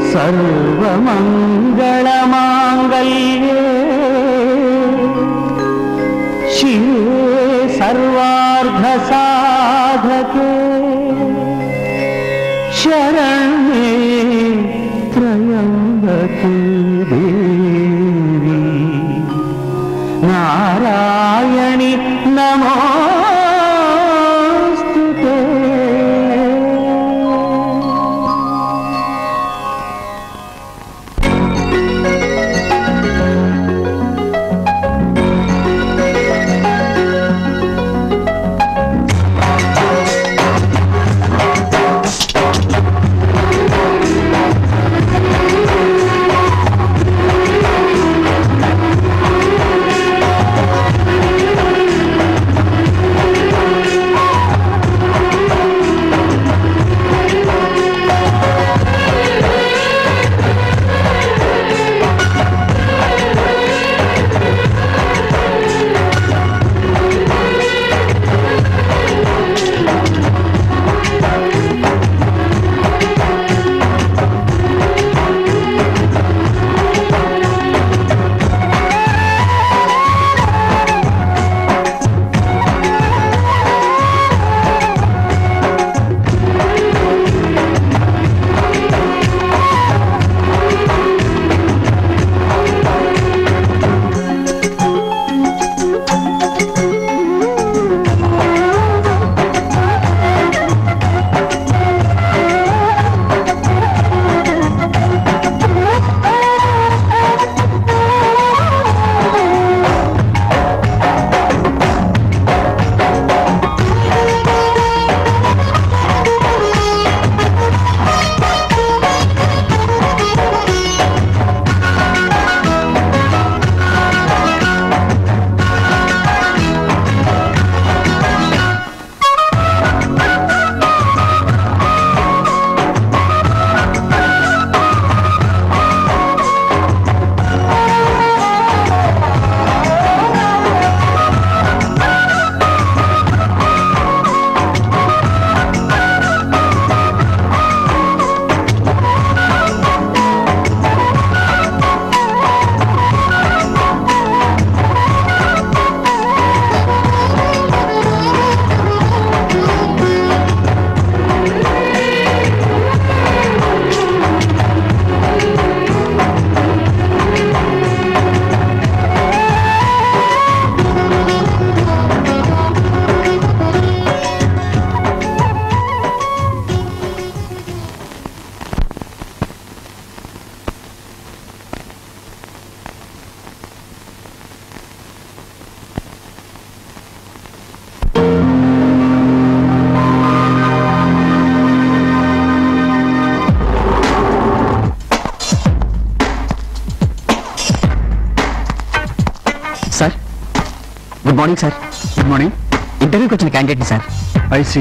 सर्वमङ्गलमाङ्गल्ये शिवे सर्वार्धसाधके शरण्ये त्र्यम्बके देवी नारायणि नमोस्तुते। Good morning sir. Good morning. ఇంటర్వ్యూకి వచ్చిన candidate sir. I see.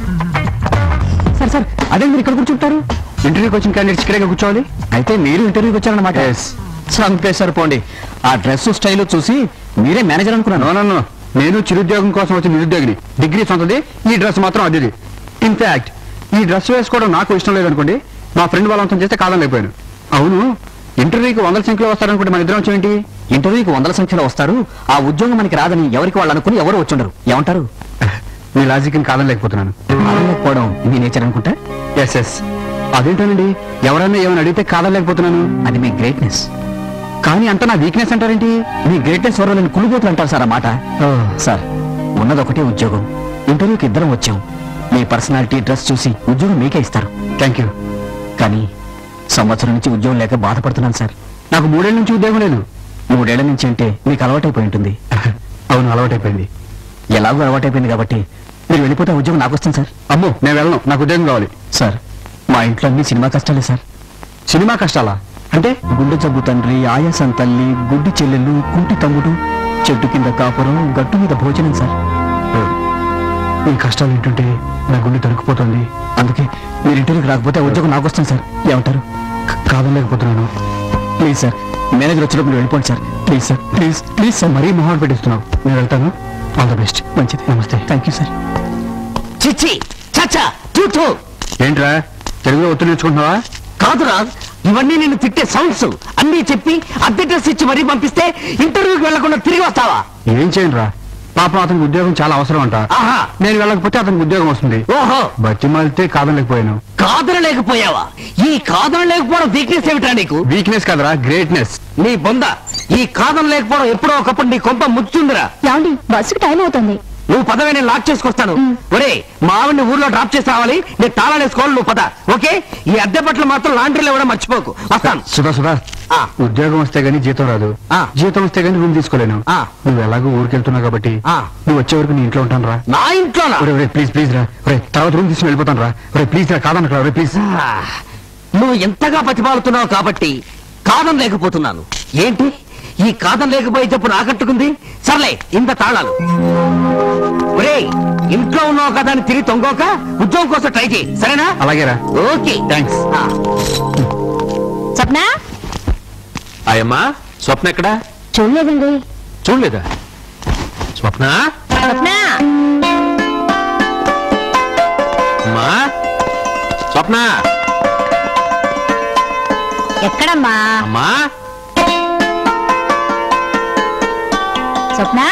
Sir sir అదే మీరు ఇక్కడ కూర్చుంటారు? ఇంటర్వ్యూకి వచ్చిన క్యాండిడేట్స్ ఇక్కడే కూర్చోవాలి. అయితే మీరు ఇంటర్వ్యూకి వచ్చారన్నమాట. సంపేశారు పోండి. ఆ డ్రెస్ స్టైల్ చూసి మీరే మేనేజర్ అనుకున్నాను. నో నేను చిరుద్యోగం కోసం వచ్చిన నిరుద్యోగిని. డిగ్రీ సొంతది, ఈ డ్రెస్ మాత్రం అదిది. ఇన్ఫాక్ట్ ఈ డ్రెస్ వేసుకోవడం నాకు ఇష్టం లేదనుకోండి, మా ఫ్రెండ్ బలవంతం చేస్తే కాదనలేకపోయాను. అవును, ఇంటర్వ్యూకి 100 సంఖ్యలో వస్తారనుకుంటే మన ఇద్దరం వచ్చేంటి? ఇంటర్వ్యూకి 100 సంఖ్యలో వస్తారు. ఆ ఉద్యోగం మనకి రాదని ఎవరికి వాళ్ళు అనుకుని ఎవరు వచ్చుండరు. ఏమంటారు? మీ లాజిక్ని కాదనలేకపోతున్నాను. కాదనలేకపోవడం మీ నేచర్ అనుకుంటా. ఎస్. అదేంటోనండి, ఎవరైనా ఏమైనా అడిగితే కాదనలేకపోతున్నాను. అది మీ గ్రేట్నెస్. కానీ అంత నా వీక్నెస్ అంటారేంటి? మీ గ్రేట్నెస్ వరలని కులిపోతులు అంటారు సార్. ఆ మాట సార్, ఉన్నదొకటే ఉద్యోగం. ఇంటర్వ్యూకి ఇద్దరం వచ్చాం. మీ పర్సనాలిటీ, డ్రెస్ చూసి ఉద్యోగం మీకే ఇస్తారు. Thank you. కానీ సంవత్సరం నుంచి ఉద్యోగం లేక బాధపడుతున్నాను సార్. నాకు 3 ఏళ్ల నుంచి ఉద్యోగం లేదు. 3 ఏళ్ల నుంచి అంటే మీకు అలవాటైపోయి ఉంటుంది. అవును, అలవాటైపోయింది. ఎలాగో అలవాటైపోయింది కాబట్టి మీరు వెళ్ళిపోతే ఉద్యోగం నాకు వస్తుంది సార్. అమ్మో, నేను వెళ్ళను. నాకు ఉద్యోగం కావాలి. సార్, మా ఇంట్లో అన్ని సినిమా కష్టాలే సార్. సినిమా కష్టాలా అంటే? గుండె జబ్బు తండ్రి, ఆయాసం తల్లి, గుడ్డి చెల్లెళ్ళు, కుంటి తమ్ముడు, చెట్టు కింద కాపురం, గట్టు మీద భోజనం సార్. ఈ కష్టాలు వింటుంటే నా గుండె తరుక్కుపోతుంది. అందుకే మీరు ఇంటర్వ్యూకి రాకపోతే ఉద్యోగం నాకు వస్తుంది సార్. ఏమంటారు? కాదలేకపోతున్నాను. ప్లీజ్ సార్, మేనేజర్ వచ్చినప్పుడు వెళ్ళిపోండి sir. Please sir, please sir. మరీ మొహం పెట్టిస్తున్నావు. నేను వెళ్తాను. All the best. మంచిది. నమస్తే. Thank you sir. చిచ్చి చచ్చా. ఏంట్రా, తెలుగులో ఒత్తులు నేర్చుకుంటున్నావా? కాదురా, ఇవన్నీ నేను తిట్టే సౌండ్స్ అన్నీ చెప్పి అద్దె డ్రెస్ ఇచ్చి మరీ పంపిస్తే ఇంటర్వ్యూకి వెళ్లకుండా తిరిగి వస్తావా? ఏం చేయను రా, పాపం అతనికి ఉద్యోగం చాలా అవసరం అంట. ఆహా, నేను వెళ్ళకపోతే అతనికి ఉద్యోగం వస్తుంది. ఓహో, బతిమాలితే కాదనలేకపోయాను. కాదనలేకపోయావా? ఈ కాదనలేకపోవడం వీక్నెస్ ఏమిటా నీకు? వీక్నెస్ కాదురా, గ్రేట్నెస్. నీ బొంద, ఈ కాదనలేకపోవడం ఎప్పుడో ఒకప్పుడు నీ కొంప ముచ్చుందిరా. ఏమండి బస్సుకి టైం అవుతుంది. నువ్వు పదవి నేను లాక్ చేసుకొస్తాను. ఒరే, మా ఆవిడ్ని ఊర్లో డ్రాప్ చేసి రావాలి, నేను తాళాలు వేసుకోవాలి, నువ్వు పద. ఓకే, ఈ అద్దె బట్టలు మాత్రం లాండ్రీలో ఇవ్వడం మర్చిపోకు. వస్తాను. సుధా ఆ. ఉద్యోగం వస్తే గానీ జీతం రాదు. ఆ. జీతం వస్తే గానీ రూమ్ తీసుకోలేను. ఆ. నువ్వు ఎలాగో ఊరికెళ్తున్నావు కాబట్టి ఆ. నువ్వు వచ్చే వరకు నీ ఇంట్లో ఉంటాను రా. నా ఇంట్లోనా? ప్లీజ్ రా. తర్వాత రూమ్ తీసుకుని వెళ్ళిపోతాను రా. ప్లీజ్ రా, కాదనరా ప్లీజ్. నువ్వు ఎంతగా బతిమాలుతున్నావు కాబట్టి కాదం లేకపోతున్నాను. ఏంటి ఈ కాదం లేకపోయేటప్పుడు ఆకట్టుకుంది? సర్లే, ఇంత తాళాలు. ఒరే, ఇంట్లో ఉన్నావు కదా అని తిరిగి తొంగోక ఉద్యోగం కోసం ట్రై చేయి, సరేనా? అలాగేరా. Okay, thanks. స్వప్న ఆయమ్మా, స్వప్న ఎక్కడా? చూడలేదండి. చూడలేదా? స్వప్న స్వప్న అమ్మా, స్వప్న ఎక్కడమ్మా? అమ్మా, స్వప్న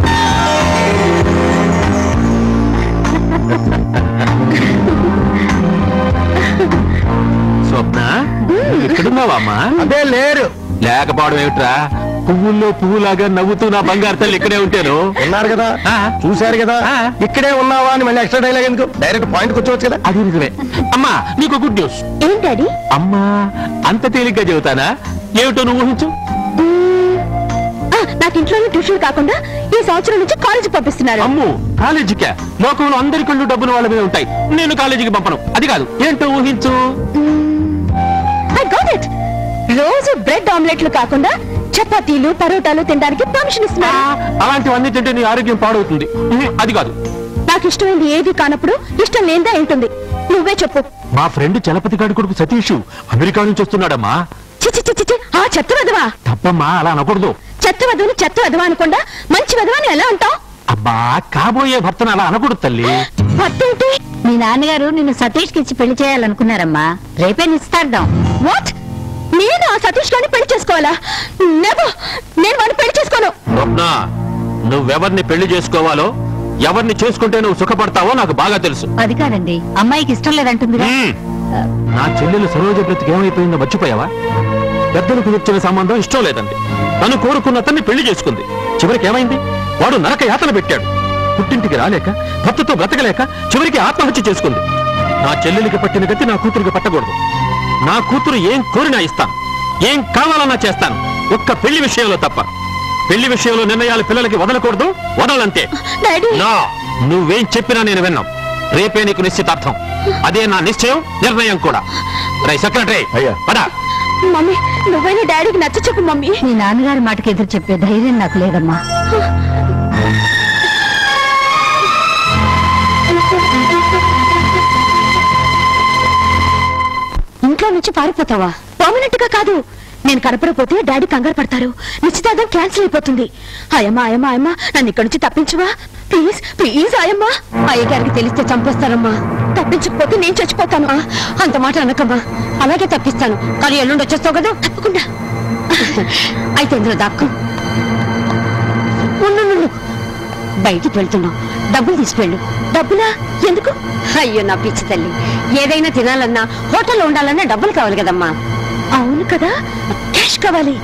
స్వప్న ఎక్కడున్నావా అమ్మా? అదే లేరు. లేకపోవడం ఏమిట్రా? పువ్వుల్లో పువ్వులాగా నవ్వుతూ నా బంగారు తల్లి ఇక్కడే ఉంటాను. ఉన్నారు కదా, ఆ. చూశారు కదా, ఆ. ఇక్కడే ఉన్నావా అని మళ్ళీ ఎక్స్ట్రా డైలాగ్ ఎందుకు? డైరెక్ట్ పాయింట్ వచ్చి కదా. అది నిజమే. అమ్మా, నీకు గుడ్ న్యూస్. ఏంటి డాడీ? అమ్మా, అంత తేలిగ్గా చెబుతానా? ఏమిటో నువ్వు ఊహించు. నాకు ఇంట్లోనే ట్యూషన్ కాకుండా ఈ సంవత్సరం నుంచి కాలేజీ పంపిస్తున్నారు. అమ్ము, కాలేజీకే? లోకంలో అందరి కళ్ళు డబ్బులు వాళ్ళ మీద ఉంటాయి. నేను కాలేజీకి పంపను. అది కాదు, ఏంటో ఊహించు. I got it. రోజు బ్రెడ్ ఆమ్లెట్లు కాకుండా చపాతీలు పరోటాలు తినడానికి పర్మిషన్ ఇస్తున్నారు. అలాంటివన్నీ తింటే నీ ఆరోగ్యం పాడవుతుంది. అది కాదు. నాకు ఇష్టమైంది ఏది కానప్పుడు ఇష్టం లేనిదా ఏంటుంది? నువ్వే చెప్పు. మా ఫ్రెండ్ చలపతి గారి కొడుకు సతీష్ అమెరికా నుంచి వస్తున్నాడమ్మా. చిచి చిచి చి, ఆ చెత్త వధవా? తప్పమ్మా, అలా అనకూడదు. చెత్త వధువుని చెత్త వధవా అనకుండా మంచి వధవాని ఎలా అంటావు? అబ్బా, కాబోయే భర్తను అలా అనకూడదు తల్లి. ఏంటి? మీ నాన్నగారు నిన్ను సతీష్ కి ఇచ్చి పెళ్లి చేయాలనుకున్నారమ్మా. రేపే నిస్తార్థం. వాట్? నేను ఆ సతీష్ గారిని పెళ్లి చేసుకోవాలా? నెవర్. నేను వాడిని పెళ్లి చేసుకోను. స్వప్న, నువ్వెవరిని పెళ్లి చేసుకోవాలో, ఎవరిని చేసుకుంటే నువ్వు సుఖపడతావో నాకు బాగా తెలుసు. అది కాదండి, అమ్మాయికి ఇష్టం లేదంటుందిగా. నా చెల్లెలు సరోజ బ్రతికి ఏమైపోయిందో మర్చిపోయావా? పెద్దలకు వచ్చిన సంబంధం ఇష్టం లేదండి. తను కోరుకున్న అతన్ని పెళ్లి చేసుకుంది. చివరికి ఏమైంది? వాడు నరక యాతన పెట్టాడు. పుట్టింటికి రాలేక, భర్తతో బ్రతకలేక చివరికి ఆత్మహత్య చేసుకుంది. నా చెల్లెలికి పట్టిన గతి నా కూతురికి పట్టకూడదు. నా కూతురు ఏం కోరినా ఇస్తాను, ఏం కావాలన్నా చేస్తాను, ఒక్క పెళ్లి విషయంలో తప్ప. పెళ్లి విషయంలో నిర్ణయాలు పిల్లలకి వదలకూడదు, వదలంతే. నువ్వేం చెప్పినా నేను విన్నాం. రేపే నీకు నిశ్చితార్థం. అదే నా నిశ్చయం, నిర్ణయం కూడా. సెక్రటరీ అయ్యా. పడా. మమ్మీ, నువ్వైనా డాడీకి నచ్చ చెప్పు మమ్మీ. నీ నాన్నగారి మాటకి ఎదురు చెప్పే ధైర్యం నాకు లేదమ్మా. ఇంట్లో నుంచి పారిపోతావా? పర్మనెంట్ గా కాదు. నేను కనపడపోతే డాడీ కంగారు పడతారు. నిశ్చితార్థం క్యాన్సిల్ అయిపోతుంది. ఆయమ్మ నన్ను ఇక్కడి నుంచి తప్పించవా? ప్లీజ్ ప్లీజ్ ఆయమ్మ. అయ్యగారికి తెలిస్తే చంపేస్తారమ్మా. తప్పించకపోతే నేను చచ్చిపోతాను. అంత మాట అనకమ్మా. అలాగే తప్పిస్తాను, కానీ ఎల్లుండి వచ్చేస్తావు కదా? తప్పకుండా. అయితే ఇందులో దాక్కు. ఉండు, బయటికి వెళ్తున్నావు, డబ్బులు తీసుకెళ్ళు. డబ్బులా? ఎందుకు? అయ్యో నా పిచ్చి తల్లి, ఏదైనా తినాలన్నా హోటల్లో ఉండాలన్నా డబ్బులు కావాలి కదమ్మా. అవును కదా, క్యాష్ కావాలి.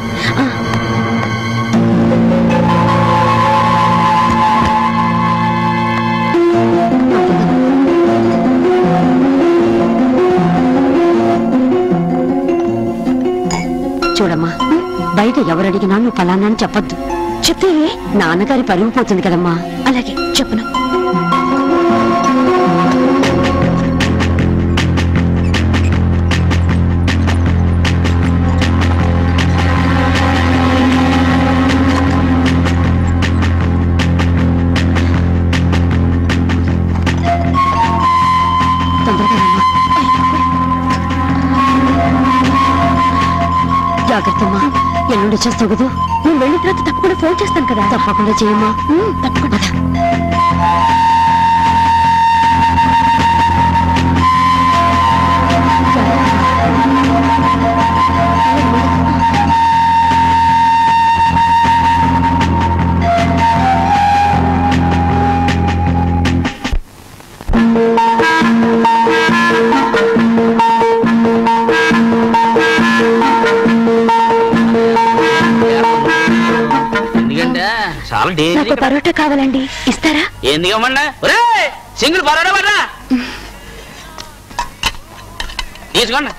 చూడమ్మా, బయట ఎవరడిగినా నువ్వు ఫలానా అని చెప్పొద్దు. చెప్తే నాన్నగారి పరుగు పోతుంది కదమ్మా. అలాగే చెప్పను. జాగ్రత్తమ్మా, ఎల్లుండి వచ్చేస్తావు కదా? నేను వెళ్ళిన తర్వాత తప్పకుండా ఫోన్ చేస్తాను కదా. తప్పకుండా చేయమ్మా. తప్పకుండా. నాకు పరోటా కావాలండి, ఇస్తారా? ఎందుకమ్మండి? సింగిల్ పరోటా పడ్డా తీసుకోండి.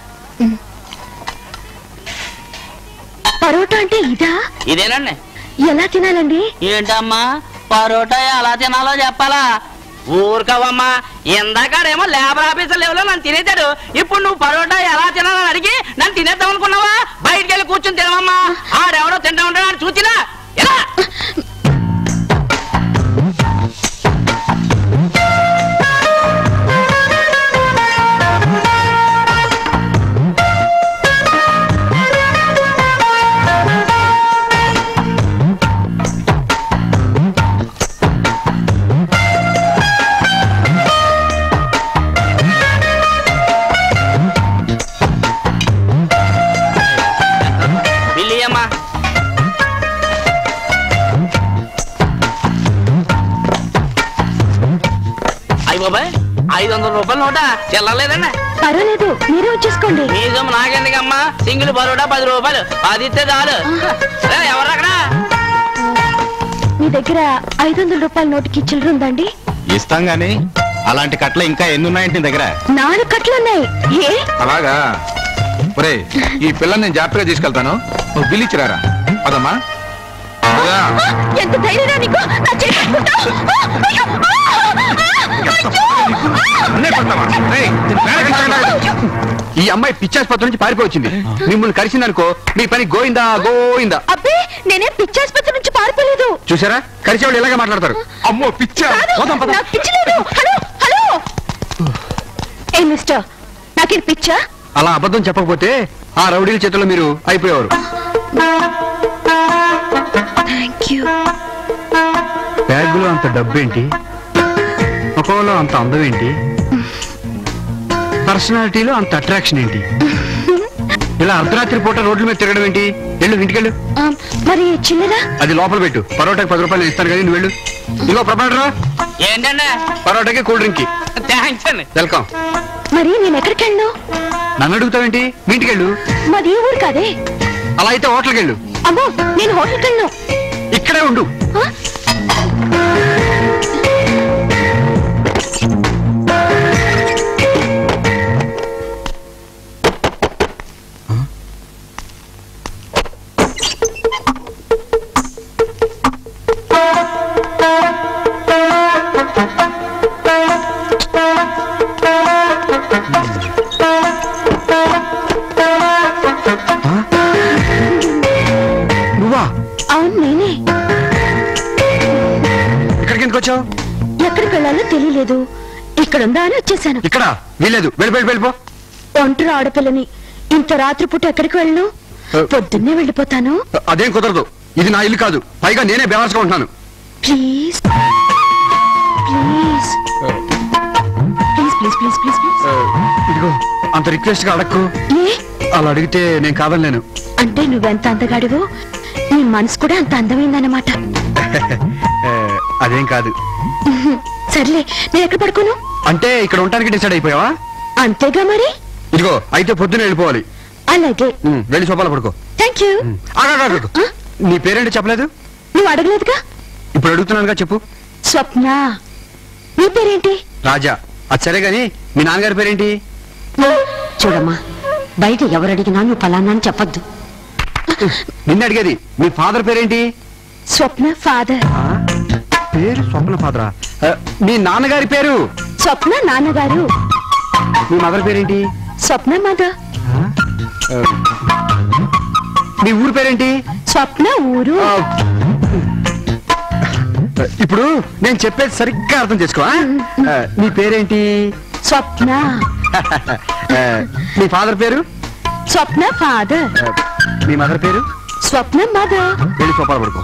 పరోటా అంటే ఇదా? ఇదేనండి. ఎలా తినాలండి? ఏంటమ్మా పరోటా ఎలా తినాలో చెప్పాలా? ఊరుకోవమ్మా, ఇందాకడేమో లేబర్ ఆఫీసర్ లెవెల్లో నన్ను తినేశాడు. ఇప్పుడు నువ్వు పరోటా ఎలా తినాలని అడిగి నన్ను తినేద్దాం అనుకున్నావా? బయటికి వెళ్ళి కూర్చొని తినవమ్మా. ఆడెవడో తింటా ఉంటాడు చూచినా ఎలా? బాబాయ్ 500 రూపాయలు నోట చెల్లలేదండి. పర్వాలేదు, మీరే వచ్చేసుకోండి. నిజం నాకెందుకమ్మా, సింగిల్ పరోటా 10 రూపాయలు, అది ఇస్తే చాలు. ఎవరు అక్కడ? మీ దగ్గర 500 రూపాయల నోటుకి చిల్లర ఉందండి? ఇస్తాం గాని అలాంటి కట్ల ఇంకా ఎన్ని ఉన్నాయంటే నీ దగ్గర? 4 కట్లు ఉన్నాయి. ఏ అలాగా? ఒరే, ఈ పిల్లని నేను జాగ్రత్తగా తీసుకెళ్తాను, నువ్వు బిల్లు ఇచ్చిరారా. అదమ్మా ఎంత ధైర్యం నీకు? నా చేయి పట్టుకుంటావ్? అయ్యో! ఈ అమ్మాయి పిచ్చాసుపత్రి నుంచి పారిపోవచ్చింది. మిమ్మల్ని కలిసిందనుకో మీ పని గోయిందా గోయిందా. అబ్బే, నేనే పిచ్చాసుపత్రి నుంచి పారిపోలేదు. చూసారా, కలిసేవాళ్ళు ఇలాగే మాట్లాడతారు. అమ్మో పిచ్చా! నాకు పిచ్చి లేదు. హలో హలో, ఏ మిస్టర్, నాకేం పిచ్చా? అలా అబద్ధం చెప్పకపోతే ఆ రౌడీల చేతుల్లో మీరు అయిపోయేవారు. బ్యాగులో అంత డబ్బేంటి, ముఖంలో అంత అందం ఏంటి, పర్సనాలిటీలో అంత అట్రాక్షన్ ఏంటి? ఇలా అర్ధరాత్రి పూట రోడ్ల మీద తిరగడం ఏంటి? వెళ్ళు, ఇంటికెళ్ళు. మరి చిల్లరా అది లోపల పెట్టు. పరోటాకి 10 రూపాయలు ఇస్తాను కదా, నువ్వు వెళ్ళు. ఇంకో ప్రపడరా ఏంటండి? పరోటాకి కూల్ డ్రింక్ కి. థ్యాంక్స్ అండి. వెల్కమ్. మరి నేను ఎక్కడికి వెళ్ళను? నన్ను అడుగుతావేంటి? మీ ఇంటికి వెళ్ళు. మాది ఊరు కాదే. అలా అయితే హోటల్కి వెళ్ళు. అమ్మో, నేను హోటల్కి వెళ్ళను. ఇక్కడే ఉండు. నువ్వా? అవును, నేనే. ఇక్కడికి ఎందుకు వచ్చావు? ఎక్కడికి వెళ్ళాలో తెలియలేదు, ఇక్కడ ఉందా అని వచ్చేసాను. ఇక్కడ వీలేదు. వెళ్ళిపో. ఒంటరి ఆడపిల్లని ఇంత రాత్రిపూట ఎక్కడికి వెళ్ళను? పొద్దున్నే వెళ్ళిపోతాను. అదేం కుదరదు, ఇది నా ఇల్లు కాదు. పైగా నేనే బేవర్స్గా ఉంటున్నాను. Please please please please please please please. ఇదిగో, అంత రిక్వెస్ట్ గా అడక్కు. ఏ? అలా అడిగితే నేను కాదనలేను. అంటే నువ్వెంత అందగాడివో నీ మనసు కూడా అంత అందమైందన్నమాట. అదేం కాదు. సర్లే, నేను ఎక్కడ పడుకోను? అంటే ఇక్కడ ఉండడానికి డిసైడ్ అయిపోయావా? అంతేగా మరి. ఇదిగో, అయితే పొద్దున్న వెళ్ళిపోవాలి. అలాగే. వెళ్ళి సోపాలు పడుకో. Thank you. నీ పేరేంటి చెప్పలేదు? నువ్వు అడగలేదుగా. ఇప్పుడు అడుగుతున్నానుగా, చెప్పు. స్వప్న. నీ పేరేంటి? రాజా. అది సరే గాని మీ నాన్నగారి పేరేంటి? చూడమ్మా, బయట ఎవరడిగినా నువ్వు ఫలానా అని చెప్పొద్దు. నిన్ను అడిగేది. మీ ఫాదర్ పేరేంటి? స్వప్న ఫాదర్. పేరు స్వప్న ఫాదరా? మీ నాన్నగారి పేరు? స్వప్న నాన్నగారు. మీ మదర్ పేరేంటి? స్వప్న మదర్. మీ ఊరు పేరేంటి? స్వప్న ఊరు. ఇప్పుడు నేను చెప్పేది సరిగ్గా అర్థం చేసుకో. నీ పేరేంటి? స్వప్న. మీ ఫాదర్ పేరు? స్వప్న ఫాదర్. మీ మదర్ పేరు? స్వప్న మదర్. వెళ్ళి సోపాలు పడుకో.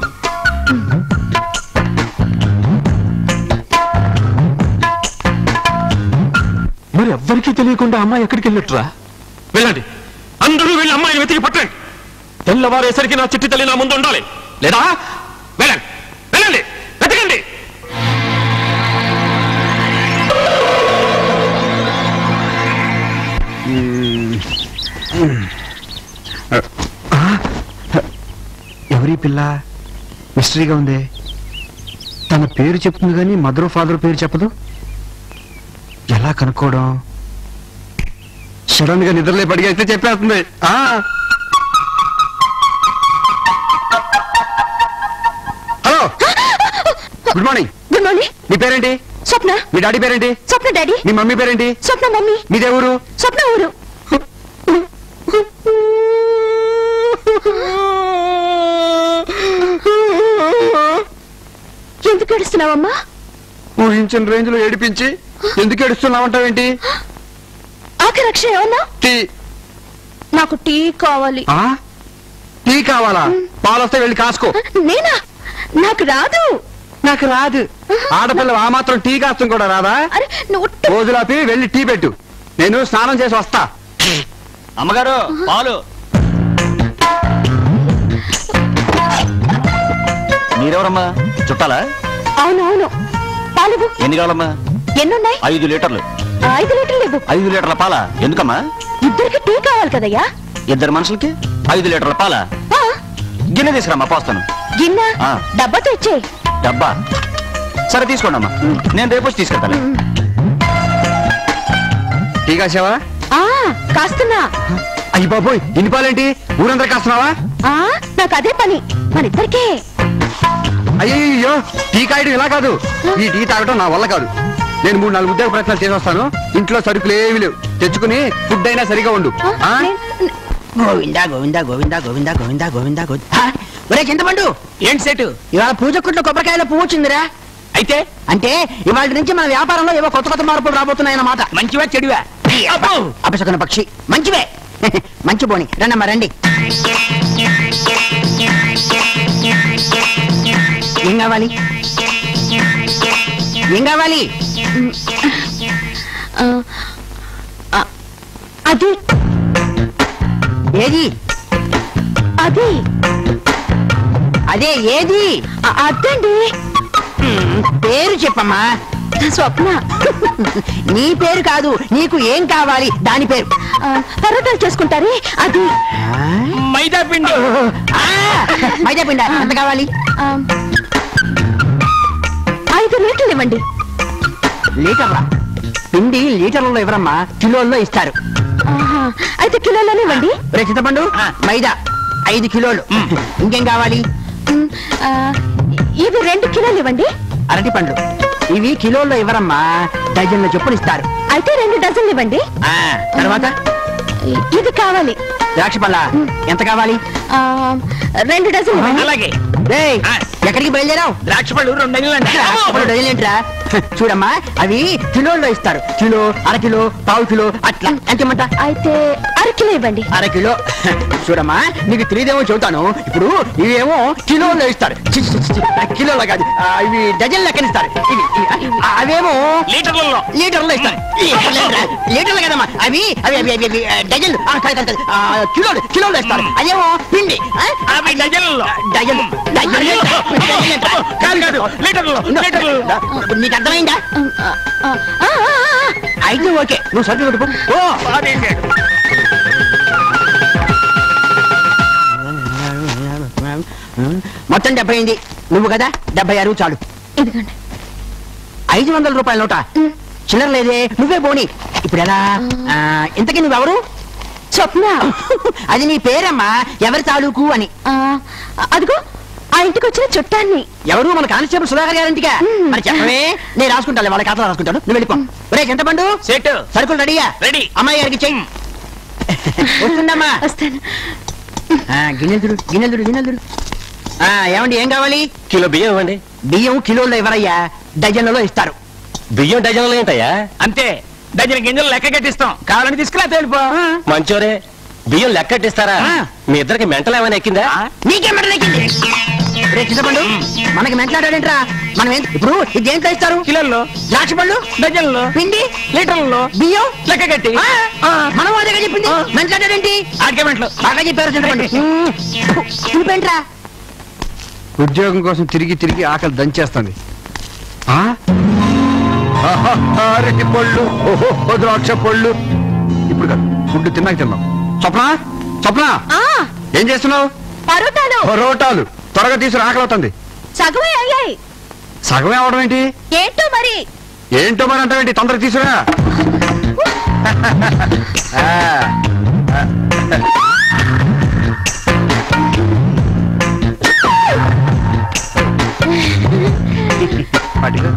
మరి ఎవ్వరికీ తెలియకుండా అమ్మాయి ఎక్కడికి వెళ్ళట్టురా? వెళ్ళండి, అందరూ వెళ్ళి అమ్మాయిని వెతికి పట్టండి. తెల్లవారేసరికి నా చిట్టి తల్లి నా ముందు ఉండాలి. లేదా వెళ్ళండి, వెళ్ళండి, వెతకండి. ఎవరి పిల్ల మిస్టరీగా ఉంది. తన పేరు చెప్తుంది కానీ మదర్ ఫాదర్ పేరు చెప్పదు. ఎలా కనుక్కోవడం? సడన్ గా నిద్రలే పడిగైతే చెప్పేస్తుంది. Hello, good morning. Good morning. మీ పేరేంటి? స్వప్న. మీ డాడీ పేరేంటి? స్వప్న డాడీ. మీ మమ్మీ పేరేంటి? స్వప్న మమ్మీ. మీదే ఊరు? స్వప్న ఊరు. ఎందుకు ఏడుస్తున్నావమ్మా? ఊహించిన రేంజ్ లో ఏడిపించి ఎందుకు ఏడుస్తున్నావంటావేంటి? ఆఖరి రక్ష ఏమన్నా? టీ. నాకు టీ కావాలి. టీ కావాలా? పాలొస్తే వెళ్ళి కాసుకో. నేనా? నాకు రాదు. నాకు రాదు. ఆడపిల్ల ఆ మాత్రం టీ కాస్తం కూడా రాదా? అరే నువ్వు రోజులాపి వెళ్ళి టీ పెట్టు, నేను స్నానం చేసి వస్తా. అమ్మగారు పాలు. మీరెవరమ్మా? చుట్టాలా? అవునవును. పాలు ఎన్ని కావాలమ్మా? ఎన్నున్నాయి? 5 లీటర్లు. 5 లీటర్లు లేవు. 5 లీటర్ల పాలా? ఎందుకమ్మా? ఇద్దరికి టీ కావాలి కదయ్యా. 2 మనుషులకి 5 లీటర్ల పాలా? గిన్నె తీసుకురమ్మా, పోస్తాను. గిన్నె? ఆ. డబ్బాతో ఇచ్చేయి. డబ్బా? సరే తీసుకోండి అమ్మా, నేను రేపు వచ్చి తీసుకెళ్తాను. టీ కాసావా? కాస్తున్నా. అయ్యి బాబోయ్, ఇన్ని పాలేంటి? ఊరందరూ కాస్తున్నావా? నాకు అదే పని, మన ఇద్దరికే. అయ్యో, టీ కాయడం ఇలా కాదు. ఈ టీ తాగడం నా వల్ల కాదు. నేను 3-4 ఉద్యోగ ప్రయత్నాలు చేసి వస్తాను. ఇంట్లో సరుకులు ఏమి లేవు, తెచ్చుకుని ఫుడ్ అయినా సరిగా ఉండు. గోవిందా గోవిందా గోవిందా గోవిందా గోవిందా గోవిందా గోవిందా. ఒరే చింతపండు, ఏంటి సెటు? ఇవాళ పూజ కొట్లో కొబ్బరికాయలో పువ్వు వచ్చిందిరా. అయితే అంటే ఇవాళ నుంచి మన వ్యాపారంలో ఏవో కొత్త కొత్త మార్పులు రాబోతున్నాయన్నమాట. మంచివా చెడువా? అపశకున పక్షి. మంచివే. మంచి బోని. రండమ్మా రండి. ఏం కావాలి? ఏం కావాలి? అది ఏది? అది అదే ఏది? అదండి. పేరు చెప్పమ్మా. స్వప్న. నీ పేరు కాదు, నీకు ఏం కావాలి దాని పేరు. పరోటాలు చేసుకుంటారే అది. మైదా పిండి. మైదా పిండి ఎంత కావాలి? 5 లీటర్లు ఇవ్వండి. లీటర్లా? పిండి లీటర్లలో ఇవ్వరమ్మా, కిలోల్లో ఇస్తారు. అయితే కిలోలోనే ఇవ్వండి. రే చింతపండు, మైదా 5 కిలోలు. ఇంకేం కావాలి? ఇవి 2 కిలోలు ఇవ్వండి. అరటి పండ్లు ఇవి కిలోల్లో ఇవ్వరమ్మా, డజన్ల చొప్పున ఇస్తారు. అయితే 2 డజన్లు ఇవ్వండి. తర్వాత ఇది కావాలి. ద్రాక్ష పళ్ళ ఎంత కావాలి? 2 డజన్లు ఇవ్వండి. అలాగే. రేయ్, ఎక్కడికి బయలుదేరావు? ద్రాక్ష పళ్ళు 2 డజన్లు అండి. డజన్లు ఏంట్రా? చూడమ్మా, అవి కిలోల్లో ఇస్తారు. కిలో, అరకిలో, పావు కిలో అట్లా. ఎంతమంట? అయితే 1/2 కిలో ఇవ్వండి. అరకిలో. చూడమ్మా, నీకు తెలియదేమో చెబుతాను. ఇప్పుడు ఇవేమో కిలోల్లో ఇస్తారు. కిలోలో కాదు, ఇవి డజన్ లెక్కన ఇస్తారు. అవేమో లీటర్లలో. లీటర్లో ఇస్తారు. లీటర్లు కదమ్మా, అవి అవి అవి అవి డజన్లు. కిలోలు కిలోలో ఇస్తారు. అదేమో పిండి. అవి డజన్లలో. డజన్ కాదు లీటర్లలో. లీటర్లలో. నీకు అర్థమైందా? అయితే ఓకే, నువ్వు సరుకులు కొట్టుకో. మొత్తం 70 అయింది. నువ్వు కదా 76 చాలు. ఇదిగోండి. 500 రూపాయల నోట. చిల్లర లేదే, నువ్వే పోనీ. ఇప్పుడు ఎలా? ఇంతకీ నువ్వెవరు? స్వప్న. అది నీ పేరమ్మా, ఎవరి తాలూకు అని. అదిగో ఆ ఇంటికి వచ్చిన చుట్టాన్ని. ఎవరు? మన కానిస్టేబుల్ సుధాకర్ గారింటిగా. మరి చెప్పవే, నేను రాసుకుంటాను, వాళ్ళ ఖాతాలో రాసుకుంటాను. నువ్వు వెళ్ళిపో. ఒరే చింతపండు, సెట్ సరుకులు రెడీయా? రెడీ. అమ్మాయి గారికి చెయ్యి. వస్తుందమ్మా. వస్తాను. గిన్నెలుదురు గిన్నెలుదురు గిన్నెలుదురు. ఏమండి, ఏం కావాలి? కిలో బియ్యం ఇవ్వండి. బియ్యం కిలోల్లో ఇవ్వరయ్యా, డజన్లలో ఇస్తారు. బియ్యం డజన్లు ఏంటయ్యా? అంతే, డజన్ గింజలు లెక్క కట్టిస్తాం. కావాలని తీసుకురా తేలిపో. మంచోరే, బియ్యం లెక్కట్టిస్తారా? మీ ఇద్దరికి మెంటలు ఏమైనా ఎక్కిందా? నీకేం మెడలెక్కింది? రే చింతపండు, మనకి మెంట్లాడాడేంట్రా? మనం ఇప్పుడు ఇది దేంట్లో ఇస్తారు? కిలోల్లో. ద్రాక్ష పళ్ళు డజన్లో. పిండి లీటర్లలో. బియ్యం లెక్క కట్టి. మనం అదే చెప్పింది. మెంట్లాడాడేంటి? ఆర్గ్యుమెంట్లు. బాగా చెప్పారు చింతపండు. నువ్వేంట్రా? ఉద్యోగం కోసం తిరిగి తిరిగి ఆకలి దంచేస్తుంది. అరటి పళ్ళు, ద్రాక్ష పళ్ళు. ఇప్పుడు కాదు, ఫుడ్ తిన్నాక తిన్నాం. స్వప్న, స్వప్న, ఏం చేస్తున్నావు? పరోటాలు. పరోటాలు త్వరగా తీసుకుని ఆకలి అవుతుంది. సగమే అయ్యాయి. సగమే అవడం ఏంటి? ఏంటో మరి ఏంటో మరి అంటావేంటి? తొందరగా తీసుకురా. పడిగా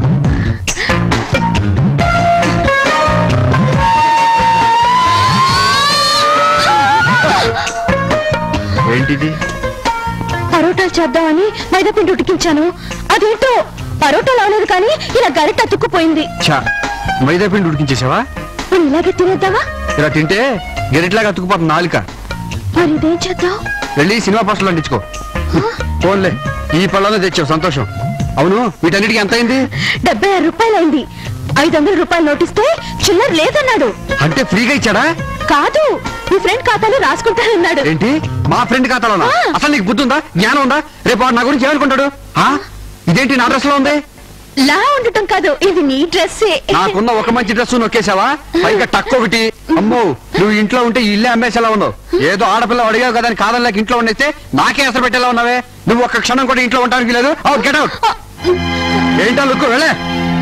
ఏంటిది? పరోటాలు చేద్దామని మైదాపిండి ఉడికించాను. అదేంటో పరోటాలు అవలేదు కానీ ఇలా గరిట అతుక్కుపోయింది. మైదా పిండి ఉడికించేసావా? మరి ఇలాగే తినేద్దామా? ఇలా తింటే గరిట్లాగా అతుక్కుపోతుంది నాలుక. మరి ఇదేం చేద్దాం? వెళ్ళి సినిమా పోస్టర్లు అంటించుకో. ఫోన్లే, ఈ పళ్ళలో తెచ్చావు, సంతోషం. అవును, వీటన్నిటికీ ఎంత అయింది? 76 రూపాయలైంది. 500 రూపాయలు నోటిస్తే చిల్లర లేదన్నాడు. అంటే ఫ్రీగా ఇచ్చాడా? కాదు, మీ ఫ్రెండ్ ఖాతాలో రాసుకుంటానన్నాడు. ఏంటి, మా ఫ్రెండ్ ఖాతాలోనా? అసలు నీకు బుద్ధి ఉందా, జ్ఞానం ఉందా? రేపు వాడు నా గురించి ఏమనుకుంటాడు? ఇదేంటి నా డ్రెస్ లో ఉంది? లా ఉండటం కాదు, ఇది నీ డ్రెస్సే. నాకున్న ఒక మంచి డ్రెస్ నొక్కేసావా? పైగా టక్ ఒకటి. అమ్మో, నువ్వు ఇంట్లో ఉంటే ఇల్లే అమ్మేసేలా ఉన్నావు. ఏదో ఆడపిల్ల అడిగావు కదా అని కాదలేక ఇంట్లో ఉండేస్తే నాకే అసలు పెట్టేలా ఉన్నావే. నువ్వు ఒక్క క్షణం కూడా ఇంట్లో ఉండడానికి లేదు. Out, get out. ఏంటో లుక్కు, వెళ్ళే.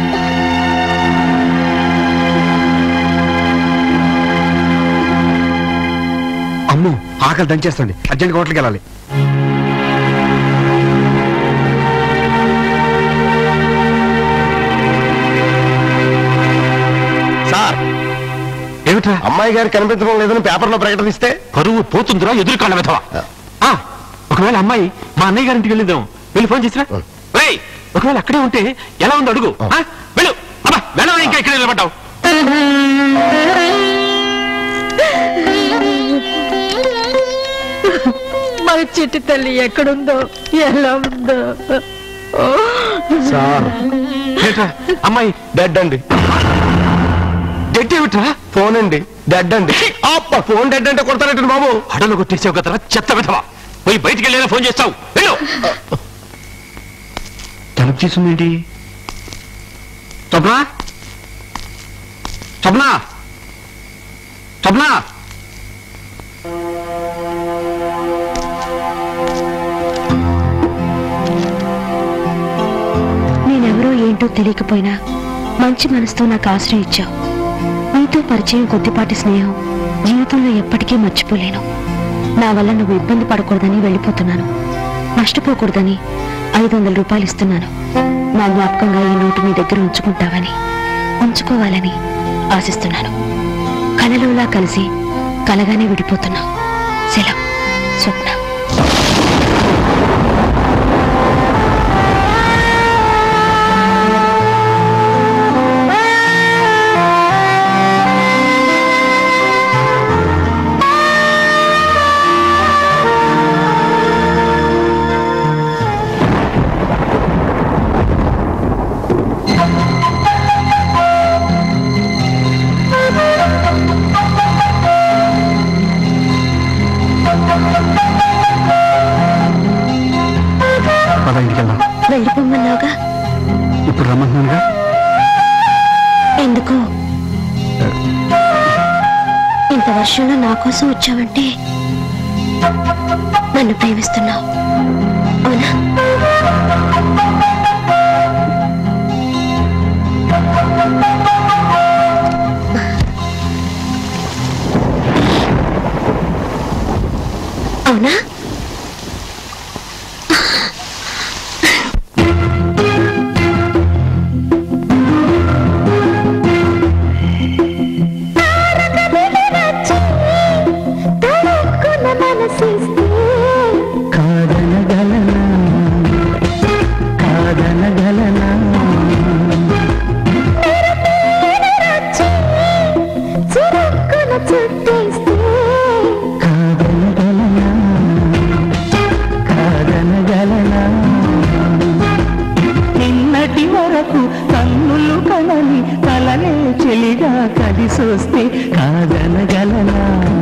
అమ్మో, ఆకలి దంచేస్తుంది. అర్జెంట్ హోటల్కి వెళ్ళాలి. సార్, ఏమిట్రా? అమ్మాయి గారు కనిపించడం లేదని పేపర్లో ప్రకటనిస్తే పరువు పోతుందిరా, ఎదురు కాళ్ళ వెధవా. ఒకవేళ అమ్మాయి మా అన్నయ్య గారింటికి వెళ్ళిద్దాం. వెళ్ళి ఫోన్ చేసినా? ఒకవేళ అక్కడే ఉంటే ఎలా ఉందో అడుగు. వెళ్ళు. అబ్బా, వెళ్ళవా, ఇంకా ఇక్కడ నిలబడ్డావు? మన చిట్టి తల్లి ఎక్కడుందో, ఎలా ఉందో. సార్, అమ్మాయి డెడ్ అండి. డెడ్ ఏమిట్రా? ఫోన్ అండి డెడ్ అండి. ఫోన్ డెడ్ అంటే కొడతానంటే బాబు. అడలు కొట్టేసావు కదరా చెత్త వెధవా. పోయి బయటికి వెళ్ళేలా ఫోన్ చేస్తావు. వెళ్ళు. తలుపు తీసుందేంటి? స్వప్న, స్వప్న, స్వప్న. నేనెవరో ఏంటో తెలియకపోయినా మంచి మనసుతో నాకు ఆశ్రయం ఇచ్చావు. నీతో పరిచయం, కొద్దిపాటి స్నేహం జీవితంలో ఎప్పటికీ మర్చిపోలేను. నా వల్ల నువ్వు ఇబ్బంది పడకూడదని వెళ్ళిపోతున్నాను. నష్టపోకూడదని 500 రూపాయలు ఇస్తున్నాను. నా జ్ఞాపకంగా ఈ నోటు మీ దగ్గర ఉంచుకుంటావని, ఉంచుకోవాలని ఆశిస్తున్నాను. కలలోలా కలిసి కలగానే విడిపోతున్నావు. సెలవు, స్వప్న. వెళ్ళిపోమన్నావుగా, ఇప్పుడు రమ్మంటున్నానుగా. ఎందుకు ఇంత వర్షంలో నా కోసం వచ్చావంటే నన్ను ప్రేమిస్తున్నావు, అవునా? అవునా? కలిసొస్తే కాదనగలనా,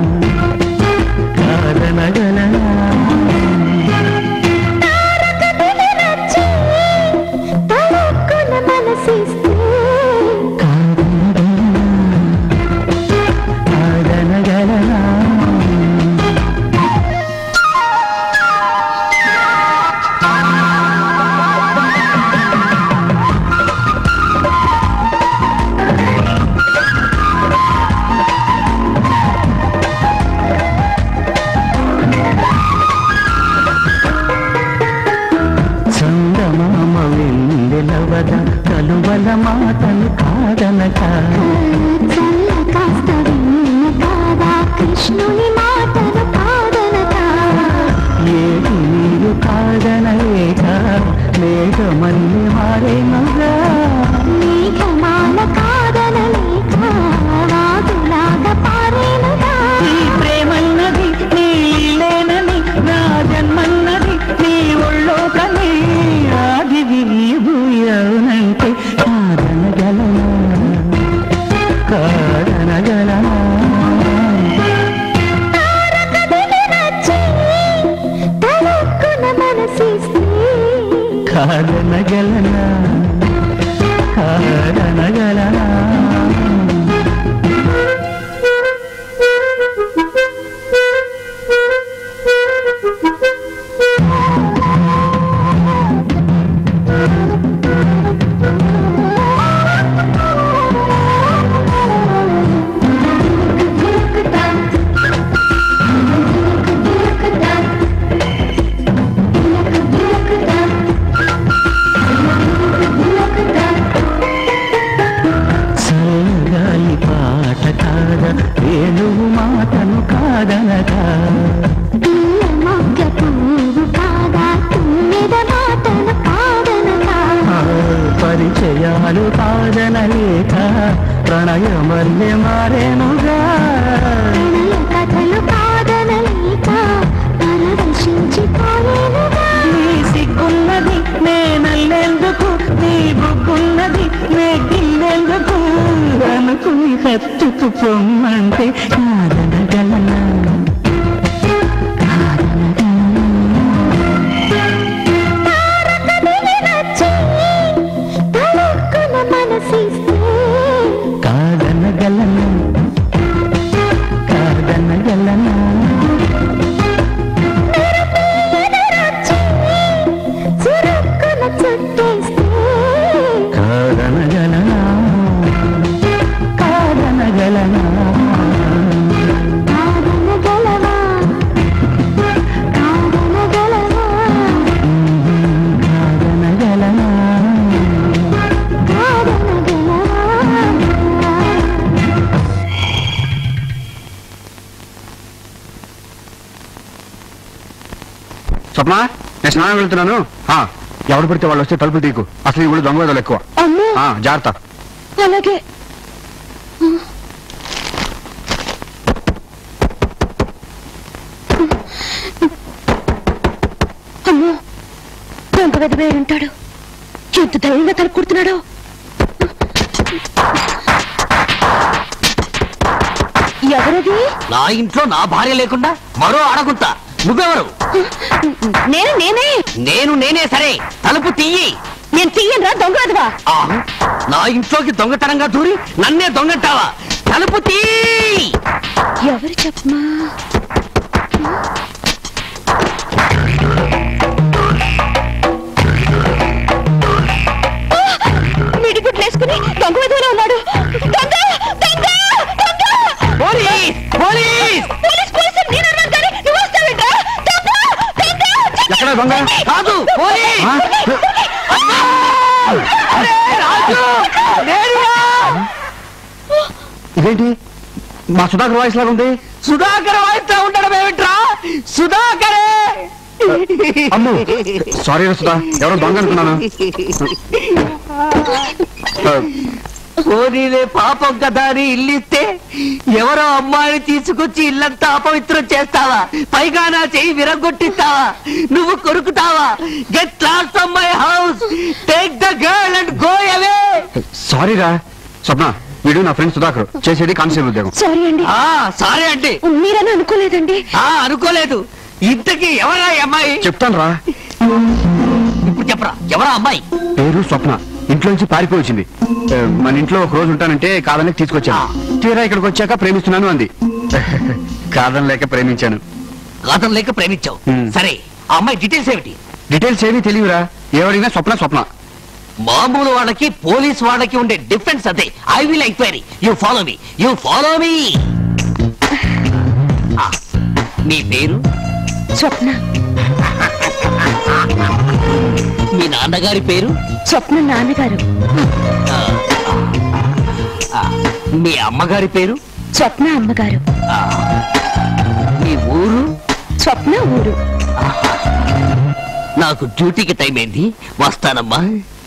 కాదనగలనా. కృష్ణుని మాటను కాదనగా ఏటి నీరు కాదనలేక మేఘమల్లి మారేనుగా మేఘమాల కాదనలేక వాగులాగా పారేనుగా ఈ ప్రేమన్నది నీ లేనని నా జన్మన్నది నీ ఒళ్ళో కని ఆది విభూయనంటే కాదనగలనా కాదనగలనా తలక్కున మనసిస్తే కాదనగలనా కాదనగలనా చల్లగాలి పాట కాదా వేణువు మాటను కాదనగా పిల్ల మొగ్గ పువ్వు కాదా తుమ్మెద మాటను కాదనగా ఆ పరిచయాలు కాదనలేక ప్రణయమల్లె మారేనుగా ప్రణయ కథలు కాదనలేక పరవశించిపోయేనుగా నీ సిగ్గున్నది నేనల్లేందుకు నీ బుగ్గున్నది నే గిల్లేందుకు అనుకుని హత్తుకు పొమ్మంటే కాదనగలనా తలక్కున మనసిస్తే కాదనగలనా కాదనగలనా చురుక్కున చుట్టేస్తే కాదనగలనా కాదనగలనా కాదనగలవా కాదనగలవా కాదనగలనా కాదనగలవా స్వప్న నేను స్నానం వెళ్తున్నాను ఎవరు పడితే వాళ్ళు వస్తే తలుపులు తీకు అసలు ఈ ఊళ్ళు దొంగలు ఎక్కువ అమ్మో జాగ్రత్త అలాగే అమ్మో దొంగ గదిపై ఉంటాడు ఎంత ధైర్యంగా తలుపు కొడుతున్నాడు ఎవరది నా ఇంట్లో నా భార్య లేకుండా మరో అడగుంటా నువ్వెవరు నేనే సరే తలుపు తీయి నేను తీయనరా దొంగ గదివా ఆహా, నా ఇంట్లోకి దొంగతనంగా దూరి నన్నే దొంగంటావా తలుపు తీయి ఎవరు చెప్పమా మిడిగుడ్లేసుకుని దొంగ గదిలో ఉన్నాడు దొంగ దొంగ దొంగ పోలీస్ పోలీస్ పోలీస్ పోలీస్ నేను అన్నాను కానీ నువ్వు వస్తావేంట్రా దొంగ దొంగ ఎక్కడ దొంగ కాదు పోలీస్ అరే, రాజు నేరుగా. ఇదేంటి మా సుధాకర్ వాయిస్ లాగా ఉంది సుధాకర్ వాయిస్తా ఉండడం ఏమిట్రా సుధాకరే అమ్ము సారీ సుధా ఎవరో దొంగ అనుకున్నాను పోనీలే పాపం కదా అని ఇల్లిస్తే ఎవరో అమ్మాయిని తీసుకొచ్చి ఇల్లంతా అపవిత్రం చేస్తావా పైగా నా చెయ్యి విరగొట్టిస్తావా నువ్వు కొరుకుతావా get lost from my house take the girl and go away sorry రా స్వప్న వీడు నా ఫ్రెండ్ సుధాకర్ చేసేది కానిస్టేబుల్ ఉద్యోగం సారీ అండి సారీ అంటే మీరని అనుకోలేదండి అనుకోలేదు ఇంతకీ ఎవరా ఈ అమ్మాయి చెప్తాను రా ఇప్పుడు చెప్పరా ఎవరా అమ్మాయి పేరు స్వప్న ఇంట్లో నుంచి పారిపోయి వచ్చింది మన ఇంట్లో ఒక రోజు ఉంటానంటే కాదని తీసుకొచ్చాను తీరా ఇక్కడికి వచ్చాక ప్రేమిస్తున్నాను అంది కాదని లేక ప్రేమించాను కాదం లేక ప్రేమించావు సరే ఆ అమ్మాయి డీటెయిల్స్ ఏమిటి డీటెయిల్స్ ఏమీ తెలియరా ఎవరైనా స్వప్న స్వప్న మామూలు వాళ్ళకి పోలీస్ వాళ్ళకి ఉండే డిఫరెన్స్ అదే I will enquiry you follow me మీ పేరు స్వప్న మీ నాన్నగారి పేరు స్వప్న నాన్నగారు మీ అమ్మగారి పేరు స్వప్న అమ్మగారు ఆ, స్వప్న ఊరు. నాకు డ్యూటీకి టైం అయింది, వస్తానమ్మా.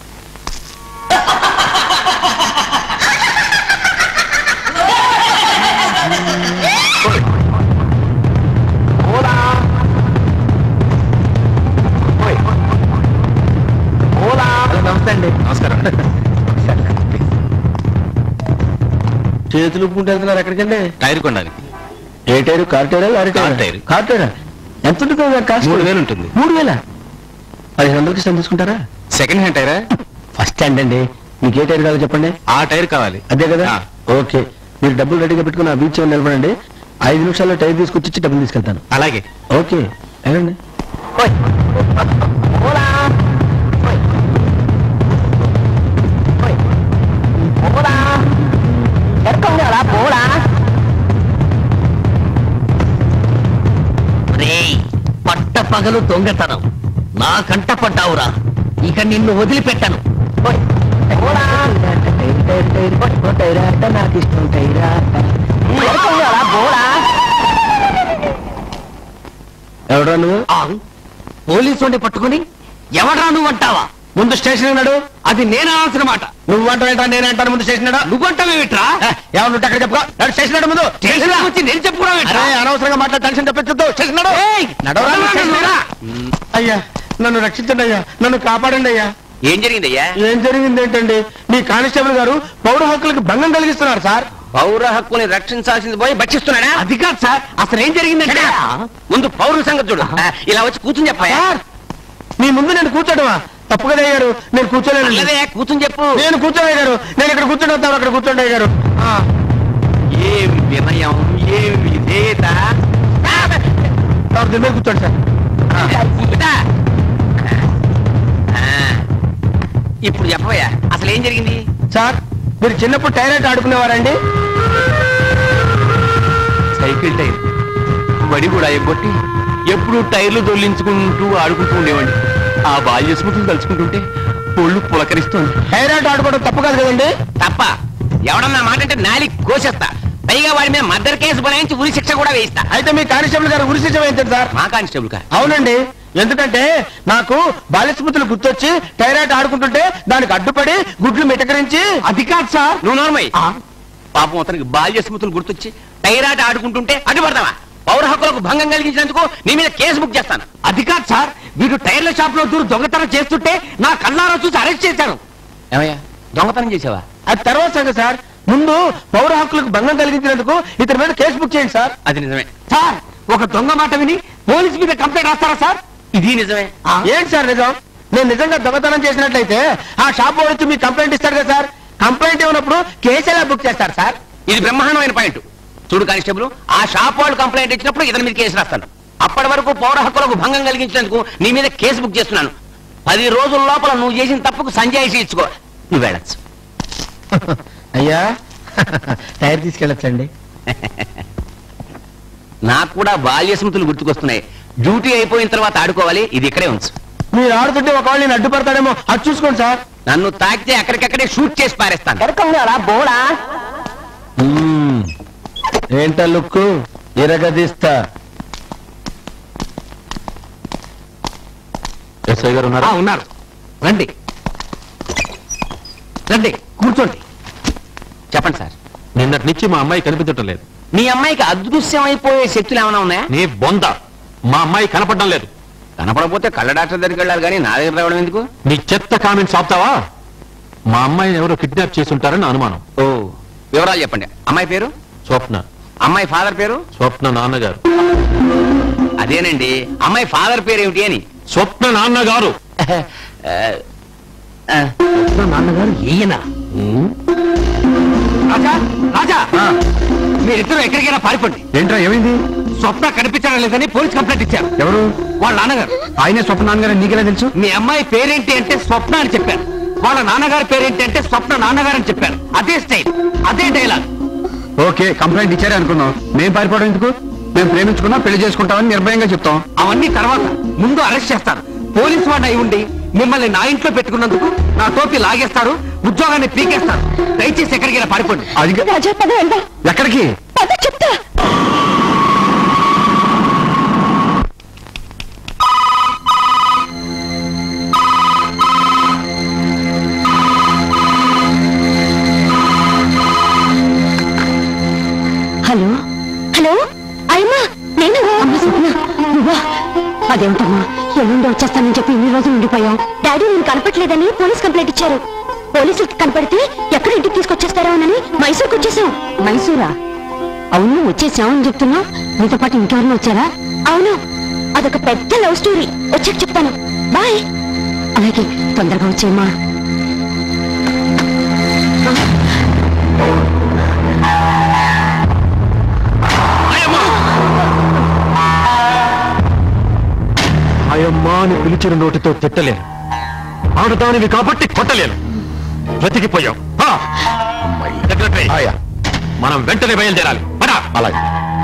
నమస్తే అండి. నమస్కారం. చేతులు ఊపుకుంటూ వెళ్తున్నారు ఎక్కడికండి? టైర్ కొనడానికి. ఏ టైరు? కార్ టైరా లారీ కార్ టైరా? టైరు. కార్ టైరా? ఎంత ఉంటుంది కాస్ట్? 3000 ఉంటుంది. 3000? 1500కి ఇష్టం తీసుకుంటారా? సెకండ్ హ్యాండ్ టైరా? ఫస్ట్ హ్యాండ్ అండి. మీకు ఏ టైర్ కావాలో చెప్పండి. ఆ టైర్ కావాలి. అదే కదా? ఆ. ఓకే, మీరు డబ్బులు రెడీగా పెట్టుకుని ఆ బీచ్ నిలబడండి. 5 నిమిషాల్లో టైర్ తీసుకొచ్చి డబ్బులు తీసుకెళ్తాను. అలాగే. ఓకే వెళ్ళండి. పట్ట పగలు దొంగతనం నా కంట పడ్డావురా, ఇక నిన్ను వదిలిపెట్టను. నాకు ఇష్టం టైరా. ఎవడా నువ్వు? పోలీసు వాడిని పట్టుకుని ఎవడ్రా నువ్వు అంటావా? ముందు స్టేషన్ అన్నాడు. అది నేను అనాల్సిన మాట. నువ్వు అంటావేంటా? నేను అంటాను. ముందు స్టేషన్ నువ్వంటావేమిట్రా? ఎవరు అక్కడ చెప్పుకో. స్టేషన్ ముందు. స్టేషన్ వచ్చి నేను చెప్పుకున్నావేంట్రా? అరే, అనవసరంగా మాట్లాడి టెన్షన్ తెప్పించొద్దు. స్టేషన్ అయ్యా, నన్ను రక్షించండి అయ్యా, నన్ను కాపాడండి అయ్యా. ఏం జరిగిందయ్యా? ఏం జరిగింది ఏంటండి? మీ కానిస్టేబుల్ గారు పౌర హక్కులకు భంగం కలిగిస్తున్నారు సార్. పౌర హక్కుని రక్షించాల్సింది పోయి భక్షిస్తున్నాడా? అది కాదు సార్, అసలు ఏం జరిగిందంటే ముందు పౌరుల సంగతి చూడు. ఇలా వచ్చి కూర్చుని చెప్పాయా? మీ ముందు నేను కూర్చోడమా? తప్పు కదా అయ్యారు, నేను కూర్చోలేను. కూర్చుని చెప్పు. నేను కూర్చోలే గారు, నేను ఇక్కడ కూర్చొని వస్తాను, అక్కడ కూర్చోండి అయ్యారు. ఏం వినయం, ఏం విధేయత. దీని మీద కూర్చోండి సార్. ఇప్పుడు చెప్పవయ్యా, అసలు ఏం జరిగింది? సార్, మీరు చిన్నప్పుడు టైలెట్ ఆడుకునేవారండి? సైకిల్ టైర్ బడి కూడా ఎగ్గొట్టి ఎప్పుడు టైర్లు దొల్లించుకుంటూ ఆడుకుంటూ ఉండేవాడిని. ఆ బాల్య స్మృతులు తలుచుకుంటుంటే ఒళ్ళు పులకరిస్తోంది. టైలెట్ ఆడుకోవడం తప్పు కాదు కదండి? తప్ప ఎవడన్నా మాట అంటే నాలి కోసేస్తా. పైగా వాడి మీద మర్డర్ కేసు బనాయించి ఉరి శిక్ష కూడా వేయిస్తా. అయితే మీ కానిస్టేబుల్ గారు ఉరి శిక్ష వేయించండి సార్. మా కానిస్టేబుల్ కా? అవునండి, ఎందుకంటే నాకు బాల్యస్మృతులు గుర్తొచ్చి టైరాయిడ్ ఆడుకుంటుంటే దానికి అడ్డుపడి గుడ్లు మిటకరించి. అది కాదు సార్. నువ్వు నోర్మయ్య. పాపం అతనికి బాల్య స్మృతులు గుర్తొచ్చి టైరాయిడ్ ఆడుకుంటుంటే అడ్డుపడతావా? పౌర హక్కులకు భంగం కలిగించినందుకు నీ మీద కేసు బుక్ చేస్తాను. అది కాదు సార్, వీడు టైర్ల షాప్ లో దూరు దొంగతనం చేస్తుంటే నా కళ్ళారా చూసి అరెస్ట్ చేశాను. ఏమయ్యా, దొంగతనం చేసావా? అది తర్వాత సంగతి సార్. ముందు పౌర హక్కులకు భంగం కలిగించినందుకు ఇతని మీద కేసు బుక్ చేయండి సార్. అది నిజమే సార్. ఒక దొంగ మాట విని పోలీసు మీద కంప్లైంట్ రాస్తారా సార్? ఇది నిజమే. ఏంటి సార్ నిజం? నేను నిజంగా దొంగతనం చేసినట్లయితే ఆ షాప్ వచ్చి మీకు కంప్లైంట్ ఇస్తాడు కదా సార్. కంప్లైంట్ ఇవ్వనప్పుడు కేసు ఎలా బుక్ చేస్తారు సార్? ఇది బ్రహ్మాండమైన పాయింట్. చూడు కానిస్టేబుల్, ఆ షాప్ వాళ్ళు కంప్లైంట్ ఇచ్చినప్పుడు ఇతని మీద కేసు రాస్తాను. అప్పటి వరకు పౌర హక్కులకు భంగం కలిగించినందుకు నీ మీద కేసు బుక్ చేస్తున్నాను. 10 రోజుల లోపల నువ్వు చేసిన తప్పుకు సంజాయిషి ఇచ్చుకో. నువ్వు వెళ్ళచ్చు. అయ్యా, టైర్ తీసుకెళ్ళొచ్చండి. నాకు కూడా బాల్య స్మృతులు గుర్తుకొస్తున్నాయి. డ్యూటీ అయిపోయిన తర్వాత ఆడుకోవాలి. ఇది ఇక్కడే ఉంచు. మీరు ఆడుతుంటే ఒకవేళ నేను అడ్డుపడతాడేమో, అది చూసుకోండి సార్. నన్ను తాకితే అక్కడికక్కడే షూట్ చేసి పారేస్తాను. ఏంట లుక్కు ఎరగదీస్తా. ఎస్ఐ గారు ఉన్నారా? ఉన్నారు. రండి రండి, కూర్చోండి. చెప్పండి సార్. నిన్నటి నుంచి మా అమ్మాయి కనిపించటం లేదు. మీ అమ్మాయికి అదృశ్యం అయిపోయే శక్తులు ఏమైనా ఉన్నాయా? నీ బొంద, మా అమ్మాయి కనపడడం లేదు. కనపడపోతే కళ్ళ డాక్టర్ దగ్గరికి వెళ్ళాలి కానీ నా దగ్గర రావడం ఎందుకు? నీ చెత్త కామెంట్స్ ఆపుతావా? మా అమ్మాయిని ఎవరో కిడ్నాప్ చేసి ఉంటారని అనుమానం. ఓ, వివరాలు చెప్పండి. అమ్మాయి పేరు? స్వప్న. అమ్మాయి ఫాదర్ పేరు? స్వప్న నాన్నగారు. అదేనండి, అమ్మాయి ఫాదర్ పేరు ఏమిటి అని. స్వప్న నాన్నగారు. స్వప్న నాన్నగారు ఈయన. రాజా, రాజా, మీరిద్దరూ ఎక్కడికైనా పారిపోండి. ఏంట్రా ఏమైంది? స్వప్న కనిపించడం లేదని పోలీస్ కంప్లైంట్ ఇచ్చారు. ఎవరు? వాళ్ళ నాన్నగారు. ఆయనే స్వప్న నాన్నగారు. నీకెలా తెలుసు? మీ అమ్మాయి పేరేంటి అంటే స్వప్న అని చెప్పారు. వాళ్ళ నాన్నగారి పేరేంటి అంటే స్వప్న నాన్నగారు అని చెప్పారు. అదే స్టైల్, అదే డైలాగ్. ఓకే, కంప్లైంట్ ఇచ్చారే అనుకున్నాం. మేము పారిపోవడం ఎందుకు? మేము ప్రేమించుకున్నా పెళ్లి చేసుకుంటామని నిర్భయంగా చెప్తాం. అవన్నీ తర్వాత, ముందు అరెస్ట్ చేస్తారు. పోలీసు వాడిని అయి ఉండి మిమ్మల్ని నా ఇంట్లో పెట్టుకున్నందుకు నా టోపీ లాగేస్తారు, ఉద్యోగాన్ని పీకేస్తారు. దయచేసి ఎక్కడికైనా పారిపోండి. అది రాజా, పద వెళ్దాం. ఎక్కడికి? పద చెప్తా. హలో హలో అయ్యమ్మా నేను అమ్మ స్వప్న నువ్వా? అదేమిటమ్మా ఎల్లుండి వచ్చేస్తానని చెప్పి ఇన్ని రోజులు ఉండిపోయాం. డాడీ నేను కనపట్లేదని పోలీస్ కంప్లైంట్ ఇచ్చారు. పోలీసులకి కనపడితే ఎక్కడ ఇంటికి తీసుకొచ్చేస్తారో అని మైసూర్కి వచ్చేసాం. మైసూరా? అవును వచ్చేసాం అని చెప్తున్నా. మీతో పాటు ఇంకెవరైనా వచ్చారా? అవును, అదొక పెద్ద లవ్ స్టోరీ. వచ్చాక చెప్తాను. బాయ్. అలాగే తొందరగా వచ్చేయమ్మా. అయ్యమ్మా అని పిలిచిన నోటితో తిట్టలేను, ఆడదానివి కాబట్టి కొట్టలేను. బ్రతికిపోయావు. మనం వెంటనే బయలుదేరాలి. అలాగే.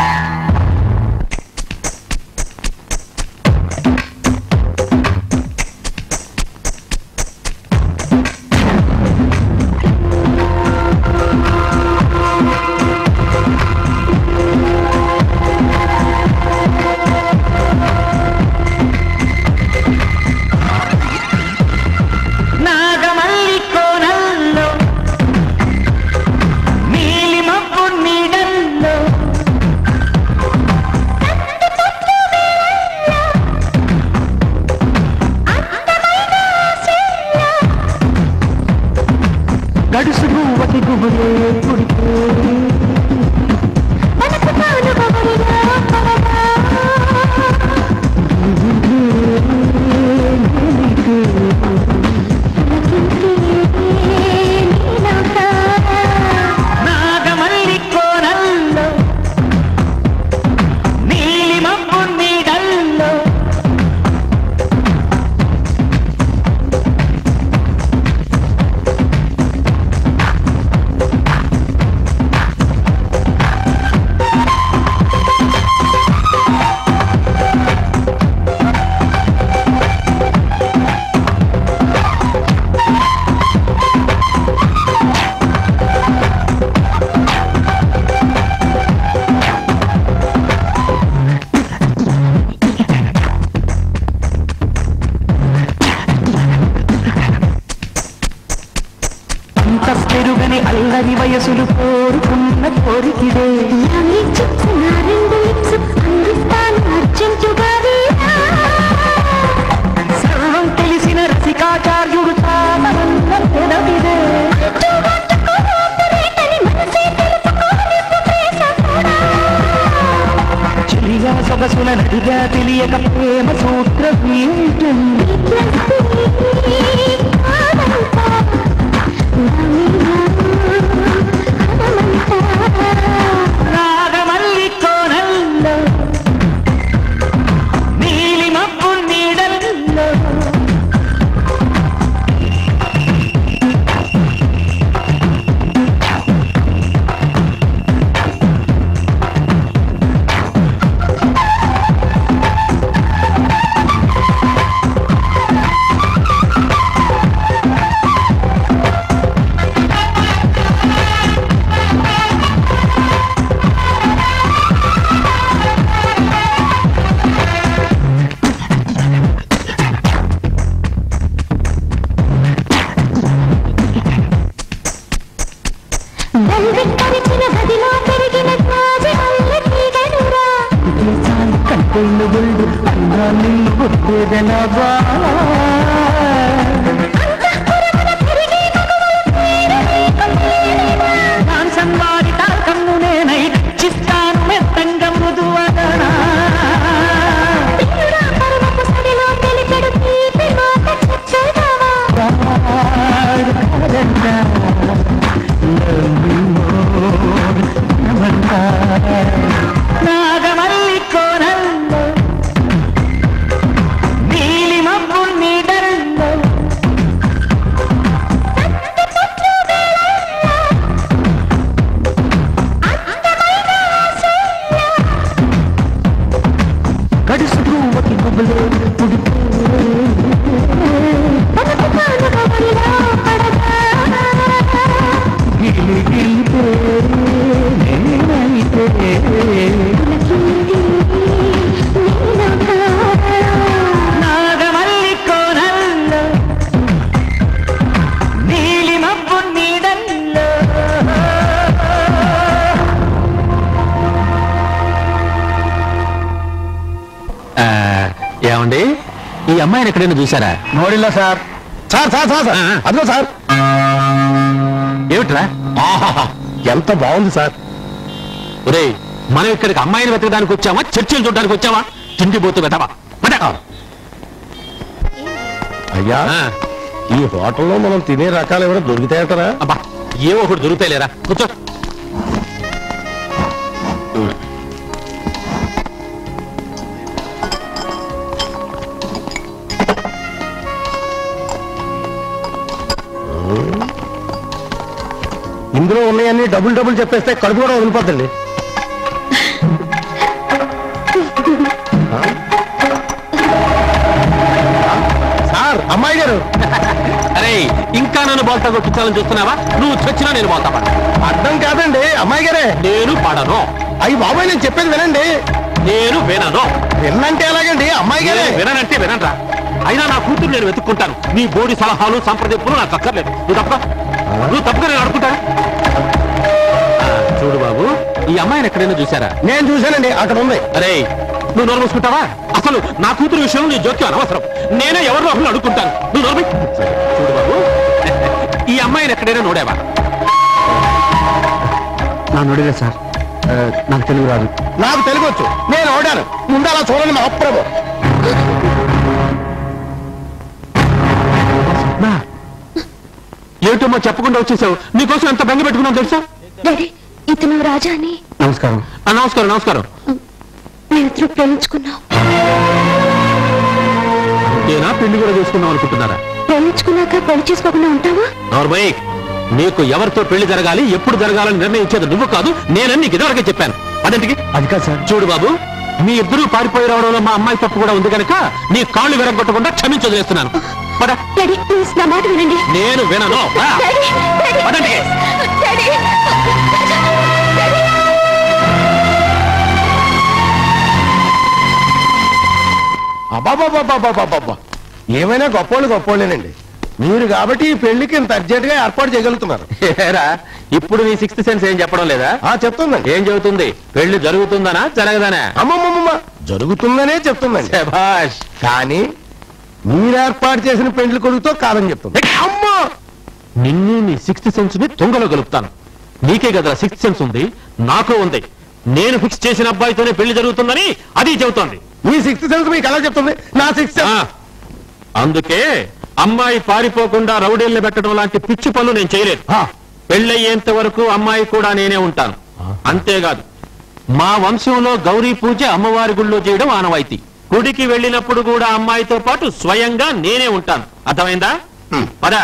పెరుగని అల్లరి వయసులు కోరుకున్న కోరికిదే సర్వం తెలిసిన రసికాచార్యుడు తామరన్న పెదవిదే చెలిగా సొగసుల నదిగా తెలియక ప్రేమ సూత్రం ఏంటండి రాగమల్లి కోనల్లో నీలి మబ్బు నీడల్లో కంటెళ్ళు గుళ్ళు అన్నా నిన్ను గుర్తేదెలాగా సంవారి తాకమ్ము నేనై చిస్తాను మెత్తంగా మృదువదనా నాగమల్లి కోనల్లో నీలి మబ్బు నీడల్లో గడుసు పువ్వుకి గుబులే పుడితే గిలి గిలితే నేనైతే నాగమల్లి కోనల్లో నీలి మబ్బు నీడల్లో ఏమండి ఈ అమ్మాయిని ఎక్కడైనా చూసారా? నోడిల్లా sir. Sir sir sir sir అదిగో సార్. ఏమిట్రా? ఆహాహా, ఎంత బాగుంది సార్. ఒరేయ్, మనం ఇక్కడికి అమ్మాయిని వెతకడానికి వచ్చావా, చర్చలు చూడడానికి వచ్చావా? తిండిపోతూ వెతవా? అయ్యా, ఈ హోటల్లో మనం తినే రకాలు ఎవరైనా దొరుకుతాయటరా? అబ్బా, ఏవో ఒకటి దొరుకుతాయిలేరా, కూర్చో. ఇందులో ఉన్నాయన్నీ డబుల్ డబుల్ చెప్పేస్తే కడుపు కూడా వదిలిపోద్దండి. సార్, అమ్మాయి గారు. అరే, ఇంకా నన్ను బోల్తా కొట్టించాలని చూస్తున్నావా? నువ్వు చచ్చినా నేను బోల్తా పడ. అర్థం కాదండి, అమ్మాయి గారే. నేను పడను. అయ్యి బాబాయ్, నేను చెప్పేది వినండి. నేను వినను. విన్నంటే ఎలాగండి, అమ్మాయి గారే. విననంటే వినరా? అయినా నా కూతురు నేను వెతుక్కుంటాను. నీ బోడి సలహాలు సంప్రదింపులు నాకు అక్కర్లేదు. నువ్వు తప్పుగా నేను అడుగుతాను. చూడు బాబు, ఈ అమ్మాయిని ఎక్కడైనా చూసారా? నేను చూశానండి, అక్కడ ఉంది. అరే, నువ్వు నోరు మూసుకుంటావా? అసలు నా కూతురు విషయంలో నీ జోక్యం అనవసరం. నేనే ఎవరినో ఒకరిని అడుగుకుంటాను. నువ్వు నోరు. చూడు బాబు, ఈ అమ్మాయిని ఎక్కడైనా నోడావా? నా నోడలే సార్, నాకు తెలుగు రాదు. నాకు తెలుగు వచ్చు, నేను ఓడాను. ముందు అలా చూడండి మా అప్రభు. ఏమిటమ్మా చెప్పకుండా వచ్చేసావు? నీకోసం ఎంత బెంగ పెట్టుకున్నావు తెలుసా? డాడీ, ఇతను రాజా అని. నమస్కారం. నమస్కారం. నమస్కారం. మేమిద్దరూ ప్రేమించుకున్నాం. నేనా పెళ్లి కూడా చేసుకుందాం అనుకుంటున్నారా? ప్రేమించుకున్నాక పెళ్లి చేసుకోకుండా ఉంటావా? నార్మల్, నీకు ఎవరితో పెళ్లి జరగాలి, ఎప్పుడు జరగాలని నిర్ణయించేది నువ్వు కాదు, నేనని నీకు ఇదివరకే చెప్పాను. అదేంటికి? అది కాదు సార్. చూడు బాబు, మీ ఇద్దరూ పారిపోయి రావడంలో మా అమ్మాయి తప్పు కూడా ఉంది కనుక నీ కాళ్ళు విరగొట్టకుండా క్షమించొదిలేస్తున్నాను. డాడీ, ప్లీజ్ నా మాట వినండి. నేను వినను. అబ్బాబాబాబాబాబాబా, ఏమైనా గొప్పోళ్ళు గొప్పోళ్ళేనండి. మీరు కాబట్టి ఈ పెళ్లికి ఇంత అర్జెంట్ గా ఏర్పాటు చేయగలుగుతున్నారు. ఏరా, ఇప్పుడు నీ సిక్స్త్ సెన్స్ ఏం చెప్పడం లేదా? చెప్తుందండి. ఏం చెబుతుంది? పెళ్లి జరుగుతుందనా జరగదనా? అమ్మమ్మమ్మ, జరుగుతుందనే చెప్తుందండి. శభాష్. కానీ మీరు ఏర్పాటు చేసిన పెండ్లి కొడుకుతో కాదని చెప్తుంది. అమ్మా, నిన్ను నీ సిక్స్త్ సెన్స్ ని తొంగలో కలుపుతాను. నీకే కదా సిక్స్త్ సెన్స్ ఉంది, నాకు ఉంది. నేను ఫిక్స్ చేసిన అబ్బాయితోనే పెళ్లి జరుగుతుందని అది చెబుతోంది. మీ సిక్స్త్ సెన్స్ మీకు ఎలా చెప్తుంది? నా సిక్స్త్ సెన్స్. అందుకే అమ్మాయి పారిపోకుండా రౌడీల్ని పెట్టడం లాంటి పిచ్చి పనులు నేను చేయలేదు. పెళ్ళయ్యేంత వరకు అమ్మాయి కూడా నేనే ఉంటాను. అంతేకాదు, మా వంశంలో గౌరీ పూజ అమ్మవారి గుళ్ళో చేయడం ఆనవాయితీ. గుడికి వెళ్ళినప్పుడు కూడా అమ్మాయితో పాటు స్వయంగా నేనే ఉంటాను. అర్థమైందా? పద.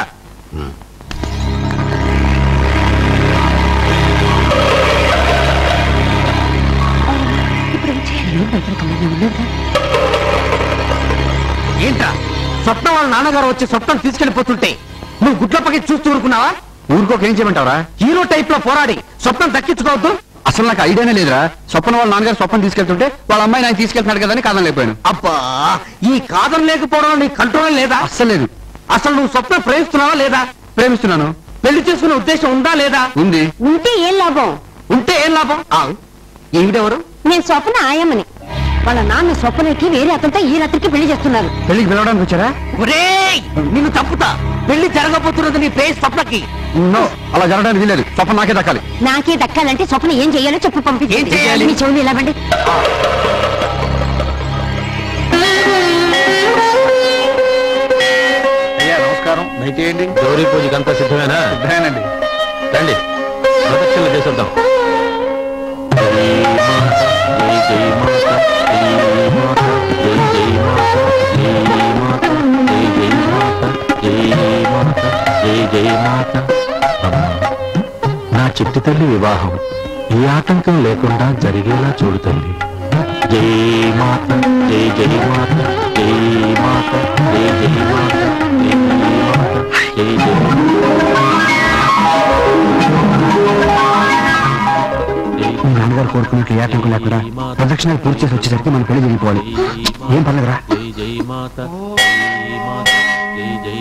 ఏంట్రా, స్వప్నం వాళ్ళ నాన్నగారు వచ్చి స్వప్నం తీసుకెళ్లిపోతుంటే నువ్వు గుడ్లపకి చూస్తూ ఊరుకున్నావా? ఊరుకోక ఏం చేయమంటావరా? హీరో టైప్ లో పోరాడి స్వప్నం దక్కించుకోవద్దు. అసలు నాకు ఐడియానే లేదురా. స్వప్న వాళ్ళ నాన్నగారు స్వప్నం తీసుకెళ్తుంటే వాళ్ళ అమ్మాయి నాకు తీసుకెళ్తున్నాడు కదా అని కాదని లేకపోయాను. అబ్బా, ఈ కాదం లేకపోవడం నీ కంట్రోల్ లేదా? అస్సలు లేదు. అసలు నువ్వు స్వప్నం ప్రేమిస్తున్నావా లేదా? ప్రేమిస్తున్నాను. పెళ్లి చేసుకునే ఉద్దేశం ఉందా లేదా? ఉంది. ఉంటే ఏం లాభం? ఉంటే ఏం లాభం? ఏమిటెవరు? నేను స్వప్న ఆయమ్మని. వాళ్ళ నాన్న స్వప్నకి వేరే అతనితో ఈ రాత్రికి పెళ్లి చేస్తున్నారు. పెళ్లికి పిలవడానికి వచ్చారా? ఒరేయ్, నిన్ను తప్పుతా. పెళ్లి జరగబోతున్నది నీ ప్రేమ స్వప్నకి. నో, అలా జరగడానికి వీలేదు. స్వప్న నాకే దక్కాలి. నాకే దక్కాలంటే స్వప్న ఏం చేయాలో చెప్పు పంపించి. ఏం చేయాలి? మీ చెవులు ఇలా బండి. అయ్యా నమస్కారం. దయచేయండి. గౌరీ పూజకి అంతా సిద్ధమేనా? సిద్ధమేనండి. రండి, ప్రదక్షిణలు చేసేద్దాం. నా చిట్టి తల్లి వివాహం ఏ ఆటంకం లేకుండా జరిగేలా చూడు తల్లి. జై మాత, జై జై మాత, జై మాత, జై జై మాత, జై మాత, జై జై మీ నాన్నగారు కోరుకున్నట్లు ఏ ఆటంకం లేకుండా ప్రదక్షిణాలు పూర్తి చేసి వచ్చేసరికి మన పెళ్లి జరిగిపోవాలి. ఏం పర్లేదురా. జై జై మాత, జై మాత, జై జై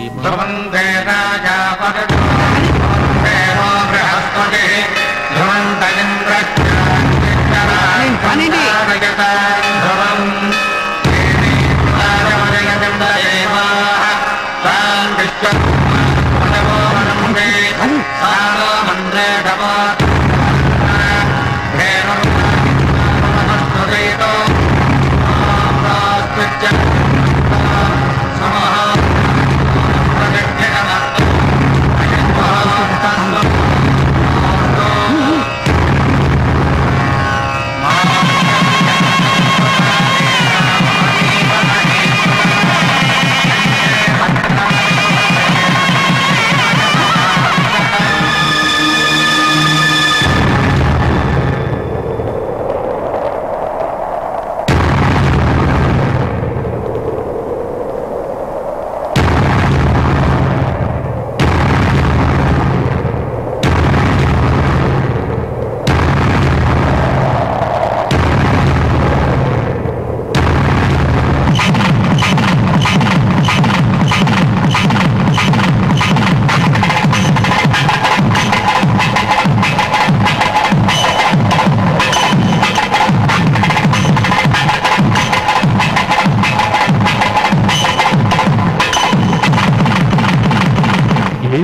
కానివ్వండి.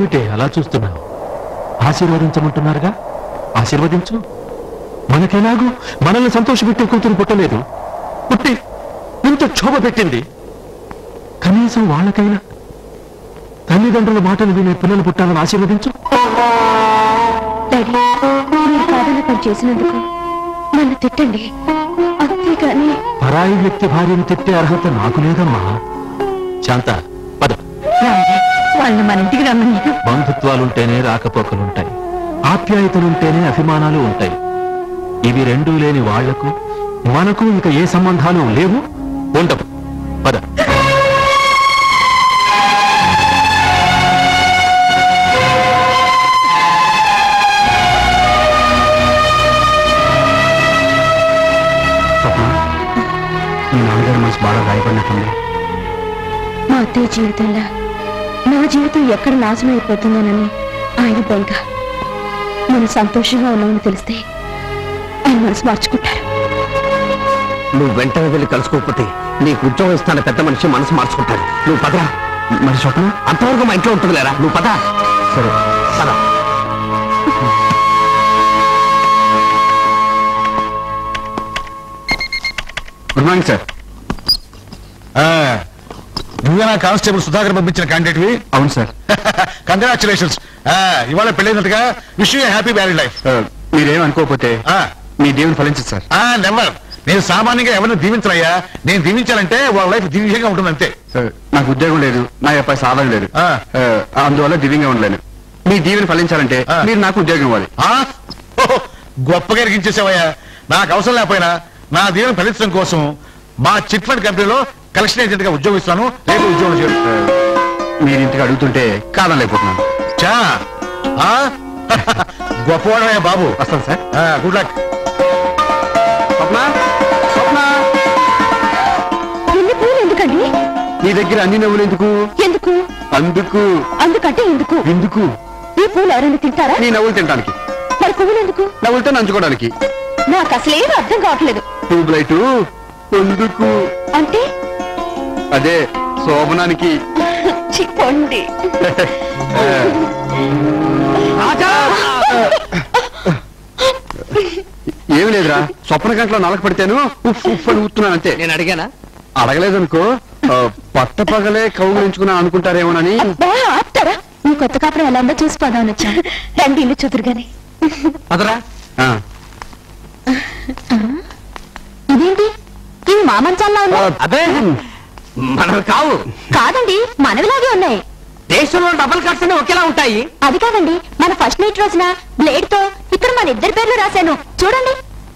ఏమిటే అలా చూస్తున్నావు? ఆశీర్వదించమంటున్నారుగా, ఆశీర్వదించు. మనకెలాగూ మనల్ని సంతోషపెట్టే కూతురు పుట్టలేదు, పుట్టి ఇంత క్షోభ పెట్టింది. కనీసం వాళ్ళకైనా తల్లిదండ్రుల మాటలు వినే పిల్లలు పుట్టాలని ఆశీర్వదించు. డాడీ, మీరు కాదన్న పని చేసినందుకు నన్ను తిట్టండి, అంతేగాని పరాయి వ్యక్తి భార్యను తిట్టే అర్హత నాకు లేదమ్మా. శాంత, పద. వాళ్ళని మన ఇంటికి రమ్మని. బంధుత్వాలుంటేనే రాకపోకలుంటాయి, ఆప్యాయతలుంటేనే అభిమానాలు ఉంటాయి. ఇవి రెండూ లేని వాళ్లకు మనకు ఇక ఏ సంబంధాలు లేవు, ఉండవు. పద. మీ నాన్నగారు మనసు బాగా గాయపడినట్టుంది. మా అత్తయ్య జీవితంలో నా జీవితం ఎక్కడ నాశనం అయిపోతుందోనని ఆయన బెంక. మనం సంతోషంగా ఉన్నామని తెలిస్తే ఆయన మనసు మార్చుకుంటారు. నువ్వు వెంటనే వెళ్ళి కలుసుకోకపోతే నీకు ఉద్యోగం ఇస్తాన పెద్ద మనిషి మనసు మార్చుకుంటాడు. నువ్వు పదరా. మరి స్వప్న అంతవరకు మా ఇంట్లో ఉంటుంది లేరా, నువ్వు పద. సరే పద. Good morning sir. నువ్వేనా కానిస్టేబుల్ సుధాకర్ పంపించిన క్యాండిడేట్వి? అవును సార్. కంగ్రాచులేషన్స్. ఇవాళ పెళ్ళైనట్టుగా wish you happy married life. మీరేం అనుకోకపోతే మీ దేవుని ఫలించదు సార్. నెవర్. నేను సామాన్యంగా ఎవరిని దీవించనయ్యా. నేను దీవించాలంటే వాళ్ళ లైఫ్ దివ్యంగా ఉంటుంది అంతే. నాకు ఉద్యోగం లేదు, నా అబ్బాయి సాధన లేదు, అందువల్ల దివ్యంగా ఉండలేను. మీ దీవెని ఫలించాలంటే మీరు నాకు ఉద్యోగం ఇవ్వాలి. గొప్పగా ఎరిగించేసావయ్యా. నాకు అవసరం లేకపోయినా నా దీవెని ఫలించడం కోసం మా చిట్ ఫండ్ కంపెనీలో కలెక్షన్ ఏజెంట్ గా ఉద్యోగం ఇస్తాను. రేపు ఉద్యోగం చేయడం. మీరు ఇంటికి అడుగుతుంటే కాదనలేకపోతున్నాను. చా గొప్పవాడమయ్యా బాబు. వస్తాను sir. Good luck. Swapna, Swapna, ఎన్ని పూలు ఎందుకండి? నీ దగ్గర అన్ని నవ్వులు ఎందుకు? ఎందుకు? అందుకు. అందుకంటే ఎందుకు? ఎందుకు? ఈ పూలు ఎవరైనా తింటారా? నీ నవ్వులు తినడానికి. మరి పువ్వులు ఎందుకు? నవ్వులతో నంచుకోవడానికి. నాకు అసలేం అర్థం కావట్లేదు. ట్యూబ్ లైట్ ఎందుకు? అంటే అదే శోభనానికి. చిప్పండి. ఏమి లేదురా, స్వప్న గంటలో నలక పడితేను ఉఫ్ ఉఫ్ అని ఊతున్నాను అంతే. నేను అడిగానా? అడగలేదనుకో, పట్టపగలే కౌగులించుకున్నాను అనుకుంటారేమోనని. ఆపుతారా? నీ కొత్త కాపురం ఎలా ఉందో చూసి పోదామని వచ్చా. రండి ఇల్లు చూదురుగానే. పదరా. ఇదేంటి ఇవి మా మంచాల్లో ఉన్నాయి? అదే మనవి కావు. కాదండి, మనవిలాగే ఉన్నాయి. దేశంలో డబుల్ కట్స్ అన్ని ఒకేలా ఉంటాయి. అది కాదండి, మన ఫస్ట్ నైట్ రోజున బ్లేడ్ తో ఇక్కడ మన ఇద్దరి పేర్లు రాశాను చూడండి.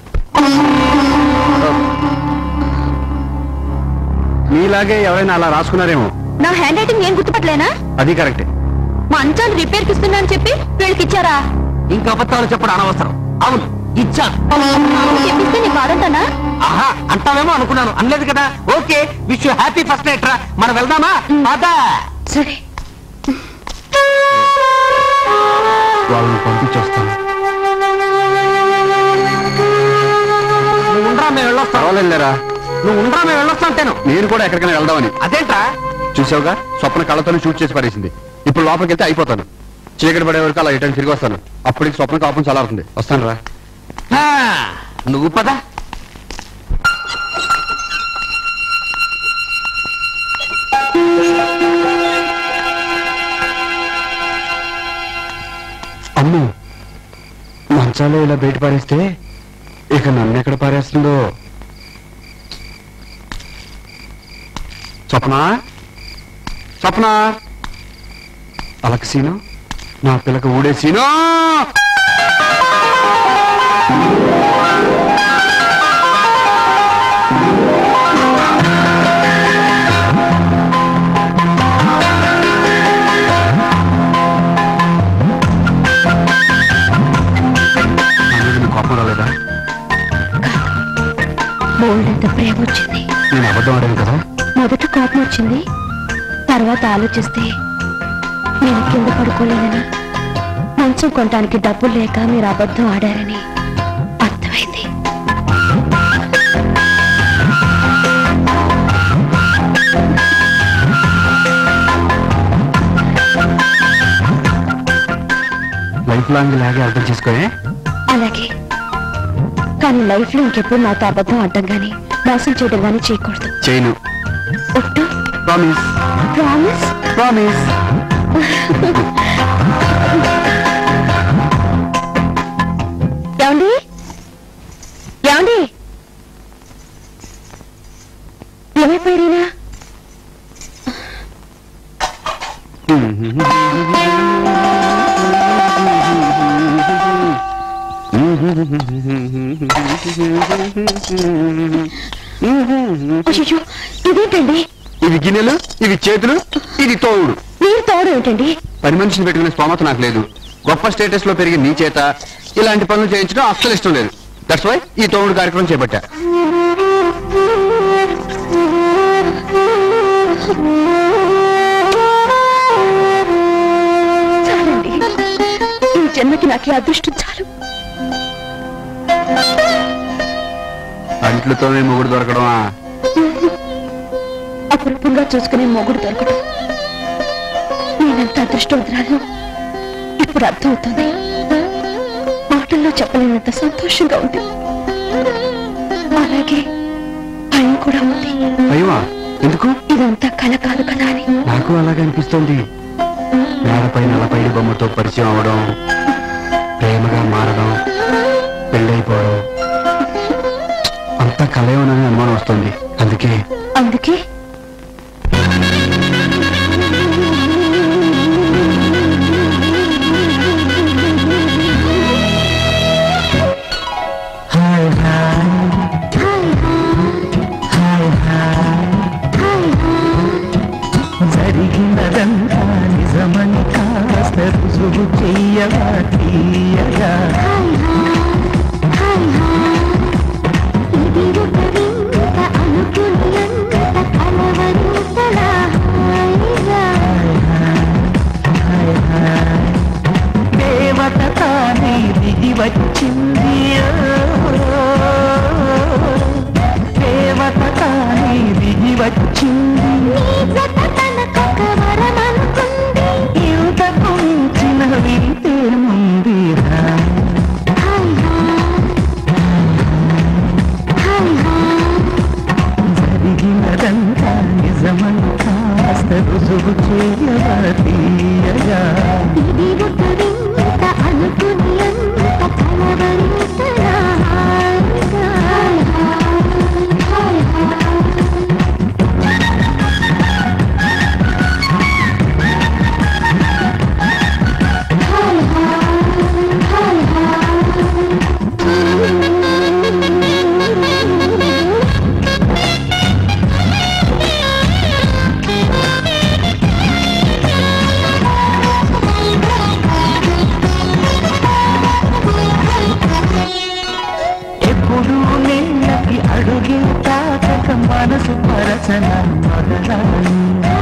మీలాగే ఎవరైనా అలా రాసుకున్నారేమో. నా హ్యాండ్ రైటింగ్ ఏం గుర్తుపట్టలేనా? అది కరెక్టే. మంచాలు రిపేర్ కి ఇస్తున్నా అని చెప్పి వీళ్ళకి ఇచ్చారా? ఇంకా అబద్ధాలు చెప్పడం అనవసరం. అవును, ఇచ్చా. చెప్పిస్తే నీకు కాదంటానా? ఆహా, అంటావేమో అనుకున్నాను. అనలేదు కదా. Okay, wish you happy first night రా. మనం వెళ్దామా? అదా సరే, వాళ్ళని పంపించొస్తాను. నువ్వు ఉండరా, మేము వెళ్ళొస్తాం. పర్వాలేదులేరా, నువ్వు ఉండరా, మేము వెళ్ళొస్తాంటేను. నేను కూడా ఎక్కడికైనా వెళ్దామని. అదేంట్రా? చూసావుగా, స్వప్న కళ్ళతోనే షూట్ చేసి పడేసింది. ఇప్పుడు లోపలికి వెళ్తే అయిపోతాను. చీకటి పడే వరకు అలా ఇటు తిరిగి వస్తాను. అప్పటికి స్వప్న కాపం చల్లారుతుంది. వస్తాను రా. నువ్వు పద. అమ్ము, మంచాలో ఇలా బయట పారేస్తే ఇక నన్ను ఎక్కడ పారేస్తుందో. స్వప్న, స్వప్న, అలక సీను, నా పిల్లక ఊడే సీను. కోపం రాలేదా? బోల్డంత ప్రేమ వచ్చింది. నేను అబద్ధం ఆడాను కదా. మొదట కోపం వచ్చింది, తర్వాత ఆలోచిస్తే నేను కింద పడుకోలేనని, మంచం కొనడానికి డబ్బులు లేక మీరు అబద్ధం ఆడారని అర్థమైంది. లైఫ్ లాంగ్ లాగే అర్థం చేసుకోే. అలాగే, కానీ లైఫ్ లో ఇంకెప్పుడు నాతో అబద్ధం ఆడటం గానీ మోసం చేయడం గానీ చేయకూడదు. చేయను. ఒట్టు. ప్రామిస్. ప్రామిస్. ప్రామిస్. ఏమండి ఏమండి ఏమైపోయినా అయ్యో ఇదేంటండి? ఇవి గిన్నెలు, ఇవి చేతులు, ఇది తోడు. మీరు తోడు ఏంటండి? పని మనిషిని పెట్టుకునే స్తోమత నాకు లేదు. గొప్ప స్టేటస్ లో పెరిగి నీ చేత ఇలాంటి పనులు చేయించడం అస్సలు ఇష్టం లేదు. దట్స్ వై ఈ తోడు కార్యక్రమం చేపట్టా. చాలండి, ఈ జన్మకి నాకు అదృష్టం చాలు. అంట్లతోనే మొగుడు దొరకడమా? అపురూపంగా చూసుకునే మొగుడు దొరకడం నేనెంత అదృష్టవంతురాలు ఇప్పుడు అర్థమవుతుంది. మాటల్లో చెప్పలేనంత సంతోషంగా ఉంది. అలాగే భయం కూడా ఉంది. భయమా? ఎందుకు? ఇదంతా కల కాదు కదా అని. నాకు అలాగే అనిపిస్తోంది. నేలపై నలపైడి బొమ్మతో పరిచయం అవడం, ప్రేమగా మారడం, పెళ్ళైపోవడం అంతా కలయోనని అనుమానం వస్తుంది. అందుకే అందుకే జరిగినదంతా నిజమని కాస్త రుజువు చెయ్యగా తీయగా దేవత తానే దిగి వచ్చింది, దేవత తానే దిగి వచ్చింది, ఇంతకు మించిన వింతేముంది. జరిగినదంతా నిజమని కాస్త రుజువు చేయగా తీయగా ఎప్పుడు నేలకి అడుగే తాకక మనసు పరచన మొదలని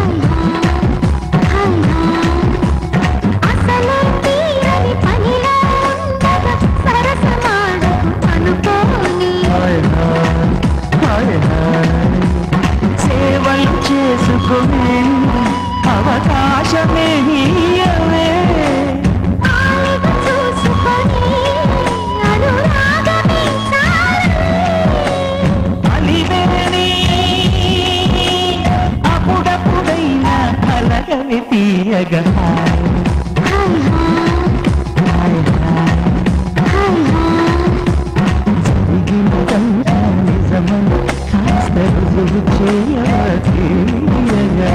సేవలు చేసుకునే అవకాశమే ఇయ్యవే. అలివేణి అప్పుడప్పుడైనా కలగవి తీయగా జరిగినదంతా నిజమని కాస్త రుజువు చేయగా తీయగా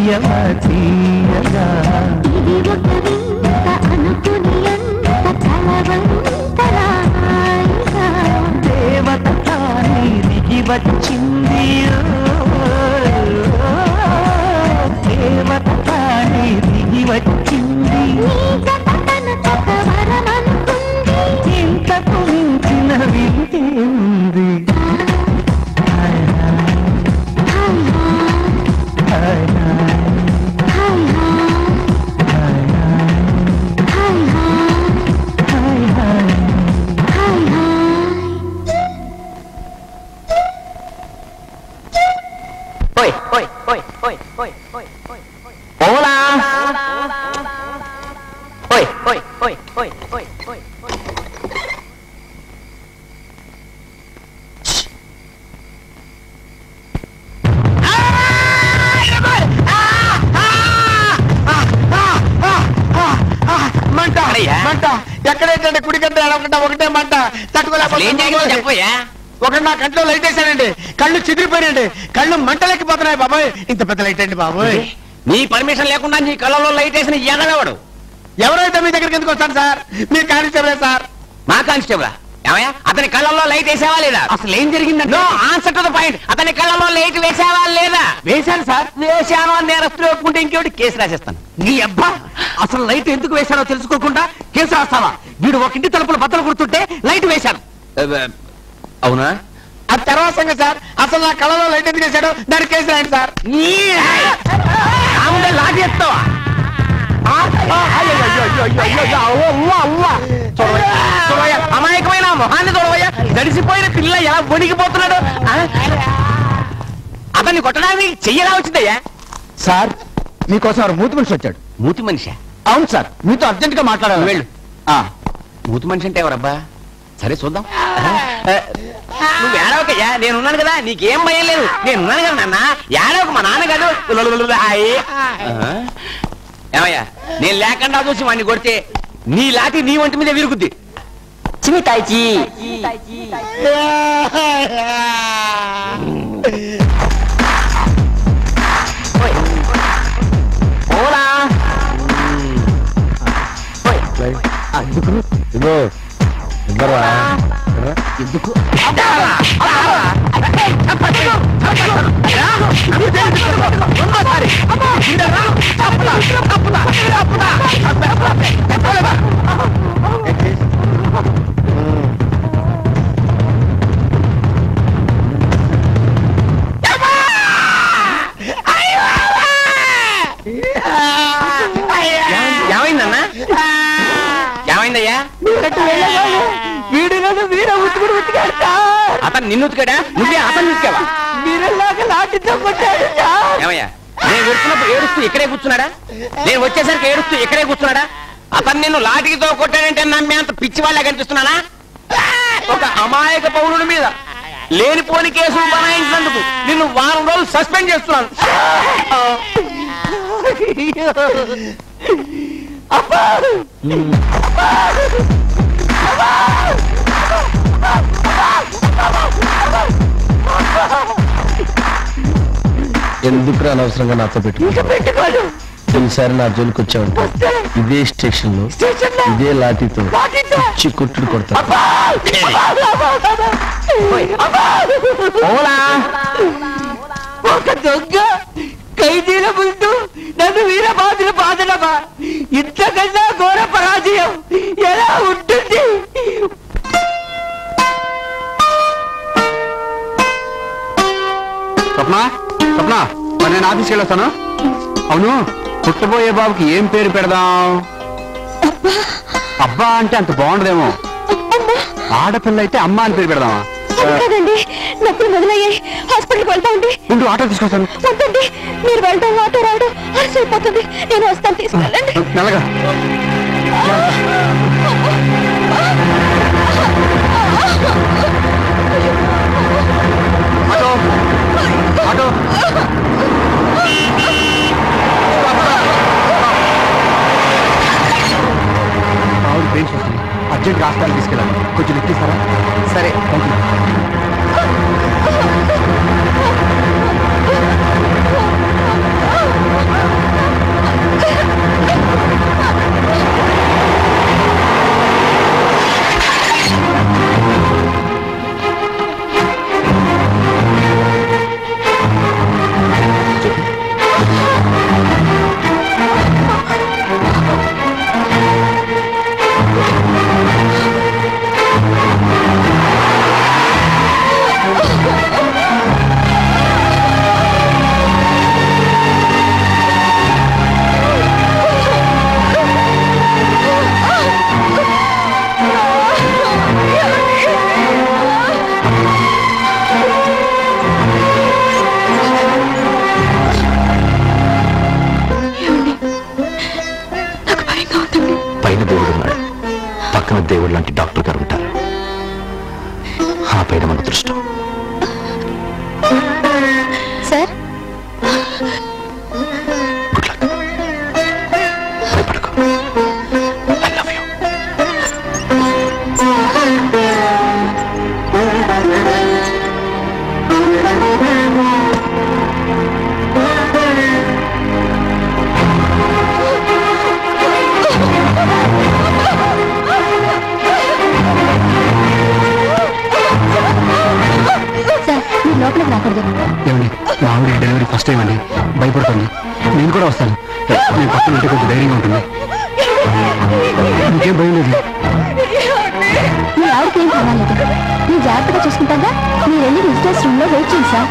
తీయగా తీయగా ఇది ఒక వింత అనుకుని అంత కలవంతరా హాయిగా. దేవత తానే దిగి వచ్చింది దేవత తానే దిగి వచ్చింది నీ జత తనకొక వరమనుకుంది. ఇంతకు మించిన వింతే ఉంది hi hi hi hi hi hi hi hi hi hi. ఓయ్ ఓయ్ ఓయ్ ఓయ్ ఓయ్ ఓయ్ ఓయ్ ఓలా ఓయ్ ఓయ్ ఓయ్ ఓయ్ ఓయ్ ఓయ్ ఓయ్. మంట మంట ఎక్కడైతే కుడి గంట ఎడవకుండా ఒకటే మంట ఏం జరిగిందో చెప్పయ్యా. ఒకటి నా కంట్లో లైట్ వేసానండి, కళ్ళు చిదిరిపోయాయండి, కళ్ళు మంటలెక్కిపోతున్నాయి బాబాయ్. ఇంత పెద్ద లైట్ అండి బాబాయ్. నీ పర్మిషన్ లేకుండా నీ కళ్ళలో లైట్ వేసిన ఎగవేవాడు ఎవరైతే మీ దగ్గరికి ఎందుకు వస్తాను సార్? మీరు కానిస్టేబులే సార్. మా కానిస్టేబుల్ ఏమయ్యా? అతని కళ్ళలో లైట్ వేసావా లేదా? అసలు ఏం జరిగిందంటే no answer to the point. అతని కళ్ళలో లైట్ వేసావా లేదా? వేశాను సార్. వేశాను అని నేరస్తులు ఒప్పుకుంటే ఇంకోటి కేసు రాసేస్తాను. నీ అబ్బా అసలు లైట్ ఎందుకు వేశానో తెలుసుకోకుండా కేసు రాస్తావా? వీడు ఒక ఇంటి తలుపులు బద్దలు కొడుతుంటే లైట్ వేశాను. అవునా? అది తర్వాత సంగతి సార్. అసలు నా కళ్ళలో లైట్ ఎందుకు వేశాడో దానికి కేసు రాయండి సార్. లాగి ఎత్తావా? అమాయకమైన మొహాన్ని చూడవయ్యా. దడిసిపోయిన పిల్ల ఎలా వణికిపోతున్నాడు. అతన్ని కొట్టడానికి చెయ్యలా వచ్చిందయ్యా. సార్ మీకోసం ఎవరు మూతి మనిషి వచ్చాడు. మూతి మనిషి? అవును సార్, మీతో అర్జెంట్ గా మాట్లాడాలి. వెళ్ళు. మూతి మనిషి అంటే ఎవరబ్బా? సరే చూద్దాం. నువ్వు ఏడవకయ్యా, నేనున్నాను కదా, నీకేం భయం లేదు. నేనున్నాను కదా నాన్న, ఏడవక. మా నాన్న కాదు. ఏమయ్యా, నేను లేకుండా చూసి వాడిని కొడితే నీ లాటి నీ ఒంటి మీద విరుగుద్ది. చిమితాయిచి ఓలా అందుకు ఎందుకు ఏమైందన్నా? ఏమైందయ్యా? వీడు వీర ఉతుకుడు ఉతికాడు సార్. అతను నిన్ను ఉతికాడా? నువ్వే అతను ఉతికావా? వీరలాగా లాఠీతో కొట్టాడు సార్. ఏమయ్యా, నేను వెళ్తున్నప్పుడు ఏడుస్తూ ఇక్కడే కూర్చున్నాడా? నేను వచ్చేసరికి ఏడుస్తూ ఇక్కడే కూర్చున్నాడా? అతను నిన్ను లాఠీతో కొట్టాడంటే నమ్మే అంత పిచ్చి వాళ్ళ కనిపిస్తున్నానా? ఒక అమాయక పౌరుడి మీద లేనిపోని కేసులు బనాయించినందుకు నిన్ను వారం రోజులు సస్పెండ్ చేస్తున్నాను. ఎందుకు అనవసరంగా నాతో పెట్టుకోడు? ఈసారి నా జోలికి వచ్చావంటే ఇదే స్టేషన్ లో ఇదే లాఠీతో పిచ్చి కొట్టుడు కొడతా. ఒక దొంగ ఖైదీల ముందు నన్ను వీరబాదులు బాధనమా? ఇంతకన్నా ఘోర పరాజయం ఎలా ఉంటుంది? స్వప్న స్వప్న, మరి నేను ఆఫీస్కి వెళ్ళొస్తాను. అవును, పుట్టబోయే బాబుకి ఏం పేరు పెడదాం? అబ్బా అంటే అంత బాగుండదేమో. ఆడపిల్ల అయితే అమ్మ అని పేరు పెడదామా? కాదండి, నొప్పులు మొదలయ్యాయి, హాస్పిటల్కి వెళ్తా ఉండి. ముందు ఆటో తీసుకొస్తాను. వద్దండి, మీరు వెళ్ళడం ఆటో రావడం అలసైపోతుంది. నేను వస్తాను, తీసుకెళ్ళండి. మెల్లగా. Auto auto. అర్జెంట్ హాస్పిటల్ తీసుకెళ్ళాలి. కొంచెం ఎక్కిస్తారా? సరే, థ్యాంక్ యూ. పక్కన దేవుడు లాంటి డాక్టర్ గారు ఉంటారు. ఆ పైన మన దృష్టం. Sir good luck. భయపడకు. I love you. సార్ మీరు లోపలికి రాకూడదు. ఏమండి మా ఆవిడ డెలివరీ ఫస్ట్ టైం అండి, భయపడుతుంది. నేను కూడా వస్తాను. నేను పక్కన ఉంటే కొంచెం ధైర్యంగా ఉంటుంది. ఇంకేం భయం లేదు. మీ ఆవిడకి ఏం పర్వాలేదు, మీరు జాగ్రత్తగా చూసుకుంటాగా. మీరు వెళ్ళి విజిటర్స్ రూమ్ లో వెయిట్ చేయండి సార్.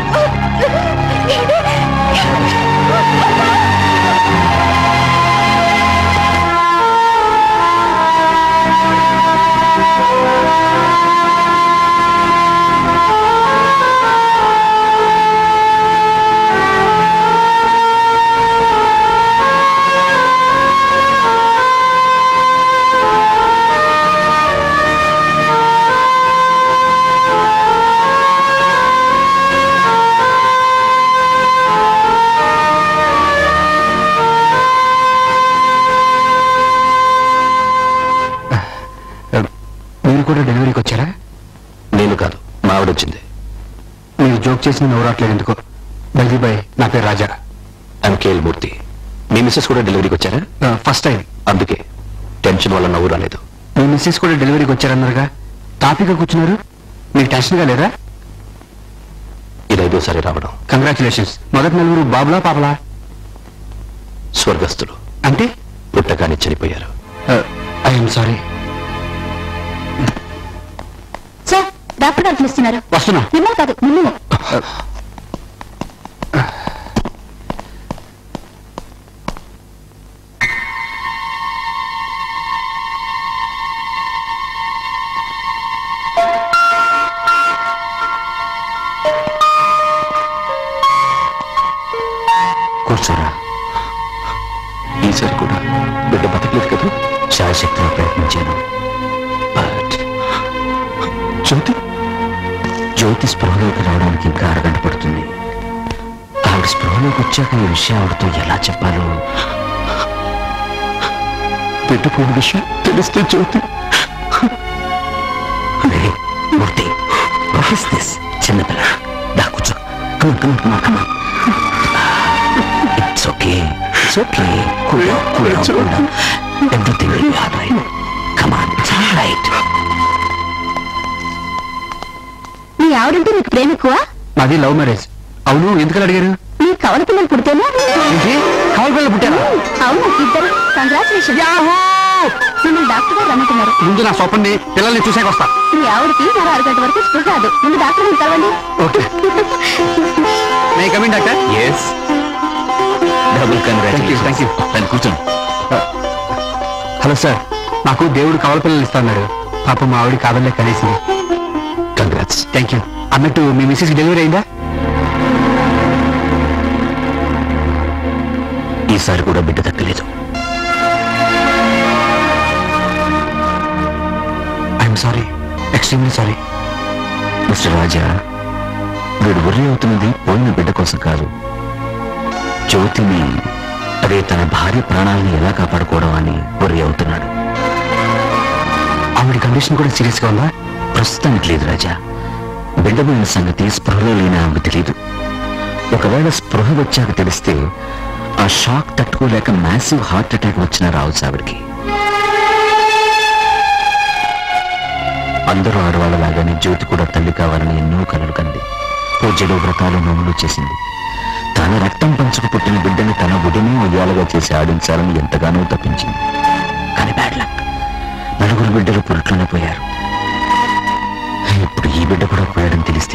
మీరు కూడా డెలివరీకి వచ్చారా? నేను కాదు, మా ఆవిడ వచ్చింది. మీరు జోక్ చేసిన నవ్వరాట్లేదు ఎందుకో. బై నా పేరు రాజా. I'm K L Murthy. మీ మిస్సెస్ కూడా డెలివరీకి వచ్చారా? First time. అందుకే టెన్షన్ వల్ల నవ్వు రాలేదు. మీ మిస్సెస్ కూడా డెలివరీకి వచ్చారన్నారుగా, టాపిక్గా కూర్చున్నారు. మీకు టెన్షన్గా లేదా? ఇది 5వ రావడం. కంగ్రాచులేషన్స్. మొదటి నలుగురు బాబులా పాపలా? స్వర్గస్థులు. అంటే పుట్టగానే చనిపోయారు. I'm sorry. సార్ డాక్టర్ గారు పిలుస్తున్నారు. వస్తున్నా. మిమ్మల్ని కాదు, మిమ్మల్ని. కూర్చోరా. ఈసారి కూడా బిడ్డ బతకలేదు కదా. శాయశక్తిగా ప్రయత్నించాను. బట్ జ్యోతి స్పృహలోకి రావడానికి ఇంకా అరగంట పడుతుంది. ఆవిడ స్పృహలోకి వచ్చాక ఈ విషయం ఆవిడతో ఎలా చెప్పాలో. బిడ్డ పోయిన విషయం తెలిస్తే జ్యోతి. మూర్తి, చిన్నపిల్ల దా కూర్చో. It's okay. It's okay. Cool down. Everything will be all right. Come on, it's all right. మీ ఆవిడంటే మీకు ప్రేమ ఎక్కువ? మాది లవ్ మ్యారేజ్. అవును, ఎందుకని అడిగారు? మీ కవల పిల్లలు పుడితేనా? ఏంటి, కవల పిల్లలు పుట్టారా? అవును, ఇద్దరు. కంగ్రాచులేషన్. మిమ్మల్ని డాక్టర్ గారు రమ్మంటున్నారు. ముందు నా స్వప్న్ని పిల్లల్ని చూసాక వస్తా. మీ ఆవిడకి మరో అరగంట వరకు స్పృహ రాదు. ముందు డాక్టర్ గారిని కలవండి. Okay. May I come in doctor? Yes. Double congratulations. Thank you. నేను కూర్చోను. హలో సార్, నాకు దేవుడు కవల పిల్లలు ఇస్తాడు. పాప మా ఆవిడ కాదలే కనేసింది. కంగ్రాట్స్. Thank you. అన్నట్టు మీ మిస్సెస్ డెలివరీ అయిందా? ఈసారి కూడా బిడ్డ దక్కలేదు. I'm sorry, extremely sorry. Mister Raja, వీడు వర్రీ అవుతున్నది పోయిన బిడ్డ కోసం కాదు, జ్యోతిని, అదే తన భార్య ప్రాణాలను ఎలా కాపాడుకోవడం అని వర్రీ అవుతున్నాడు. ఆవిడ కండిషన్ కూడా సీరియస్ గా ఉందా? ప్రస్తుతానికి లేదు రాజా. బిడ్డమైన సంగతి స్పృహలో లేని ఆమెకు తెలియదు. ఒకవేళ స్పృహ వచ్చాక తెలిస్తే ఆ షాక్ తట్టుకోలేక మ్యాసివ్ హార్ట్ అటాక్ వచ్చినా రావచ్చు ఆవిడికి. అందరూ ఆడవాళ్ళలాగానే జ్యోతి కూడా తల్లి కావాలని ఎన్నో కలలు కంది. పూజలు, వ్రతాలు, నోములు చేసింది. తన రక్తం పంచుకు పుట్టిన బిడ్డని తన బుడిని ఉయ్యాలుగా చేసి ఆడించాలని ఎంతగానో తప్పించింది. కానీ బ్యాడ్ లక్, నలుగురు బిడ్డలు పురుట్లోనే పోయారు. ఇప్పుడు ఈ బిడ్డ కూడా పోయాడని తెలిస్తే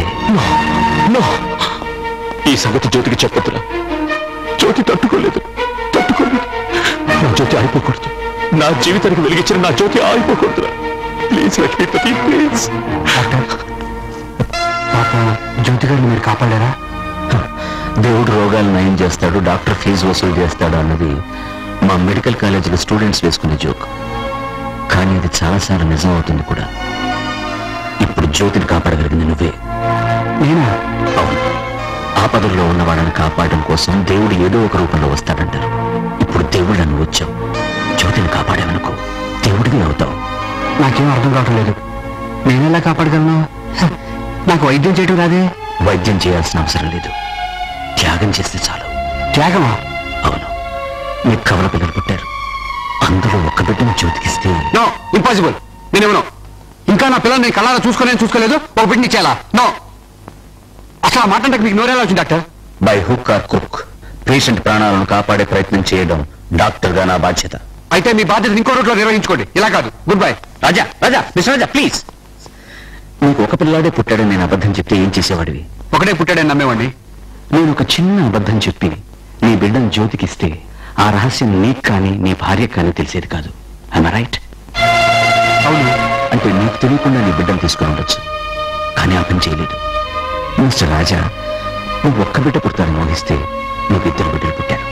ఈ సంగతి జ్యోతికి చెప్పొద్దురా. జ్యోతి తట్టుకోలేదు. నా జ్యోతి ఆగిపోకూడదు. నా జీవితానికి వెలిగించిన నా జ్యోతి ఆగిపోకూడదురా. Please Lakshmipati, please. డాక్టర్, పాప జ్యోతి గారిని మీరు కాపాడారా? దేవుడు రోగాలు నయం చేస్తాడు, డాక్టర్ ఫీజు వసూలు చేస్తాడు అన్నది మా మెడికల్ కాలేజీలో స్టూడెంట్స్ వేసుకునే జోక్. కానీ అది చాలాసార్లు నిజం అవుతుంది కూడా. ఇప్పుడు జ్యోతిని కాపాడగలిగింది నువ్వే. నేనా? అవును. ఆపదల్లో ఉన్న వాళ్ళని కాపాడడం కోసం దేవుడు ఏదో ఒక రూపంలో వస్తాడంటారు. ఇప్పుడు దేవుడు నువ్వు వచ్చావు. జ్యోతిని కాపాడావనుకో, దేవుడివి అవుతావు. నాకేం అర్థం కావటం లేదు. నేనెలా కాపాడగలను? నాకు వైద్యం చేయడం రాదే. వైద్యం చేయాల్సిన అవసరం లేదు, త్యాగం చేస్తే చాలు. త్యాగమా? అవును. నీకు కవల పిల్లలు పుట్టారు, అందులో ఒక్క బిడ్డను జ్యోతికిస్తే. No, impossible. నేనేమో ఇంకా నా పిల్లల్ని నేను కళ్ళారా చూసుకోలేదు, ఒక బిడ్డని ఇచ్చేయాలా? నో. అసలు ఆ మాట మీకు నోరేలా వచ్చింది doctor? By hook or crook patient ప్రాణాలను కాపాడే ప్రయత్నం చేయడం డాక్టర్గా నా బాధ్యత. అయితే మీ బాధ్యత ఇంకో రూట్లో నిర్వహించుకోండి, ఇలా కాదు. Good bye. Raja, mister Raja, please. నీకు ఒక పిల్లాడే పుట్టాడని నేను అబద్ధం చెప్తే ఏం చేసేవాడివి? ఒకటే పుట్టాడని నమ్మేవాడిని. నేను ఒక చిన్న అబద్ధం చెప్పి నీ బిడ్డను జ్యోతికిస్తే ఆ రహస్యం నీకు కానీ నీ భార్యకు కానీ తెలిసేది కాదు. I'm right? అవును. అంటే నీకు తెలియకుండా నీ బిడ్డను తీసుకుని ఉండొచ్చు, కానీ ఆ పని చేయలేదు. మిస్టర్ రాజా, నువ్వు ఒక్క బిడ్డ పుడతాను ఊహిస్తే నీకు 2 బిడ్డలు పుట్టారు.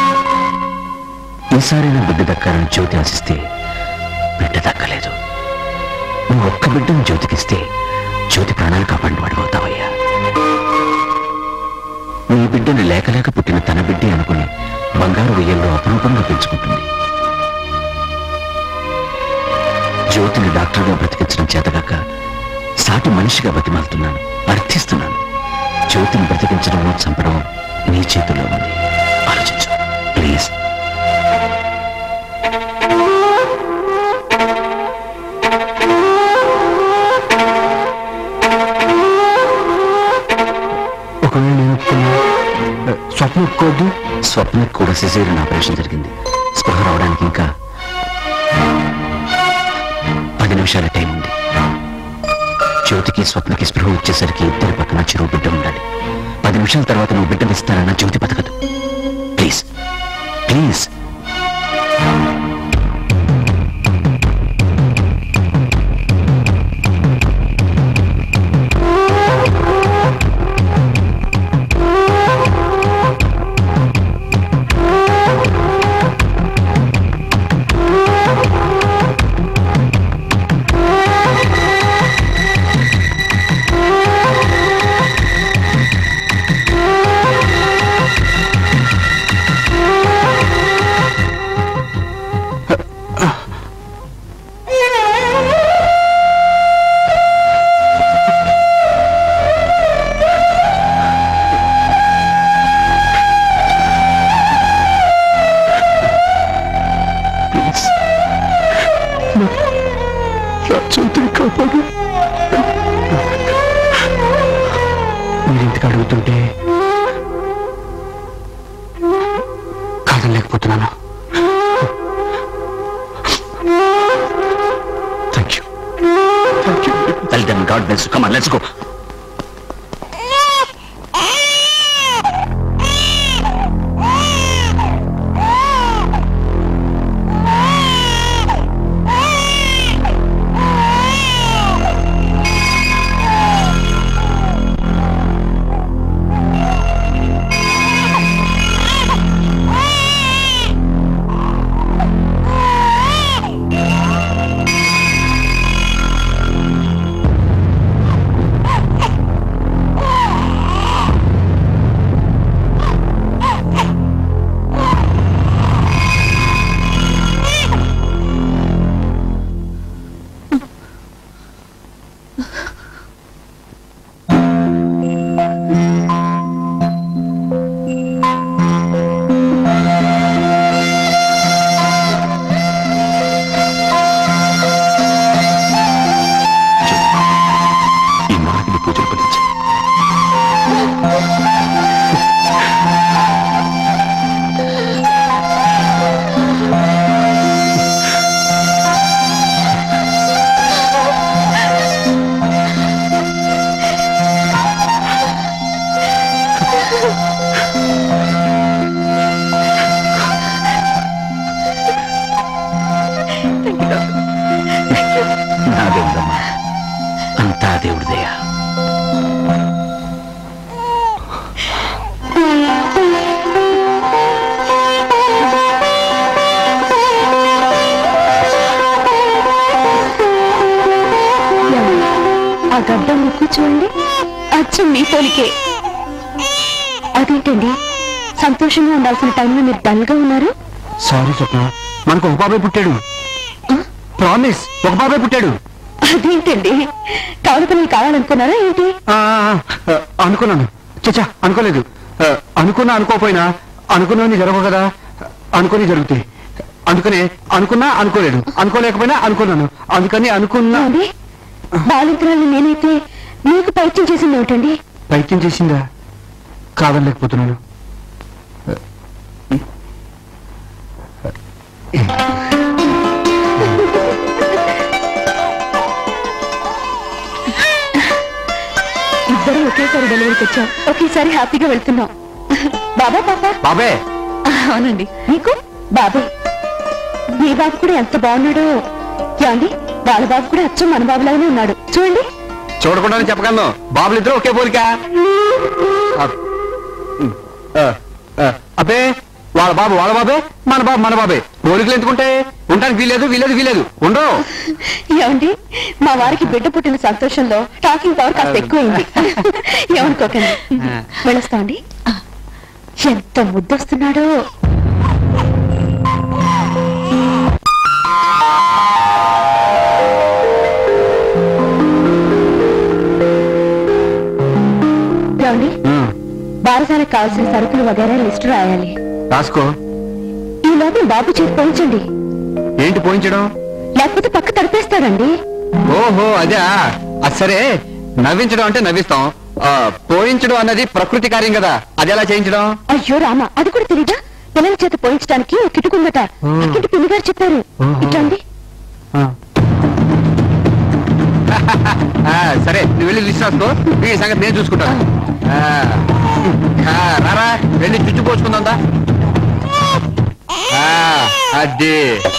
ఈసారైనా బిడ్డ దక్కాలని జ్యోతి ఆశిస్తే బిడ్డ దక్కలేదు. నువ్వు ఒక్క బిడ్డను జ్యోతికిస్తే జ్యోతి ప్రాణాలు కాపాడిన వాడు అవుతావయ్యా. నీ బిడ్డను లేక పుట్టిన తన బిడ్డే అనుకుని బంగారు వెయ్యల్లో అపురూపంగా పెంచుకుంటుంది. జ్యోతిని డాక్టర్గా బ్రతికించడం చేతగాక సాటి మనిషిగా బతిమాలుతున్నాను, అర్థిస్తున్నాను. జ్యోతిని బ్రతికించడం, చంపడం నీ చేతుల్లో ఉంది. ఆలోచించు ప్లీజ్. ఒకవేళ నేను స్వప్న ఒప్పుకోవద్దు. స్వప్నకు కూడా సిజేరియన్ ఆపరేషన్ జరిగింది. స్పృహ రావడానికి ఇంకా 10 నిమిషాల టైం ఉంది. జ్యోతికి స్వప్నకి స్పృహ వచ్చేసరికి 2 పక్కన చెరువు బిడ్డ ఉండాలి. 10 నిమిషాల తర్వాత నువ్వు బిడ్డను ఇస్తారన్న జ్యోతి బతకదు. Please please. మీరు ఇంటికి అడుగుతుంటే కాదనలేకపోతున్నాను. Thank you. Tell them God bless you. Come on, let's go. ఆ గడ్డం ముక్కు చూడండి, అచ్చం మీ పోలికే. అదేంటండి, సంతోషంగా ఉండాల్సిన టైంలో మీరు డల్ గా ఉన్నారు? సారీ స్వప్న, మనకు ఒక బాబాయ్ పుట్టాడు. ప్రామిస్, ఒక బాబాయ్ పుట్టాడు. అదేంటండి, కవల పిల్లలు కావాలనుకున్నారా ఏంటి? అనుకున్నాను. చచ్చా, అనుకోలేదు. అనుకున్నా అనుకోపోయినా అనుకున్నవన్నీ జరగవు కదా, అనుకుని జరుగుతాయి. అందుకనే అనుకున్నా అనుకోలేదు, అనుకోలేకపోయినా అనుకున్నాను. అందుకని అనుకున్నా. బాలింతరాలు నేనైతే మీకు పైత్యం చేసింది ఏమిటండి? పైత్యం చేసిందా? కాదనలేకపోతున్నాను. ఇద్దరు ఒకేసారి డెలివరీకి వచ్చాం, ఒకేసారి హ్యాపీగా వెళ్తున్నాం. బాబా పాప? బాబే. అవునండి, మీకు బాబే. మీ బాబు కూడా ఎంత బాగున్నాడో. ఏమండి, వాళ్ళ బాబు కూడా అచ్చం మన బాబులాగానే ఉన్నాడు చూడండి. చూడకుండానే చెప్పగలను, బాబులిద్దరూ ఒకే పోలిక. అబ్బే, వాళ్ళ బాబు వాళ్ళ బాబే, మన బాబు మన బాబే. పోలికలు ఎందుకుంటే ఉండడానికి వీలేదు వీలేదు వీలేదు ఉండవు. ఏమండి, మా వారికి బిడ్డ పుట్టిన సంతోషంలో టాకింగ్ పవర్ కాస్త ఎక్కువైంది. ఏమనుకోకండి. వెళ్ళొస్తామండి. ఎంత ముద్దొస్తున్నాడో. ఏమండి, బారసాలకు కావాల్సిన సరుకులు వగైరా లిస్టు రాయాలి. రాసుకో. ఈ లోపల బాబు చేతి పోయించండి. ఏంటి పోయించడం? లేకపోతే పక్క తడిపేస్తాడండి. ఓహో అదే. అది సరే, నవ్వించడం అంటే నవ్విస్తాం, పోయించడం అన్నది ప్రకృతి కార్యం కదా, అది ఎలా చేయించడం? అయ్యో రామ, అది కూడా తెలీదా? పిల్లల చేత పోయించడానికి ఒక కిటుకుందట. అక్కడి పిన్ని గారు చెప్పారు. ఇట్లండి. సరే, నువ్వు వెళ్ళి లిస్ట్ రాసుకో, ఈ సంగతి నేను చూసుకుంటాను. రారా, వెళ్ళి చుట్టూ పోసుకుందా. అది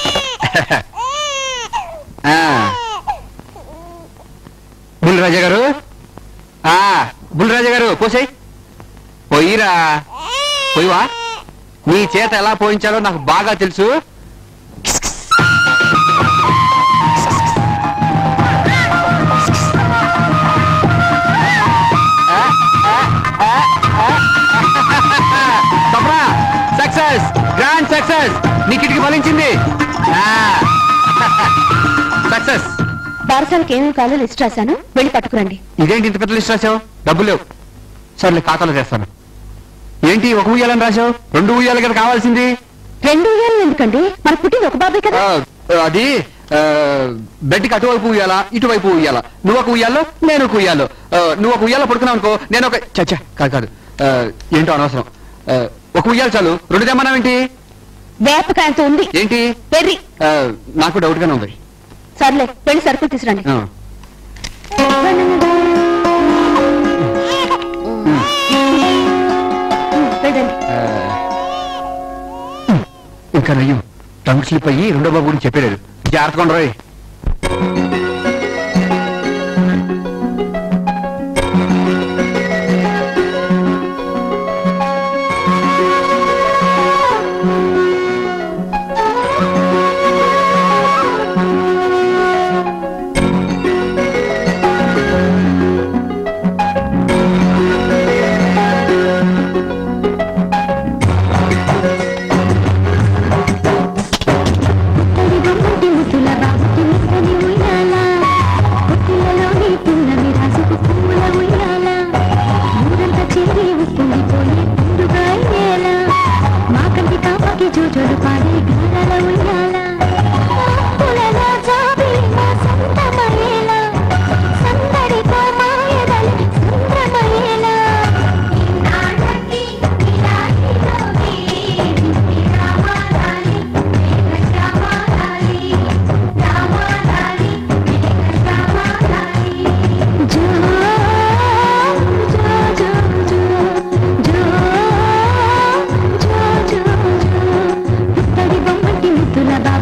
బుల్రాజా గారు, బుల్రాజా గారు పోసేయ్. పోయిరా, పోయివా. నీ చేత ఎలా పోయించాలో నాకు బాగా తెలుసు. Success, grand success. నీ కిటికీ ఫలించింది. సక్సెస్. బారసాలకు ఏమేమి కావాలో లిస్ట్ రాశాను, వెళ్ళి పట్టుకురండి. ఇదేంటి ఇంత పెద్ద లిస్ట్ రాశావు? డబ్బులు లేవు. సర్లే, ఖాతాలో చేస్తాను. ఏంటి ఒక ఉయ్యాలని రాశావు? 2 ఉయ్యాలు కదా కావాల్సింది. 2 ఉయ్యాలు ఎందుకండి? మన పుట్టింది ఒక బాబే కదా. అది బెడ్కి అటువైపు ఉయ్యాలా, ఇటువైపు ఉయ్యాలా. నువ్వు ఒక ఉయ్యాలో, నేను ఒక ఉయ్యాలో. నువ్వు ఒక ఉయ్యాలో పడుకున్నావు అనుకో, నేను ఒక చచ్చా కాదు ఏంటో అనవసరం. ఒక ఉయ్యాలు చాలు, 2 తెమ్మన్నావేంటి? వేపకాయంత ఉంది. ఏంటి? పెర్రి. నాకు డౌట్ గానే ఉంది. సర్లే, వెళ్ళి సరుకులు తీసురండి. ఇంకా నయ్యం, టంగ్ స్లిప్ అయ్యి 2వ బాబు గురించి చెప్పలేదు. జాగ్రత్తగా ఉండరు. పుట్టడి బొమ్మటి ముద్దుల బాబు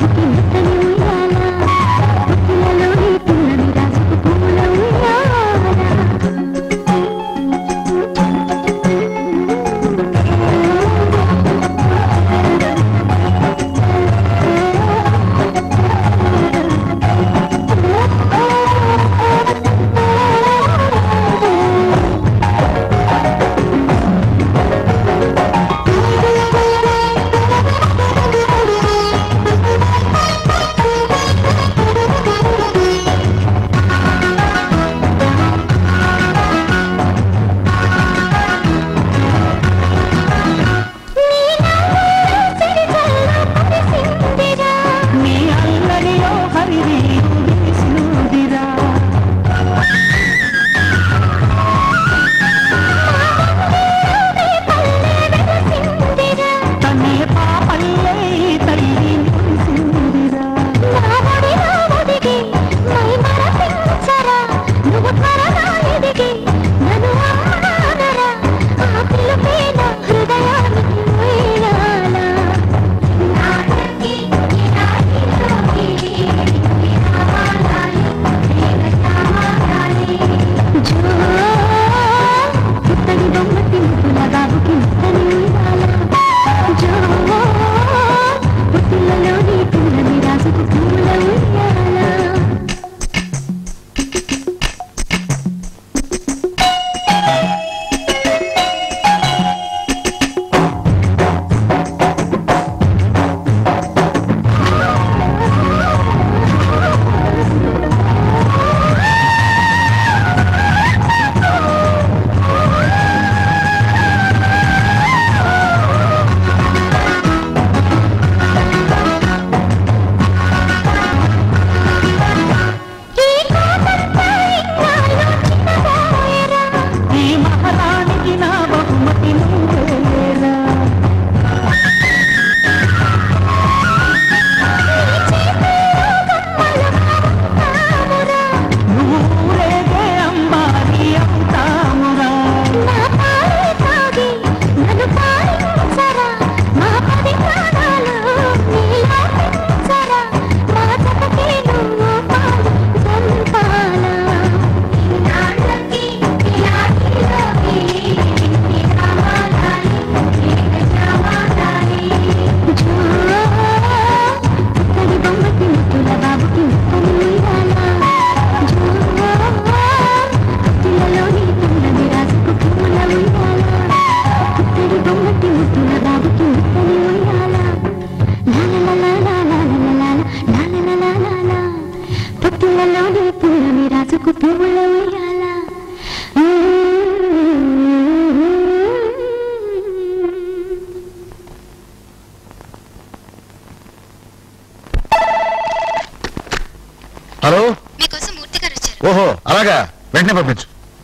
హలో మీకోసం మూర్తి గారు వచ్చారు. ఓహో అలాగా, వెంటనే పంపించు.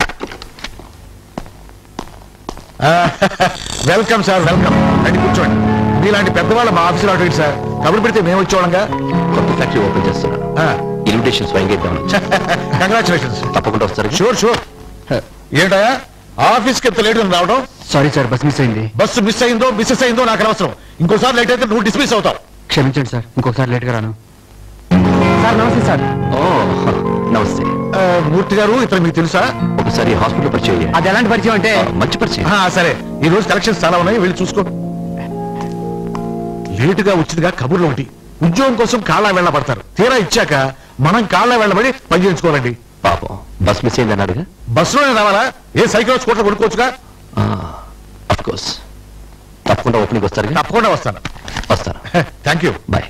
Welcome sir, welcome. రండి కూర్చోండి. మీలాంటి పెద్దవాళ్ళ మా ఆఫీసులో అటు సార్. కబురు పెడితే మేము వచ్చేవాళ్ళంగా. కొత్త ఫ్యాక్టరీ ఓపెన్ చేస్తున్నాను. ఇన్విటేషన్స్ స్వయంగా కంగ్రాచులేషన్స్. తప్పకుండా వస్తారు. Sure sure. ఏంటయా ఆఫీస్కి ఎంత లేట్ రావడం? సారీ సార్, బస్ మిస్ అయింది. బస్సు మిస్ అయిందో నాకు అనవసరం. ఇంకోసారి లేట్ అయితే నువ్వు డిస్మిస్ అవుతావు. క్షమించండి సార్, ఇంకొకసారి లేట్గా రాను. సార్ నమస్తే సార్. ఓ నమస్తే. మూర్తి గారు ఇతను మీకు తెలుసా? ఒకసారి హాస్పిటల్ పరిచయం అయ్యాయి. అది ఎలాంటి పరిచయం అంటే? మంచి పరిచయం. సరే, ఈ రోజు కలెక్షన్స్ చాలా ఉన్నాయి, వెళ్ళి చూసుకో. లేటుగా వచ్చిందిగా కబుర్లు ఒకటి. ఉద్యోగం కోసం కాళ్ళ వెళ్ళ పడతారు, తీరా ఇచ్చాక మనం కాళ్ళ వెళ్ళబడి పని చేయించుకోవాలండి. పాపం బస్ మిస్ అయింది అన్నారుగా. బస్సులోనే రావాలా? ఏ సైకిల్ స్కూటర్ కొనుక్కోవచ్చుగా. Of course. తప్పకుండా ఓపెనింగ్ వస్తారు. తప్పకుండా వస్తాను. Thank you. బాయ్.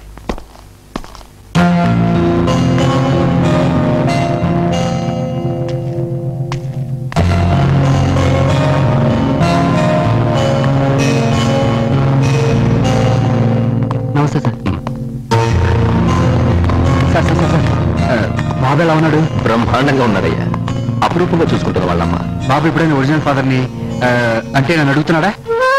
నమస్తే సార్. సార్ సార్ సార్ బాబు ఎలా ఉన్నాడు? బ్రహ్మాండంగా ఉన్నాడయ్యా. అపురూపంగా చూసుకుంటున్న వాళ్ళమ్మ. బాబు ఎప్పుడైనా ఒరిజినల్ ఫాదర్ని అంటే నన్ను అడుగుతున్నాడా?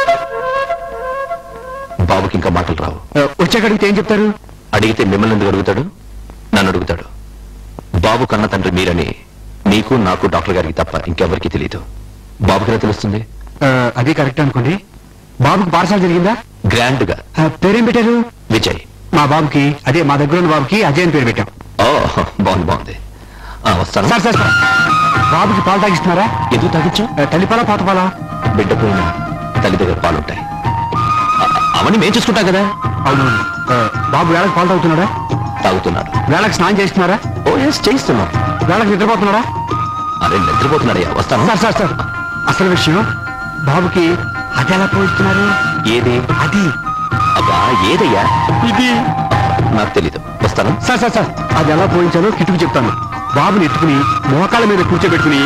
బాబుకి ఇంకా మాటలు రావు. వచ్చాక అడిగితే ఏం చెప్తారు? అడిగితే మిమ్మల్ని ఎందుకు అడుగుతాడు? నన్ను అడుగుతాడు. బాబు కన్న తండ్రి మీరని నీకు నాకు డాక్టర్ గారికి తప్ప ఇంకెవరికి తెలియదు. బాబుకి తెలుస్తుంది. అది కరెక్ట్ అనుకోండి. బాబుకి పాఠశాల జరిగిందా? గ్రాండ్ గా. పేరేం పెట్టారు? విజయ్. మా బాబుకి, అదే మా దగ్గర ఉన్న బాబుకి అజయ్ అని పేరు పెట్టాం. బాగుంది. వస్తాను. సార్ సార్ బాబుకి పాలు తాగిస్తున్నారా? ఎందుకు తాగించు? తల్లిపాలా పాతపాలా? బిడ్డ పోయిన తల్లి దగ్గర పాలుంటాయి, అవన్నీ మేము చూసుకుంటాం కదా. అవునవును. బాబు వేళకు పాలు తాగుతున్నాడా? తాగుతున్నాడు. వేళకు స్నానం చేస్తున్నారా? ఓ ఎస్ చేయిస్తున్నాడు. వేళకు నిద్రపోతున్నాడా? అరే నిద్రపోతున్నాడయ్యా. వస్తాను. సార్ సార్ సార్ అసలు విషయం, బాబుకి అది ఎలా పోయిస్తున్నారు? ఏది అది? అబ్బా ఏదయ్యా? ఇది నాకు తెలీదు. వస్తాను. సార్ సార్ సార్ అది ఎలా పోయించాలో కిటుకు చెప్తాను. బాబుని ఎత్తుకుని మోకాళ్ళ మీద కూర్చోబెట్టుకుని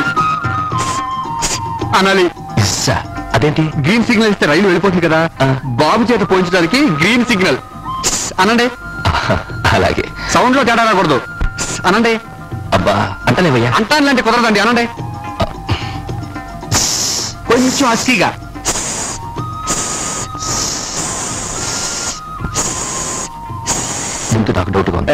అనాలి. అదేంటి? గ్రీన్ సిగ్నల్ ఇస్తే రైలు వెళ్ళిపోతుంది కదా, బాబు చేత పోయించడానికి గ్రీన్ సిగ్నల్ అనండి. అలాగే. సౌండ్ లో తేడా రాకూడదు. అనండి. అబ్బా అంటలేవయ్యా. అంటానులేండి, కుదరదండి. అనండి కొంచెం అస్కీగా. ముందు నాకు డౌట్గా ఉంది.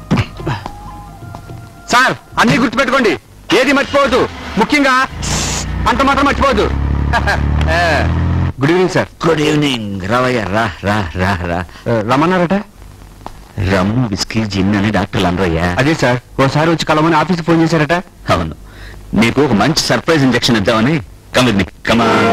సార్ అన్ని గుర్తుపెట్టుకోండి, ఏది మర్చిపోవద్దు, ముఖ్యంగా అంత మాత్రం మర్చిపోవద్దు. Good evening sir. Good evening. రావయ్యా, రా రా రా రా. రమ్మన్నారట? రమ్ము విస్కీ జిన్ అని డాక్టర్లు అనరయ్యా. అదే సార్, ఓసారి వచ్చి కలవమని ఆఫీస్కి ఫోన్ చేశారట. అవును, నీకు ఒక మంచి సర్ప్రైజ్ ఇంజెక్షన్ ఇద్దామని. Come with me, come on.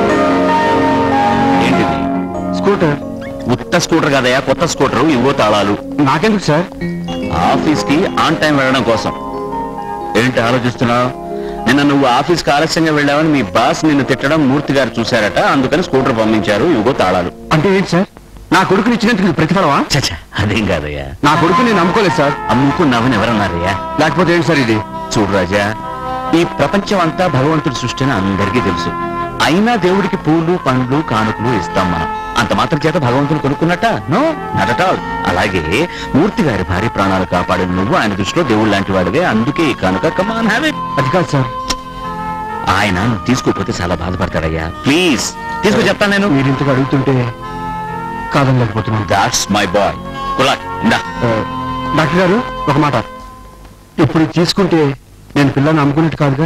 ఏంటిది? స్కూటర్. ఉత్త స్కూటర్ కాదయ్యా, కొత్త స్కూటర్. ఇవ్వో తాళాలు. నాకెందుకు సార్? ఆఫీస్ కి ఆన్ టైం వెళ్ళడం కోసం. ఏంటి ఆలోచిస్తున్నావు? నిన్న నువ్వు ఆఫీస్కి ఆలస్యంగా వెళ్ళావని మీ బాస్ నిన్ను తిట్టడం మూర్తి గారు చూశారట, అందుకని స్కూటర్ పంపించారు. ఇవ్వో తాళాలు. అంటే ఏంటి సార్, నా కొడుకుని ఇచ్చినందుకు ప్రతిఫలమా? చచ్చా, అదేం కాదయ్యా. నా కొడుకు నేను నమ్ముకోలేదు సార్. అమ్ముకున్నావని ఎవరన్నారయ్యా? లేకపోతే ఏంటి సార్ ఇది? చూడు రాజా, ఈ ప్రపంచం అంతా భగవంతుడి సృష్టి అని అందరికీ తెలుసు. అయినా దేవుడికి పూలు పండ్లు కానుకలు ఇస్తాం మనం. అంత మాత్రం చేత భగవంతుడు కొనుక్కున్నట్ట? No, not at all. అలాగే మూర్తి గారి భారీ ప్రాణాలు కాపాడిన నువ్వు ఆయన దృష్టిలో దేవుడు లాంటి వాడివే, అందుకే ఈ కానుక. Come on, have it. అది కాదు సార్. ఆయన నువ్వు తీసుకోకపోతే చాలా బాధపడతాడయ్యా. ప్లీజ్ తీసుకో, చెప్తాను నేను. మీరు ఇంతగా అడుగుతుంటే కాదనలేకపోతున్నాను. That's my boy. డాక్టర్ గారు ఒక మాట, ఇప్పుడు తీసుకుంటే నేను పిల్లల్ని అమ్ముకున్నట్టు కాదుగా?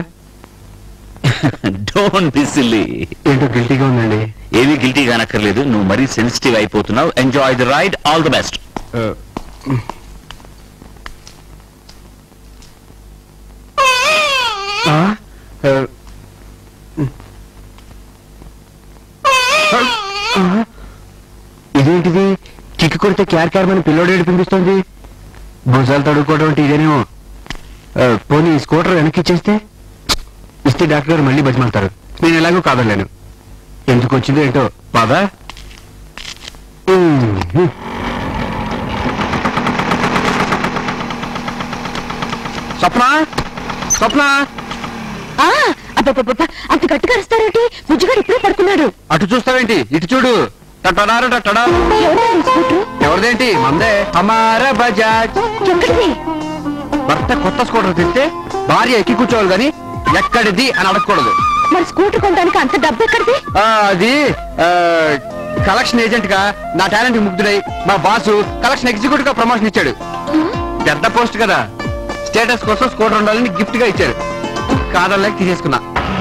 Don't be silly. ఏంటో గిల్టీగా ఉందండి. ఏమీ గిల్టీ కానక్కర్లేదు, నువ్వు మరీ సెన్సిటివ్ అయిపోతున్నావు. Enjoy the ride, all the best. ఇదేంటిది, కిక్కు కొడితే క్యార్ క్యారమని పిల్లోడు ఏడిపింపిస్తోంది. భుజాలు తడుకోవడం అంటే ఇదేనేమో. పోనీ స్కూటర్ వెనక్కి ఇచ్చేస్తే? ఇస్తే డాక్టర్ గారు మళ్ళీ బతిమాలుతారు. నేను ఎలాగో కాదలేను. ఎందుకు వచ్చిందో ఏంటో బాధ. స్వప్న, స్వప్న. అంత గట్టిగా అరుస్తారేంటి? బుజ్జిగాడు ఇప్పుడే పడుకున్నాడు. అటు చూస్తావేంటి, ఇటు చూడు. టటడారు టటడా. ఎవరిదేంటి? ఎవరిదేంటి? మందే. హమారా బజాజ్. ఎక్కడిది? భర్త కొత్త స్కూటర్ తెస్తే భార్య ఎక్కి కూర్చోవాలి కానీ ఎక్కడిది అని అడగకూడదు. మరి స్కూటర్ కొనడానికి అంత డబ్బు ఎక్కడిది? అది కలెక్షన్ ఏజెంట్ గా నా టాలెంట్ ముగ్ధుడై మా బాసు కలెక్షన్ ఎగ్జిక్యూటివ్ గా ప్రమోషన్ ఇచ్చాడు. పెద్ద పోస్ట్ కదా, స్టేటస్ కోసం స్కూటర్ ఉండాలని గిఫ్ట్ గా ఇచ్చారు. కాదల్లేక తీసేసుకున్నా.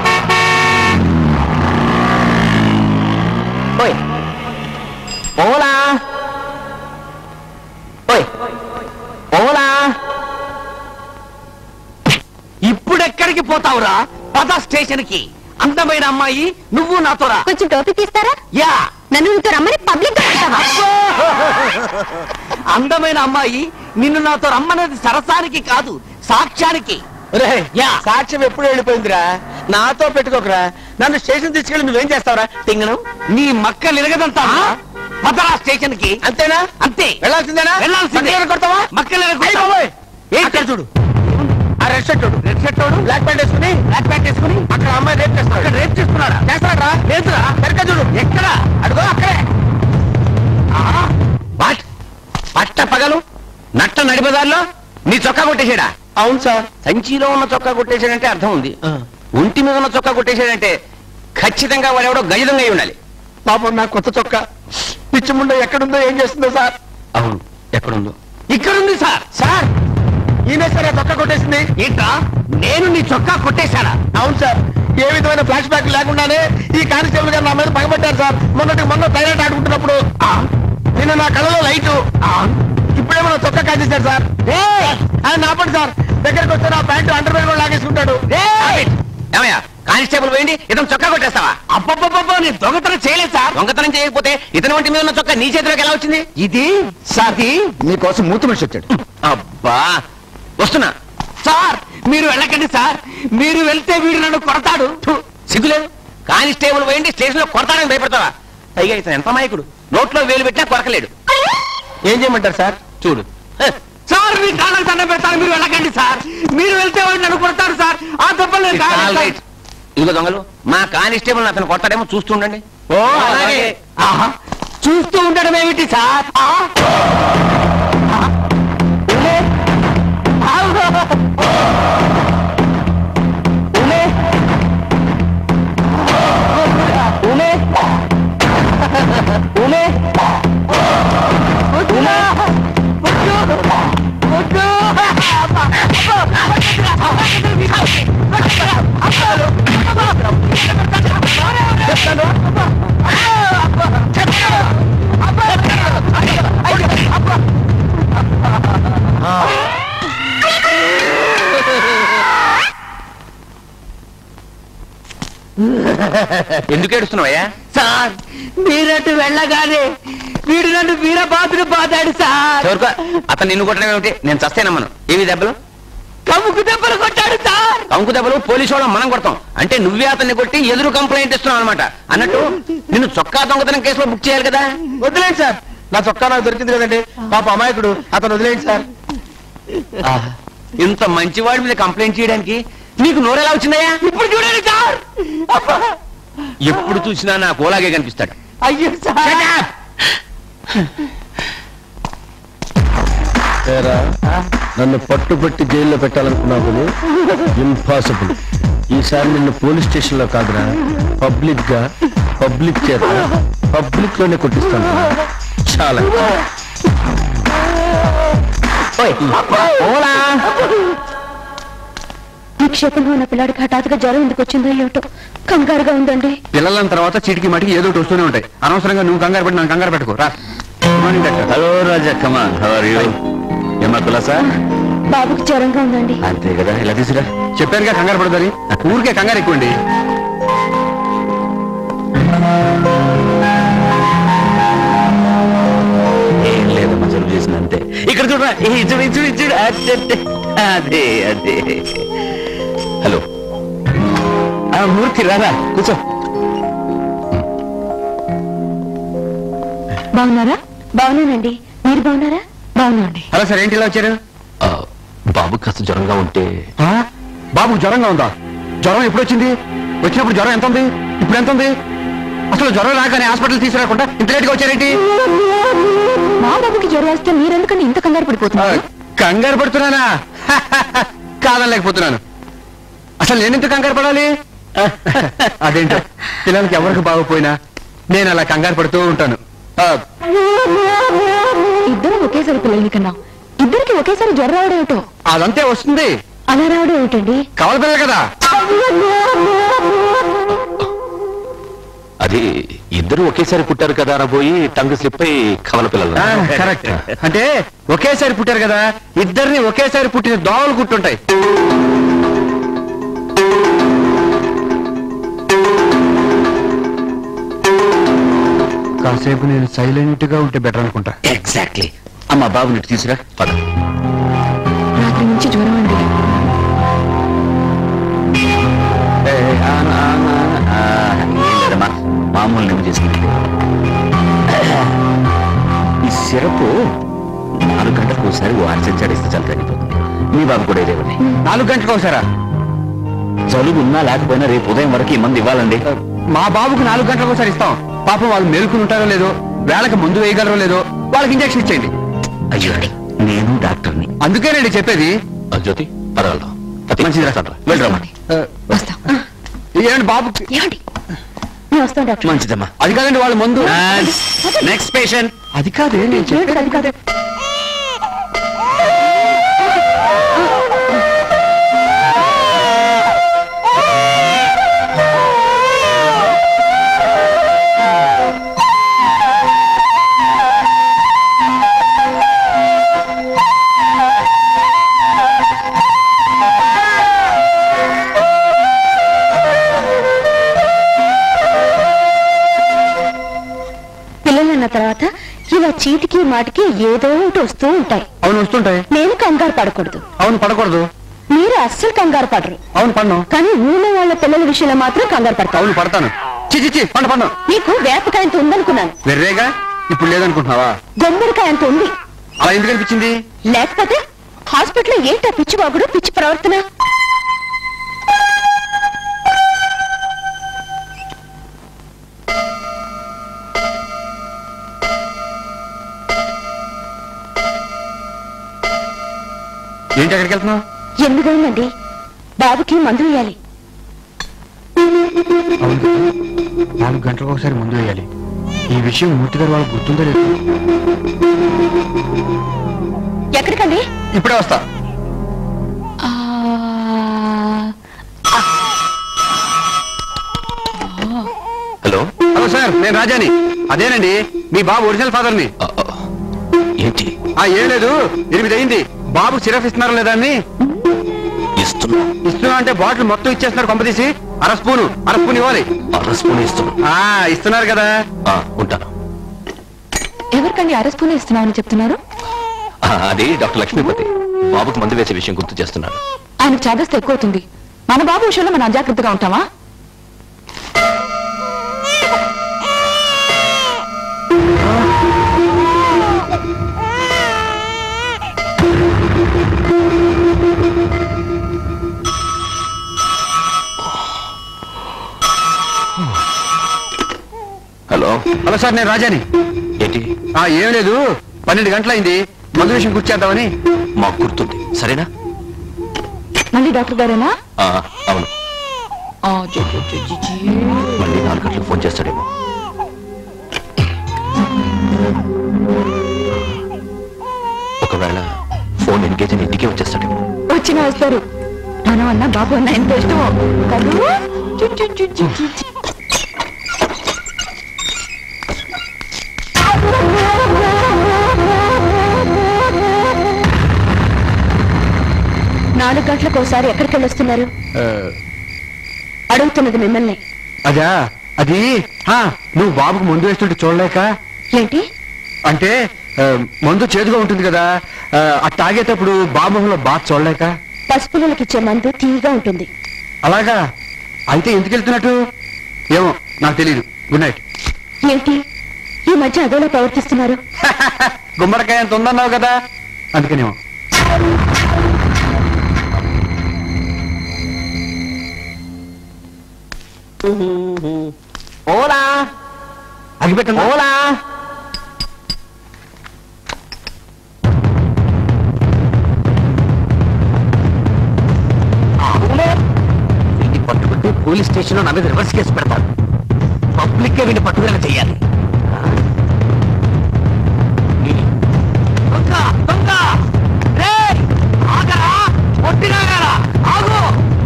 ఓలా ఓలా ఇప్పుడెక్కడికి పోతావురా? పద స్టేషన్ కి. అందమైన అమ్మాయి నువ్వు నాతో రా. కొంచెం టోపీ తీస్తారా? యా. నన్ను నీతో రమ్మని పబ్లిక్ అందమైన అమ్మాయి నిన్ను నాతో రమ్మనేది సరసానికి కాదు, సాక్ష్యానికి. సాక్ష్యం ఎప్పుడు వెళ్ళిపోయిందిరా? నాతో పెట్టుకోకరా. నన్ను స్టేషన్ తీసుకెళ్ళి నువ్వేం చేస్తావురా? తింగను నీ మక్కలు ఎరగదంతా. పదరా స్టేషన్ కి. అంతేనా? అంతే. వెళ్ళాల్సిందేనా? వెళ్ళాల్సిందే. కొడతావా? మక్కలు ఏంటి చూడు, ఆ రెడ్ షర్ట్ బ్లాక్ ప్యాంట్ వేసుకుని అక్కడ అమ్మాయి రేప్ చేస్తున్నాడు. రేపు చేస్తున్నాడా? చేస్తాడా? లేదురా. సరిగ్గా చూడు. ఎక్కడ? అడుగో అక్కడే. పట్ట పగలు నట్ట నడిపదారిలో నీ చొక్కా కొట్టేశాడా? అవును సార్. సంచిలో ఉన్న చొక్కా కొట్టేశాడంటే అర్థం ఉంది. ఒంటి మీద ఉన్న చొక్కా కొట్టేశాడంటే ఖచ్చితంగా వాడెవడో గజదంగా అయి ఉండాలి. పాపం నా కొత్త చొక్కా పిచ్చిముండ ఎక్కడుందో ఏం చేస్తుందో సార్. అవును, ఎక్కడుందో? ఇక్కడుంది సార్. సార్ ఈయనే సార్ ఆ చొక్కా కొట్టేసింది. ఏంటా? నేను నీ చొక్కా కొట్టేశాడా? అవును సార్. ఏ విధమైన ఫ్లాష్ బ్యాక్ లేకుండానే ఈ కానిస్టేబుల్ గారు నా మీద పగబట్టారు సార్. మొన్న టైలెంట్ ఆడుకుంటున్నప్పుడు నిన్న నా కళ్ళలో లైటు, ఇప్పుడేమో నా చొక్కా కాజేశాడు సార్. ఆయన నాపండి సార్. దగ్గరికి వస్తే నా ప్యాంటు అండర్ వేర్ కూడా లాగేసుకుంటాడు. ఏమయ్యా, కానిస్టేబుల్ పోయింది, ఇతను చొక్కా కొట్టేస్తావా? అబ్బబ్బబ్బో, నేను దొంగతనం చేయలేదు సార్. దొంగతనం చేయకపోతే ఇతని వంటి మీద ఉన్న చొక్కా నీ చేతిలోకి ఎలా వచ్చింది? ఇది సాది నీకోసం మూత మనిషి వచ్చాడు. అబ్బా, వస్తున్నా. సార్ మీరు వెళ్ళకండి సార్. మీరు వెళ్తే వీడు నన్ను కొడతాడు. సిగ్గులేదు. కానిస్టేబుల్ పోయింది స్టేషన్ లో కొడతాడని భయపడతావా? పైగా ఇతను ఎంత మాయకుడు, నోట్లో వేలు పెట్టినా కొరకలేడు. ఏం చేయమంటారు సార్? చూడు సార్, మీ కాళ్ళకి దండం పెడతాను. మీరు వెళ్ళకండి సార్. మీరు వెళ్తే వాడు నన్ను కొడతాడు సార్. ఆ దెబ్బలు ఇదిగో దొంగలు, మా కానిస్టేబుల్ అతను కొడతాడేమో చూస్తూ ఉండండి. ఓ అలాగే. ఆహా, చూస్తూ ఉండడం ఏమిటి సార్? ఎందుకు ఏడుస్తున్నావయ్యా? సార్ మీరట్టు వెళ్ళగానే వీడు నన్ను వీరబాతుడు బాధాడు సార్. అతను నిన్ను కొట్టడం ఏమిటి? నేను చస్తేనమ్మను. ఏవి దెబ్బలు? కముకు దెబ్బలు కొట్టాడు సార్. కంకు దెబ్బలు పోలీసు వాళ్ళం మనం కొడతాం అంటే నువ్వే అతన్ని కొట్టి ఎదురు కంప్లైంట్ ఇస్తున్నావు అనమాట. అన్నట్టు నిన్ను చొక్కా దొంగతనం కేసులో బుక్ చేయాలి కదా. వదిలేండి సార్, నా చొక్కా నాకు దొరికింది కదండి. పాప అమాయకుడు, అతను వదిలేండి సార్. ఇంత మంచివాడి మీద కంప్లైంట్ చేయడానికి నీకు నోరెలా వచ్చిందయ్యా? ఇప్పుడు చూడండి సార్. ఎప్పుడు చూసినా నాకు ఓలాగే కనిపిస్తాడు. అయ్యో సార్, నన్ను పట్టుబట్టి జైల్లో పెట్టాలనుకున్నావు కదా, ఇంపాసిబుల్. ఈసారి నిన్ను పోలీస్ స్టేషన్ లో కాదురా, పబ్లిక్ గా, పబ్లిక్ చేత పబ్లిక్ లోనే కొట్టిస్తాను. చాలా నిక్షేపంలో ఉన్న పిల్లాడికి హఠాత్తుగా జ్వరం ఎందుకు వచ్చిందో ఏమిటో కంగారుగా ఉందండి. పిల్లల తర్వాత చీటికి మటికి ఏదో ఒకటి వస్తూనే ఉంటాయి. అనవసరంగా నువ్వు కంగారు పెట్టి నన్ను కంగారు పెట్టుకో. రా. Hello Raja, come on. How are you? ఏమా కులాసా? బాబుకి జ్వరంగా ఉందండి. అంతే కదా, ఇలా తీసురా. చెప్పానుగా కంగారు పడదని. ఊరికే కంగారు ఎక్కువండి. ఏం లేదమ్మా, జరుపు చేసింది అంతే. ఇక్కడ చూడరా, చూడు చూడు చూడు. అదే అదే. హలో మూర్తి, రారా కూర్చో. బాగున్నారా? బాగున్నానండి. మీరు బాగున్నారా? బాగున్నాండి. హలో సార్, ఏంటి ఇలా వచ్చారు? బాబు కాస్త జ్వరంగా ఉంటే. బాబు జ్వరంగా ఉందా? జ్వరం ఎప్పుడు వచ్చింది? వచ్చినప్పుడు జ్వరం ఎంత ఉంది, ఇప్పుడు ఎంత ఉంది? అసలు జ్వరం రాగానే హాస్పిటల్ తీసుకురాకుండా ఇంత లేట్ గా వచ్చారేంటి? మా బాబుకి జ్వరం వస్తే మీరెందుకని ఇంత కంగారు పడిపోతున్నారు? కంగారు పడుతున్నానా? కాదనలేకపోతున్నాను. అసలు నేనెందుకు కంగారు పడాలి? అదేంటో పిల్లలకి ఎవరికి బాగోపోయినా నేను అలా కంగారు పడుతూ ఉంటాను. ఇద్దరు ఒకేసారి పిల్లల్ని కన్నా ఇద్దరికి ఒకేసారి జ్వరం రావడం ఏమిటో? అదంతే వస్తుంది. అలా రావడం ఏమిటండి? కవల పిల్లలు కదా. అది ఇద్దరు ఒకేసారి పుట్టారు కదా అనబోయి టంగ్ స్లిప్ అయి కవల పిల్లలు. కరెక్ట్. అంటే ఒకేసారి పుట్టారు కదా, ఇద్దరిని ఒకేసారి పుట్టిన దోవలు కుట్టుంటాయి. కాసేపు నేను సైలెంట్ గా ఉంటే బెటర్ అనుకుంటా. ఎగ్జాక్ట్లీ. అమ్మ బాబుని తీసురా. పద. రాత్రి నుంచి జ్వరం అండి. ఏం లేదమ్మా, మామూలు నిమ్మ చేసుకుంటే. ఈ సిరప్ 4 గంటలకు ఒకసారి ఆర్చించాడిస్తే చాలా తగ్గిపోతుంది. మీ బాబు కూడా ఇదేవండి. 4 గంటలకు ఒకసారా? జలుబు ఉన్నా లేకపోయినా రేపు ఉదయం వరకు ఈ మందు ఇవ్వాలండి. మా బాబుకు 4 గంటలకు ఒకసారి ఇస్తాం. పాపం వాళ్ళు మేలుకుని ఉంటారో లేదో, వేళకి ముందు వేయగలరో లేదో వాళ్ళకి ఇంజక్షన్ ఇచ్చేయండి. అయ్యో, నేను డాక్టర్ని. అందుకేనండి చెప్పేది. జ్యోతి పర్వాలేదు. మంచిది రాస్తాను. వెళ్ళరమ్మని. వస్తాం. ఏమండి బాబుకి? ఏమండి నేను వస్తాను డాక్టర్. మంచిదమ్మా. అది కాదండి వాళ్ళ ముందు. Next patient. అది కాదే నేను చెప్పేది. అది కాదు. పిల్లలన్న తర్వాత ఇలా చీటికి మాటికి ఏదో ఒకటి వస్తూ ఉంటాయి. అవును వస్తుంటాయి. నేను కంగారు పడకూడదు. అవును పడకూడదు. మీరు అస్సలు కంగారు పడరు. అవును పన్ను. కానీ ఊళ్ళో వాళ్ళ పిల్లల విషయంలో మాత్రం కంగారు పడతారు. అవును పడతాను. చిచి పన్ను. నీకు వేపకాయ అంత ఉందనుకున్నాను. వెర్రేగా ఇప్పుడు లేదనుకుంటున్నావా? గొమ్మడికాయ అంత ఉంది. అలా ఎందుకు అనిపించింది? లేకపోతే హాస్పిటల్లో ఏంటా పిచ్చి బాగుడు, పిచ్చి ప్రవర్తన? ఏంటి ఎక్కడికి వెళ్తున్నావు? ఎందుకైందండి బాబుకి మందు వేయాలి. అవును 4 గంటలకు ఒకసారి ముందు వేయాలి. ఈ విషయం మూర్తి గారు వాళ్ళకి గుర్తుందో లేదు. ఎక్కడికండి? ఇప్పుడే వస్తా. హలో హలో సార్, నేను రాజాని. అదేనండి మీ బాబు ఒరిజినల్ ఫాదర్ ని. ఏంటి? ఏం లేదు, 8 అయింది. బాబు సిరప్ ఇస్తున్నారా లేదా అని. ఇస్తున్నా అంటే బాటిల్ మొత్తం ఇచ్చేస్తున్నారు. కొంపదీసి అర స్పూన్ ఇవ్వాలి. ఇస్తున్నారు కదా. ఉంటాను. ఎవరికండి అరెస్ట్ని ఇస్తున్నామని చెప్తున్నారు? అది డాక్టర్ లక్ష్మీపతి బాబుకు మందు వేసే విషయం గుర్తు చేస్తున్నారు. ఆయనకు చాదస్త ఎక్కువ అవుతుంది. మన బాబు విషయంలో మనం అజాగ్రత్తగా ఉంటామా? హలో సార్, నేను రాజాని. ఏంటి? ఏం లేదు, 12 గంటలైంది. మందు విషయం గుర్చేద్దామని. మాకు గుర్తుంది, సరేనా? మళ్ళీ డాక్టర్ గారేనా? అవును. మళ్ళీ 4 గంటలకు ఫోన్ చేస్తాడేమో. ఒకవేళ ఫోన్ ఎంగేజ్ అని ఇంటికే వచ్చేస్తాడేమో. వచ్చినా వస్తారు. మనం అన్నా బాబు అన్న ఎంత ఇష్టమో కదూ. నాలుగు గంటలకు ఒకసారి ఎక్కడికి వెళ్ళొస్తున్నారు? అడుగుతున్నది మిమ్మల్ని. అదా అది నువ్వు బాబుకు మందు వేస్తుంటే చూడలేక. ఏంటి అంటే మందు చేదుగా ఉంటుంది కదా, అది తాగేటప్పుడు బాబులో బాధ చూడలేక. పసిపిల్లలకి ఇచ్చే మందు తీయగా ఉంటుంది. అలాగా? అయితే ఎందుకు వెళ్తున్నట్టు ఏమో నాకు తెలియదు. Good night. ఏంటి ఈ మధ్య అదోలా ప్రవర్తిస్తున్నారు? గుమ్మడికాయ ఎంత ఉందన్నావు కదా, అందుకనేమో. ఓలా అగిపెట్టండి. ఓలా పోలీస్ స్టేషన్ లో నా మీద రివర్స్ కేసు పెడతారు. పబ్లిక్ గా వీడిని పట్టుదల చేయాలి. దొంగ దొంగ రేయ్ ఆగరా కొట్టినాగరా ఆగు.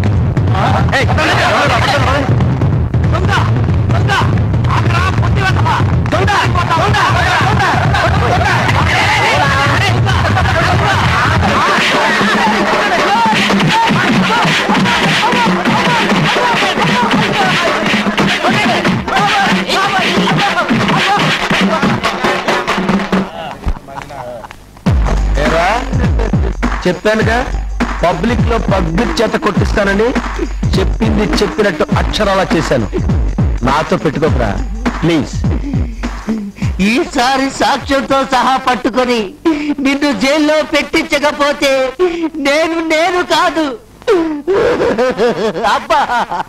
దొంగ దొంగ ఆగరా కొట్టి వెళ్తా. దొంగ దొంగ చెప్పానుగా పబ్లిక్ లో పబ్లిక్ చేత కొట్టిస్తానని. చెప్పింది చెప్పినట్టు అక్షరాలా చేశాను. నాతో పెట్టుకోకరా ప్లీజ్. ఈసారి సాక్ష్యంతో సహా పట్టుకొని నిన్ను జైల్లో పెట్టించకపోతే నేను కాదు. అబ్బా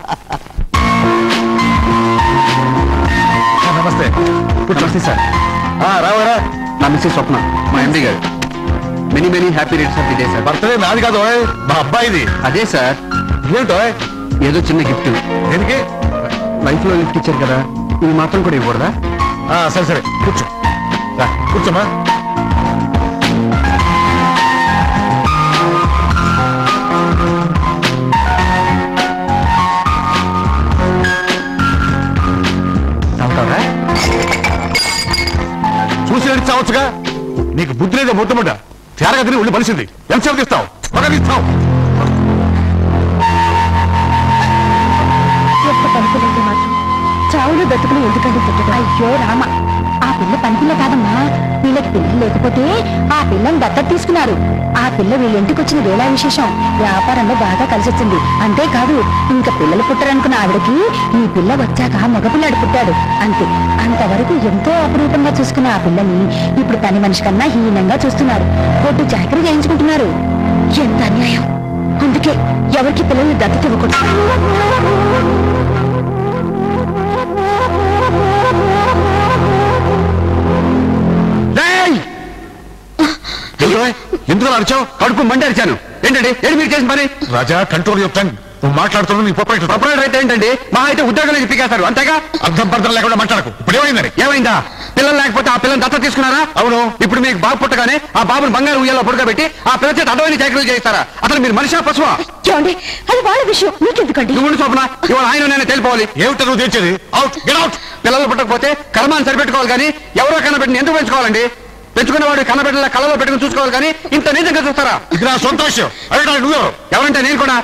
నమస్తే. నమస్తే సార్. రావరా. నా మిస్సెస్ స్వప్న, మా ఎండి గారు. Many many happy returns of the day sir. Birthday నాది కాదు, మా అబ్బాయిది. అదే సార్. ఏంటో ఏదో చిన్న గిఫ్ట్. దేనికి? లైఫ్ లో గిఫ్ట్ ఇచ్చారు కదా, ఇది మాత్రం కూడా ఇవ్వకూడదా? సరే సరే కూర్చో. కూర్చోమా. చూసి చావచ్చుగా. నీకు బుద్ధి లేదా? మొట్టమొదట తేరగా తిని ఒళ్ళు బలిసింది. ఎంతసేపు తీస్తావు? తీస్తావు. ఒక్క పనిపిల్లంటే మాత్రం చావులు బతుకులు ఎందుకంటే పుట్టడం? అయ్యో రామ, ఆ పిల్ల పనిపిల్ల కాదమ్మా. వీళ్ళకి పిల్లలు లేకపోతే ఆ పిల్లని దత్తత తీసుకున్నారు. ఆ పిల్ల వీళ్ళింటికి వచ్చిన వేళ విశేషం. వ్యాపారంలో బాగా కలిసొచ్చింది. అంతేకాదు, ఇంకా పిల్లలు పుట్టరనుకున్న ఆవిడకి ఈ పిల్ల వచ్చాక మగపిల్లాడు పుట్టాడు. అంతే. అంతవరకు ఎంతో అపురూపంగా చూసుకున్న ఆ పిల్లని ఇప్పుడు పని మనిషి కన్నా హీనంగా చూస్తున్నారు. కొట్టు చాకరీ చేయించుకుంటున్నారు. ఎంత అన్యాయం. అందుకే ఎవరికి పిల్లల్ని దత్తత ఇవ్వకూడదు. ఎందుకు అరిచావు? కడుపు మండి అరిచాను. ఏంటండి ఏంటి మీరు చేసిన పని? రాజా కంట్రోల్ చెప్తాను. నువ్వు మాట్లాడుతున్నావు. నీ ప్రొపరేటర్ అయితే ఏంటండి? మా అయితే ఉద్యోగాలు ఇప్పికేస్తారు అంతేగా. అర్థం పర్థం లేకుండా మాట్లాడకు. ఇప్పుడు ఏమైందని? ఏమైందా? పిల్లలు లేకపోతే ఆ పిల్లని దత్తత తీసుకున్నారా? అవును. ఇప్పుడు మీకు బాబు పుట్టగానే ఆ బాబుని బంగారు ఉయ్యాలో పడుకోబెట్టి ఆ పిల్ల చేత అడవైన చాకరీలు చేయిస్తారా? అసలు మీరు మనిషా పశువా? చూడండి, అది వాళ్ళ విషయం, మీకెందుకండి? నువ్వు స్వప్న, ఇవాళ ఆయన నేను తెలిపోవాలి. ఏమిటో నువ్వు తెచ్చేది? Out get out. పిల్లలు పుట్టకపోతే కర్మాన్ని సరిపెట్టుకోవాలి కానీ ఎవరో కన్నబెట్టిన ఎందుకు పెంచుకోవాలండి? పెంచుకునేవాడు కన్నబెట్టల కళ్ళలో పెట్టుకుని చూసుకోవాలి కానీ ఇంత నిజంగా చూస్తారా? ఇది నా సొంత విషయం. అదే నువ్వెవరు? ఎవరంటే నేను కూడా.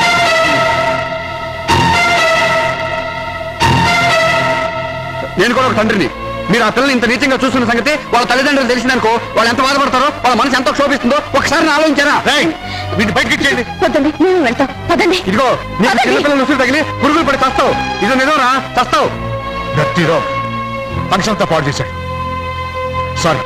ఒక తండ్రిని. మీరు ఆ పిల్లలు ఇంత నీచంగా చూస్తున్న సంగతి వాళ్ళ తల్లిదండ్రులు తెలిసిందనుకో, వాళ్ళు ఎంత బాధపడతారో, వాళ్ళ మనసు ఎంత క్షోభిస్తుందో ఒకసారి ఆలోచించారా? వీటిని బయటకి ఇచ్చేయండి. వద్దండి, మేము వెళ్తాం. పదండి. ఇదిగో నీకు చిన్నపిల్లలు ఉసురు తగిలి పురుగులు పడి చస్తావు. ఇది నిజంరా, చస్తావు. గట్టిరో ఫంక్షన్ తో పాటు చేశాడు. సారీ.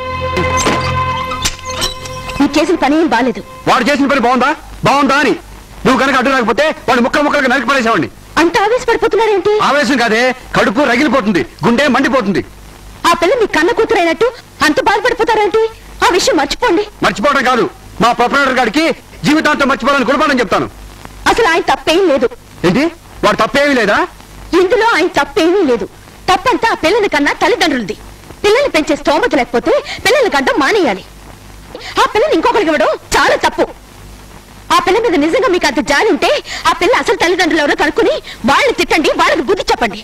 ఈ చేసిన పని ఏం బాలేదు. వాడు చేసిన పని బాగుందా అని నువ్వు కనుక అడ్డు రాకపోతే వాడు ముక్కలుగా నరికి పడేసేవాడిని. అంత ఆవేశపడిపోతున్నారేంటి? ఆవేశం కాదే, కడుపు రగిలిపోతుంది, గుండె మండిపోతుంది. ఆ పిల్ల మీ కన్న కూతురైనట్టు అంత బాధపడిపోతారేంటి? ఆ విషయం మర్చిపోండి. మర్చిపోవడం కాదు, మా ప్రొపరేటర్ గారికి జీవితాంతం మర్చిపోవాలని గుణపాఠం చెప్తాను. అసలు ఆయన తప్పేం లేదు. ఏంటి? వాడు తప్పేమీ లేదా? ఇందులో ఆయన తప్పేమీ లేదు. తప్పంతా ఆ పిల్లల కన్నా తల్లిదండ్రులది. పిల్లల్ని పెంచే స్తోమత లేకపోతే పిల్లల కంటే మానేయాలి. ఆ పిల్లని ఇంకొకరికి ఇవ్వడం చాలా తప్పు. ఆ పిల్ల మీద నిజంగా మీకు అంత జాలి ఉంటే ఆ పిల్ల అసలు తల్లిదండ్రులు ఎవరో కనుక్కుని వాళ్ళని తిట్టండి, వాళ్ళకి బుద్ధి చెప్పండి.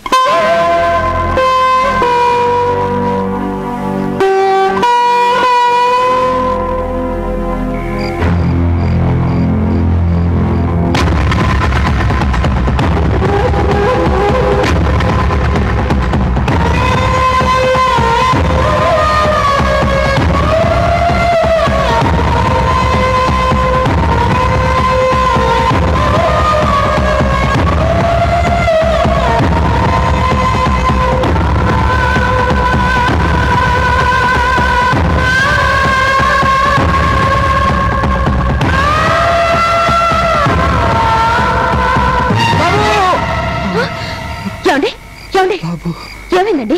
ఏమైందండి?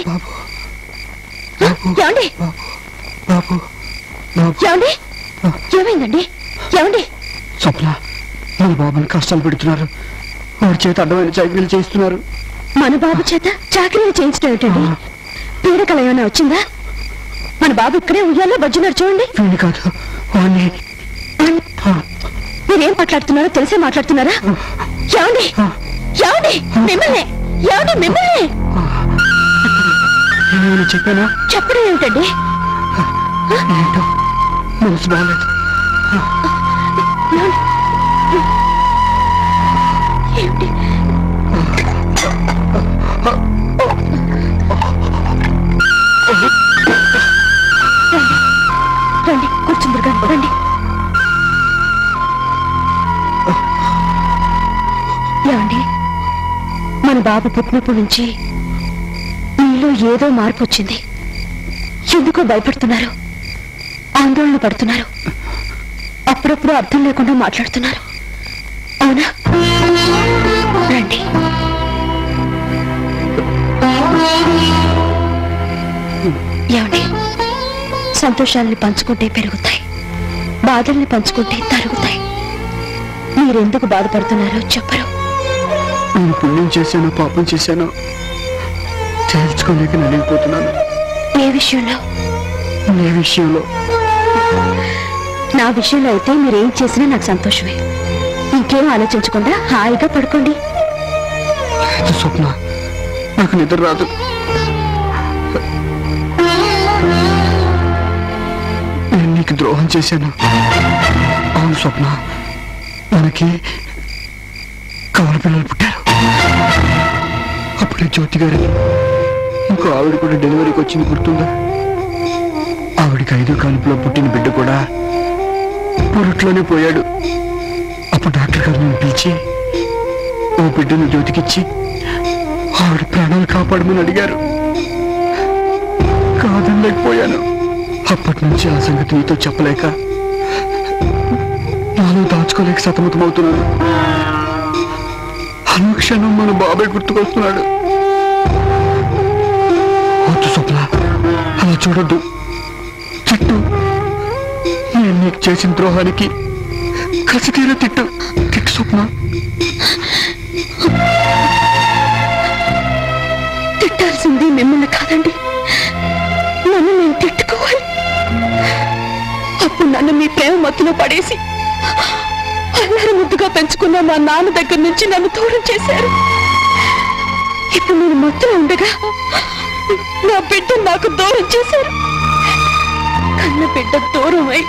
ఏమైందండి? ఏమండి? స్వప్న, మన బాబుని కష్టాలు పెడుతున్నారు. వాడి చేత అడ్డమైన చాకరీలు చేయిస్తున్నారు. మన బాబు చేత చాకరీలు చేయించడం ఏంటండి? పీడకల ఏమైనా వచ్చిందా? మన బాబు ఇక్కడే ఉయ్యాలో బజ్జున్నాడు చూడండి. వీడిని కాదు వాడిని. మీరేం మాట్లాడుతున్నారో తెలిసే మాట్లాడుతున్నారా? ఏమండి ఏమండి మిమ్మల్ని ఏమండి మిమ్మల్ని నేనేమైనా చెప్పానా? చెప్పడం ఏమిటండి? ఏంటో మనసు బాగలేదు. ఏమిటి? రండి కూర్చుందరు కానీ రండి. ఏమండి మన బాబు పుట్టినప్పటి నుంచి మీలో ఏదో మార్పు వచ్చింది. ఎందుకో భయపడుతున్నారు, ఆందోళన పడుతున్నారు, అప్పుడప్పుడు అర్థం లేకుండా మాట్లాడుతున్నారు. అవునా? రండి. ఏమండి సంతోషాలని పంచుకుంటే పెరుగుతాయి, బాధల్ని పంచుకుంటే తరుగుతాయి. మీరెందుకు బాధపడుతున్నారో చెప్పరు. నేను పుణ్యం చేశానో పాపం చేశానో తేల్చుకోలేక నలిగిపోతున్నాను. ఏ విషయంలో? ఏ విషయంలో? నా విషయంలో అయితే మీరేం చేసినా నాకు సంతోషమే. ఇంకేం ఆలోచించకుండా హాయిగా పడుకోండి. స్వప్న నాకు నిద్ర రాదు. నేను నీకు ద్రోహం చేశాను. అవును స్వప్న, మనకి కవల పిల్లలు పుట్టారు. అప్పుడే జ్యోతి గారి ఇంకో ఆవిడ కూడా డెలివరీకి వచ్చింది, గుర్తుందా? ఆవిడికి 5వ కాన్పులో పుట్టిన బిడ్డ కూడా పొరట్లోనే పోయాడు. అప్పుడు డాక్టర్ గారు నేను పిలిచి ఓ బిడ్డను జ్యోతికిచ్చి ఆవిడ ప్రాణాలు కాపాడమని అడిగారు. కాదనలేకపోయాను. అప్పటి నుంచి ఆ సంగతి నీతో చెప్పలేక నాలో దాచుకోలేక సతమతమవుతున్నాను. అనుక్షణం మన బాబాయ్ గుర్తుకొస్తున్నాడు. వద్దు స్వప్న, అలా చూడొద్దు. తిట్టు, నేను నీకు చేసిన ద్రోహానికి కసితీర తిట్టు. తిట్టు స్వప్న. తిట్టాల్సింది మిమ్మల్ని కాదండి, నన్ను నేను తిట్టుకోవాలి. అప్పుడు నన్ను మీ ప్రేమ మత్తులో పడేసి అల్లరి ముద్దుగా పెంచుకున్న మా నాన్న దగ్గర నుంచి నన్ను దూరం చేశారు. ఇప్పుడు నేను మత్తులో ఉండగా నా బిడ్డ నాకు దూరం చేశారు. కన్న బిడ్డ దూరమై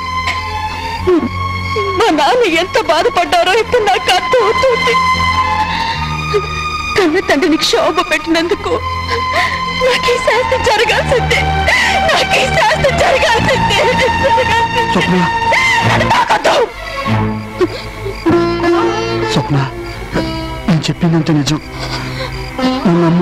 మా నాన్న ఎంత బాధపడ్డారో ఇప్పుడు నాకు అర్థం అవుతుంది. కన్న తండ్రిని క్షోభ పెట్టినందుకు నాకు ఈ శాస్తి జరగాల్సిందే. నాకు ఈ శాస్తి జరగాల్సిందే. స్వప్న, నేను చెప్పిందంత నిజం. నమ్మాను.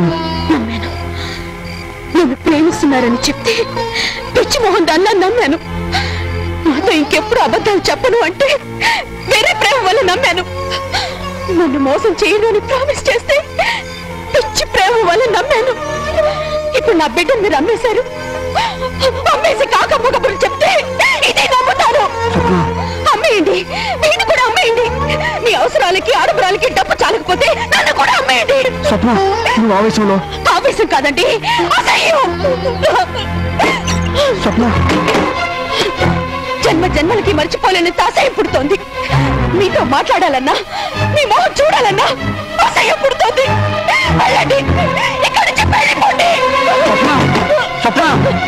నన్ను ప్రేమిస్తున్నారని చెప్తే పిచ్చి మోహన్ దాన్ని నమ్మాను. నాతో ఇంకెప్పుడు అబద్ధాలు చెప్పను అంటే వేరే ప్రేమ వల్ల నమ్మాను. నన్ను మోసం చేయను అని ప్రామిస్ చేస్తే పిచ్చి ప్రేమ వల్ల నమ్మాను. ఇప్పుడు నా బిడ్డను మీరు అమ్మేశారు. అమ్మేసి కాకపోకప్పుడు చెప్తే ఇదే నమ్ముతాను. అమ్మేయండి, వీడిని కూడా అమ్మేయండి. మీ అవసరాలకి ఆడంబరాలకి డబ్బు చాలకపోతే నన్ను కూడా అమ్మేయండి. స్వప్న, నువ్వు ఆవేశంలో. ఆవేశం కాదండి, అసహ్యం. స్వప్న, జన్మ జన్మలకి మర్చిపోలేని అసహ్యం పుడుతోంది. మీతో మాట్లాడాలన్నా, మీ మొహం చూడాలన్నా అసహ్యం పుడుతోంది. వెళ్ళండి, ఇక్కడి నుంచి వెళ్ళిపోండి. స్వప్న,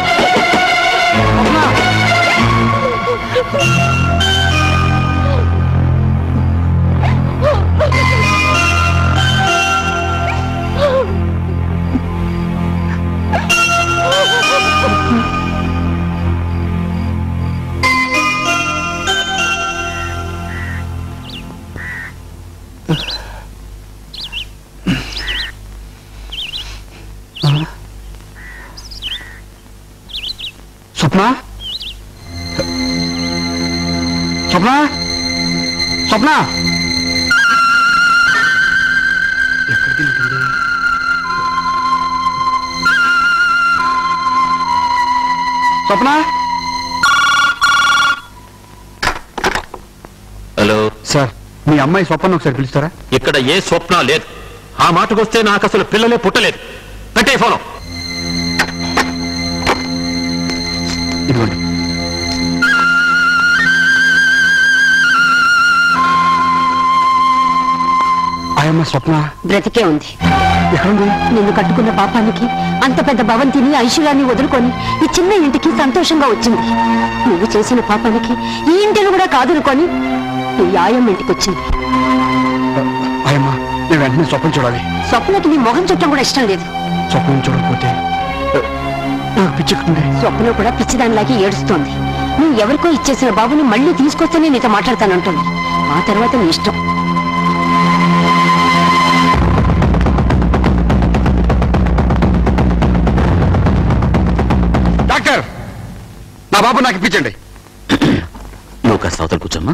స్వప్న, స్వప్న, స్వప్న, ఎక్కడికి వెళ్తుంది? స్వప్న. హలో సార్, మీ అమ్మాయి స్వప్న ఒకసారి పిలుస్తారా? ఇక్కడ ఏ స్వప్న లేదు. ఆ మాటకొస్తే నాకు అసలు పిల్లలే పుట్టలేదు. కట్టే ఫోన్. ఇదిగోండి. ఆయమ్మ స్వప్న బ్రతికే ఉంది. ఎక్కడుంది? నిన్ను కట్టుకున్న పాపానికి అంత పెద్ద భవంతిని ఐశ్వర్యాన్ని వదులుకొని ఈ చిన్న ఇంటికి సంతోషంగా వచ్చింది. నువ్వు చేసిన పాపానికి ఈ ఇంటిని కూడా కాదనుకొని ఈ ఆయమ్మ ఇంటికి వచ్చింది. ఆయమ్మ నేను వెంటనే స్వప్నం చూడాలి. స్వప్నకి నీ మొహం చుట్టం కూడా ఇష్టం లేదు. స్వప్నం చూడకపోతే నాకు పిచ్చెక్కుతుంది. స్వప్న కూడా పిచ్చిదానిలాగే ఏడుస్తోంది. నువ్వు ఎవరికో ఇచ్చేసిన బాబుని మళ్ళీ తీసుకొస్తేనే నీతో మాట్లాడతానంటుంది. ఆ తర్వాత నీ ఇష్టం. డాక్టర్, నా బాబు నాకు ఇప్పించండి. నువ్వు కాస్త అవతల కూర్చోమ్మా.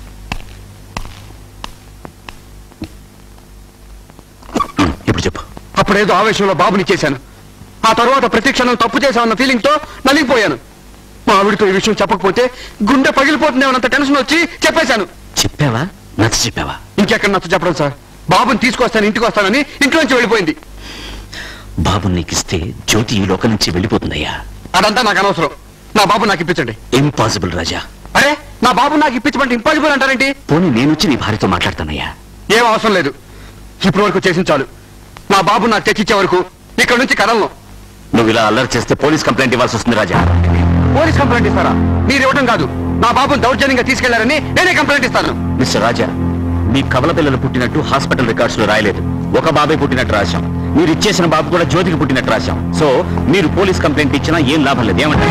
ఇప్పుడు చెప్పు. అప్పుడేదో ఆవేశంలో బాబుని చేశాను. ఆ తర్వాత ప్రతి క్షణం తప్పు చేశామన్న ఫీలింగ్ తో నలిగిపోయాను. మా ఆవిడితో ఈ విషయం చెప్పకపోతే గుండె పగిలిపోతుందేమన్నంత టెన్షన్ వచ్చి చెప్పేశాను. చెప్పావా? నచ్చ చెప్పావా? ఇంకెక్కడ నచ్చ చెప్పడం సార్. బాబుని తీసుకొస్తాను, ఇంటికి వస్తానని ఇంట్లోంచి వెళ్ళిపోయింది. బాబుని నీకిస్తే జ్యోతి ఈ లోకం నుంచి వెళ్ళిపోతుందయ్యా. అదంతా నాకు అనవసరం. నా బాబు నాకు ఇప్పించండి. ఇంపాసిబుల్ రాజా. అరే, నా బాబు నాకు ఇప్పించమంటే ఇంపాసిబుల్ అంటారేంటి? పోనీ నేనొచ్చి నీ భార్యతో మాట్లాడతానయ్యా. ఏం అవసరం లేదు. ఇప్పటి వరకు చేసిన చాలు. నా బాబు నాకు తెచ్చిచ్చే వరకు ఇక్కడ నుంచి కదలను. నువ్వు ఇలా అల్లరి చేస్తే పోలీస్ కంప్లైంట్ ఇవ్వాల్సి వస్తుంది రాజా. పోలీస్ కంప్లైంట్ ఇస్తారా? మీరు ఇవ్వడం కాదు, నా బాబుని దౌర్జన్యంగా తీసుకెళ్లారని నేనే కంప్లైంట్ ఇస్తాను. మిస్టర్ రాజా, మీ కవల పిల్లలు పుట్టినట్టు హాస్పిటల్ రికార్డ్స్ లో రాయలేదు. ఒక బాబే పుట్టినట్టు రాశాం. మీరు ఇచ్చేసిన బాబు కూడా జ్యోతికి పుట్టినట్టు రాశాం. సో మీరు పోలీస్ కంప్లైంట్ ఇచ్చినా ఏం లాభం లేదు. ఏమంటారు?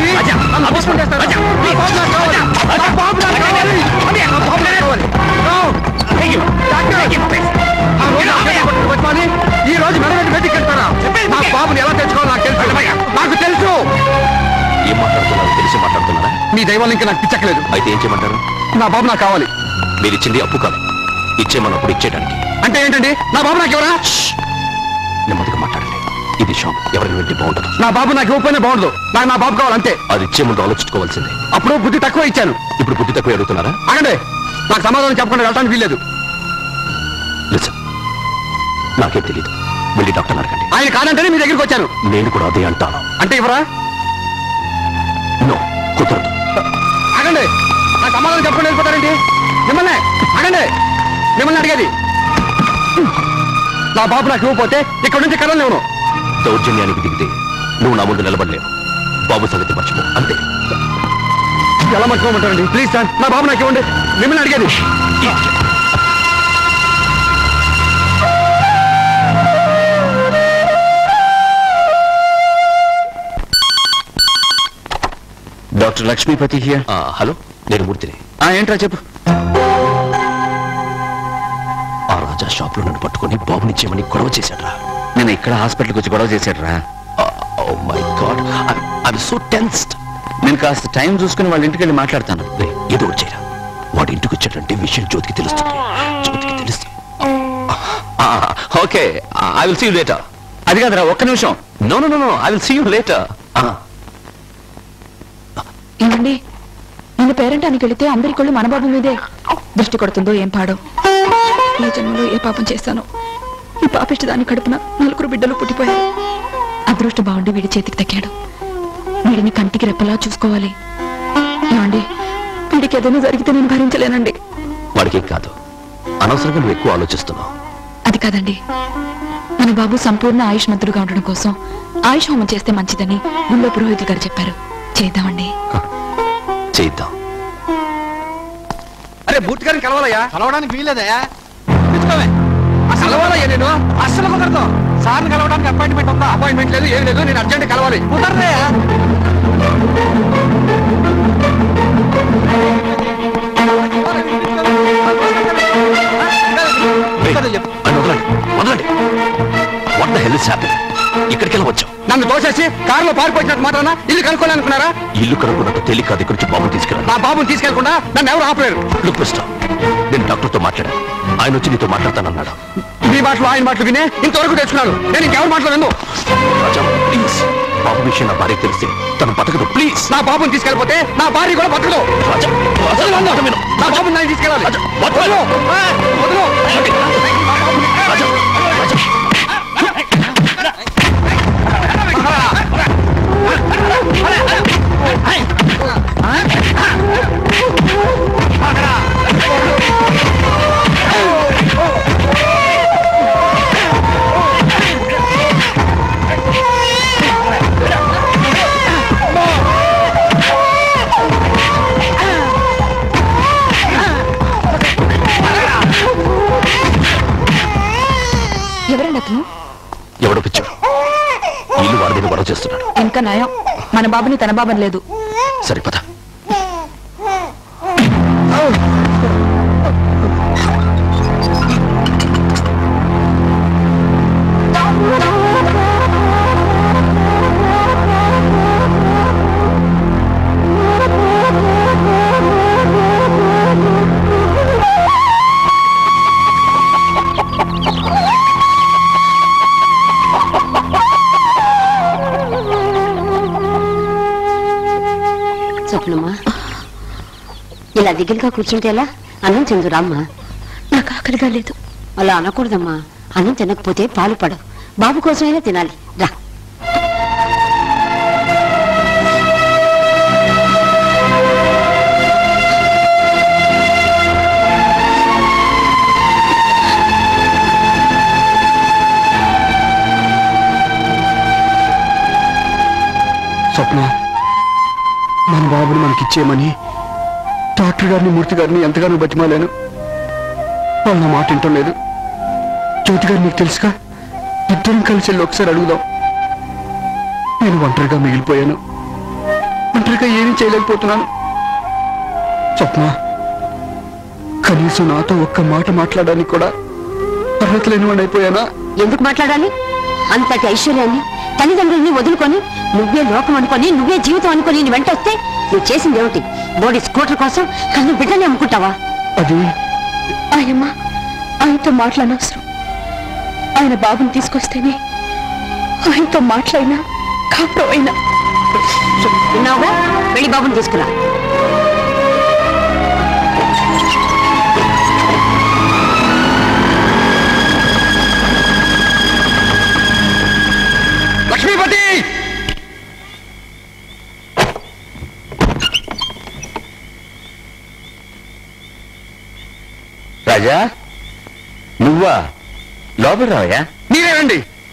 ఈ రోజు మెడబెట్టి వెతికెళ్తారా? నా బాబుని ఎలా తెచ్చుకోవాలో నాకు తెలుసు. నాకు తెలుసు. ఏం మాట్లాడుతున్నారు? తెలిసి మాట్లాడుతున్నారా? మీ దైవాలు ఇంకా నాకు పిచ్చక్కలేదు. అయితే ఏం చేయమంటారు? నా బాబు నాకు కావాలి. మీరు ఇచ్చింది అప్పు కాదు, ఇచ్చేమన్నప్పుడు ఇచ్చేయడానికి. అంటే ఏంటండి? నా బాబు నాకు ఎవరా? నెమ్మదిగా మాట్లాడండి. ఇది షాప్, ఎవరిని వెళ్తే బాగుంటుంది. నా బాబు నాకు ఇవ్వకపోయినా బాగుండదు. నాకు నా బాబు కావాలంతే. అది ఇచ్చే ముందు ఆలోచించుకోవాల్సిందే. అప్పుడు బుద్ధి తక్కువ ఇచ్చాను. ఇప్పుడు బుద్ధి తక్కువ అడుగుతున్నారా? అగండి, నాకు సమాధానం చెప్పకుండా వెళ్ళడానికి వీల్లేదు. లిసన్, నాకేం తెలీదు. వెళ్ళి డాక్టర్ అడగండి. ఆయన కాదంటేనే మీ దగ్గరికి వచ్చాను. నేను కూడా అదే అంటాను. అంటే ఇవ్వరా? నో, కుదరదు. అగండి, నాకు సమాధానం చెప్పకుండా వెళ్ళిపోతారండి. మిమ్మల్ని అగండి, మిమ్మల్ని అడిగేది. నా బాబు నాకు ఇవ్వకపోతే ఇక్కడ నుంచి కదలలేను. దౌర్జన్యానికి దిగితే నువ్వు నా ముందు నిలబడలేవు. బాబు సంగతి మర్చిపో, అంతే. ఎలా మర్చిపోమంటారండి? ప్లీజ్ సార్, నా బాబు నాకు ఇవ్వండి. మిమ్మల్ని అడిగేది. Doctor Lakshmipati here. హలో, నేను మూర్తిని. ఏంట్రా చెప్పు. ఆ రాజా షాప్ లో నన్ను పట్టుకుని బాబునిచ్చేమని గొడవ చేశాడ్రా. నేను ఇక్కడ హాస్పిటల్కి వచ్చి గొడవ చేశాడ్రా. Oh my God, I'm so tensed. నేను కాస్త టైం చూసుకుని వాళ్ళ ఇంటికి వెళ్ళి మాట్లాడతాను. ఏదో ఒకటి చేయరా. వాడి ఇంటికి వచ్చాడంటే విషయం జ్యోతికి తెలుస్తుంది. జ్యోతికి తెలుస్తుంది. Okay, I will see you later. అది కాదురా, ఒక్క నిమిషం. No no no, I will see you later. ఏమండి, నేను పేరెంటానికి వెళితే అందరి కళ్ళు మన బాబు మీదే దృష్టి కొడుతుందో ఏం పాడో. ఈ జన్మలో ఏ పాపం చేస్తానో. ఈ పాపిష్టి దాని కడుపున 4 బిడ్డలు పుట్టిపోయారు. అదృష్టం బాగుండి వీడి చేతికి దక్కాడు. వీడిని కంటికి రెప్పలా చూసుకోవాలి. ఏమండి, వీడికి ఏదైనా జరిగితే నేను భరించలేనండి. వాడికి కాదు, అనవసరంగా నువ్వు ఎక్కువ ఆలోచిస్తున్నావు. అది కాదండి, మన బాబు సంపూర్ణ ఆయుష్మంతుడుగా ఉండడం కోసం ఆయుష్ హోమం చేస్తే మంచిదని గుళ్ళో పురోహితులు గారు చెప్పారు. చేద్దామండి. చేద్దాం. అరే, బూత్ గారిని కలవాలయ్యా. కలవడానికి వీల్లేదయా. కలవాలయ్యా. నేను అస్సలు కుదరదు. సార్ని కలవడానికి అపాయింట్మెంట్ ఉందా? అపాయింట్మెంట్ లేదు, ఏం లేదు. నేను అర్జెంట్ కలవాలి. కుదరదయా. What the hell is happening? ఇక్కడికి వచ్చావు. నన్ను తోసేసి కారులో పారిపోయినట్టు మాత్రాన ఇల్లు కనుక్కోవాలనుకున్నారా? ఇల్లు కనుక్కున్నట్టు తేలిక దగ్గర నుంచి బాబుని తీసుకెళ్ళాను. నా బాబుని తీసుకెళ్లకుండా నన్ను ఎవరు ఆపలేరు. లుక్ మిస్టర్, నేను డాక్టర్తో మాట్లాడాను. ఆయన వచ్చి నీతో మాట్లాడతానన్నాడు. మీ మాటలు ఆయన మాటలు వినే ఇంతవరకు తెచ్చుకున్నాను. నేను ఇంకెవరి మాటలు విన్ను. రాజా ప్లీజ్, బాబు విషయం నా భార్యకు తెలిస్తే తను బతకదు. ప్లీజ్, నా బాబుని తీసుకెళ్ళిపోతే నా భార్య కూడా బతకదు. రాజా మాట విను. నా బాబుని నేను తీసుకెళ్ళాలి. వదలు. వదలు. ఎవరండి అతను? ఎవడో పిచ్చాడు, ఇల్లు వాడి దగ్గర గొడవ చేస్తున్నాడు. ఇంకా నయం, మన బాబుని తన బాబని లేదు. సరే పద. స్వప్నమ్మా, ఇలా దిగులుగా కూర్చుంటే ఎలా? అన్నం తిందురామ్మా. నాకు ఆకలిగా లేదు. అలా అనకూడదమ్మా. అన్నం తినకపోతే పాలు పడవు. బాబు కోసమైనా తినాలి. రా. స్వప్న, మన బాబుని మనకిచ్చేయమని డాక్టర్ గారిని మూర్తి గారిని ఎంతగానో బతిమాలాను. వాళ్ళు నా మాట వింటం లేదు. జ్యోతి గారు నీకు తెలుసుగా, ఇద్దరం కలిసి వెళ్ళి ఒకసారి అడుగుదాం. నేను ఒంటరిగా మిగిలిపోయాను. ఒంటరిగా ఏమీ చేయలేకపోతున్నాను. స్వప్న, కనీసం నాతో ఒక్క మాట మాట్లాడడానికి కూడా అర్హత లేనివాడిని అయిపోయానా? ఎందుకు మాట్లాడాలి? అంతటి ఐశ్వర్యాన్ని, తల్లిదండ్రుల్ని వదులుకొని నువ్వే లోకం అనుకొని, నువ్వే జీవితం అనుకొని నీ వెంట వస్తే నువ్వు చేసింది ఏమిటి? బోడి స్కూటర్ కోసం కన్ను బిడ్డని అమ్ముకుంటావా? అది ఆయమ్మ, ఆయనతో మాట్లాడనవసరం. ఆయన బాబుని తీసుకొస్తేనే ఆయనతో మాట్లాడినా కాపురం అయినా. విన్నావుగా? వెళ్ళి బాబుని తీసుకురా. లక్ష్మీపతి! రాజా, నువ్వా? లోపల రావయ్యా. మీరేనండి.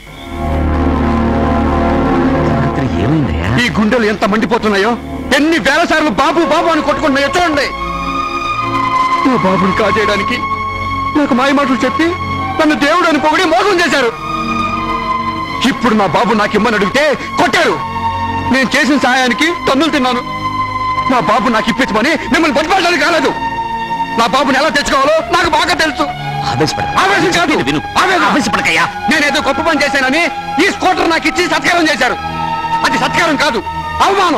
ఏమైందయ్యా? ఈ గుండెలు ఎంత మండిపోతున్నాయో, ఎన్ని వేల సార్లు బాబు బాబు అని కొట్టుకుంటున్నాయో చూడండి. నా బాబుని కాజేయడానికి నాకు మాయమాటలు చెప్పి నన్ను దేవుడు అని పొగిడి మోసం చేశారు. ఇప్పుడు నా బాబు నాకు ఇమ్మని అడిగితే కొట్టారు. నేను చేసిన సహాయానికి తన్నులు తిన్నాను. నా బాబు నాకు ఇప్పించమని మిమ్మల్ని బతిపడడానికి కాలేదు. నా బాబుని ఎలా తెచ్చుకోవాలో నాకు బాగా తెలుసు. ఆవేశం కాదు, ఆవేశపడకయ్యా. నేనేదో గొప్ప పని చేశానని ఈ స్కూటర్ నాకు ఇచ్చి సత్కారం చేశారు. అది సత్కారం కాదు, అవమానం.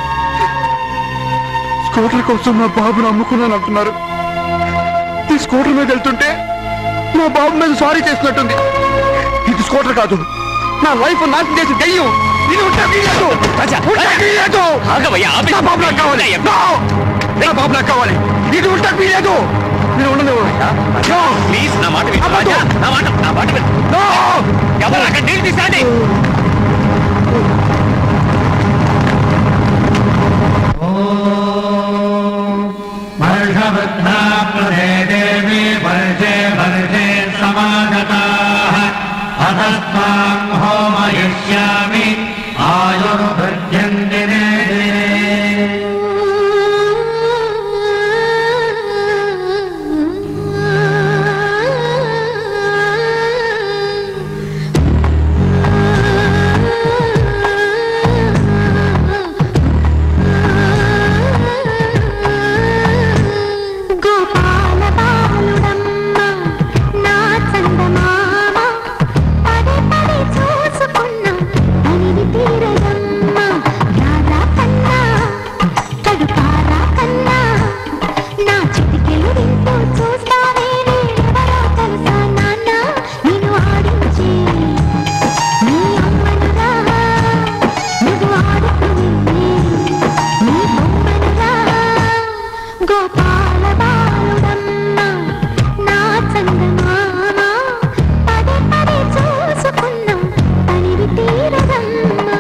స్కూటర్ కోసం నా బాబును అమ్ముకున్నాను అంటున్నారు. ఈ స్కూటర్ మీద వెళ్తుంటే నా బాబు మీద సారీ చేస్తున్నట్టుంది. ఇది స్కూటర్ కాదు, నా లైఫ్ నాశనం చేసి దెయ్యం. ఇది ఉంటే వీలేదు. నా బాబు నాకు కావాలి. నా బాబు నాకు కావాలి. ఇది ఉంటే వీలేదు. నేను ఉండదు. ప్లీజ్ నా మాట విను రాజా. నా మాట విను. ఎవరు అక్కడ నీళ్ళు తీసాండి. దేవి వర్షే వర్షే సమాగతాః అతస్మాం హోమయిష్యామి ఆయుర్వృద్ధ్యం దినే దినే. గోపాల బాలుడమ్మ గోపాల బాలుడమ్మ నా చందమామ పదే పదే చూసుకున్నా తనివి తీరదమ్మా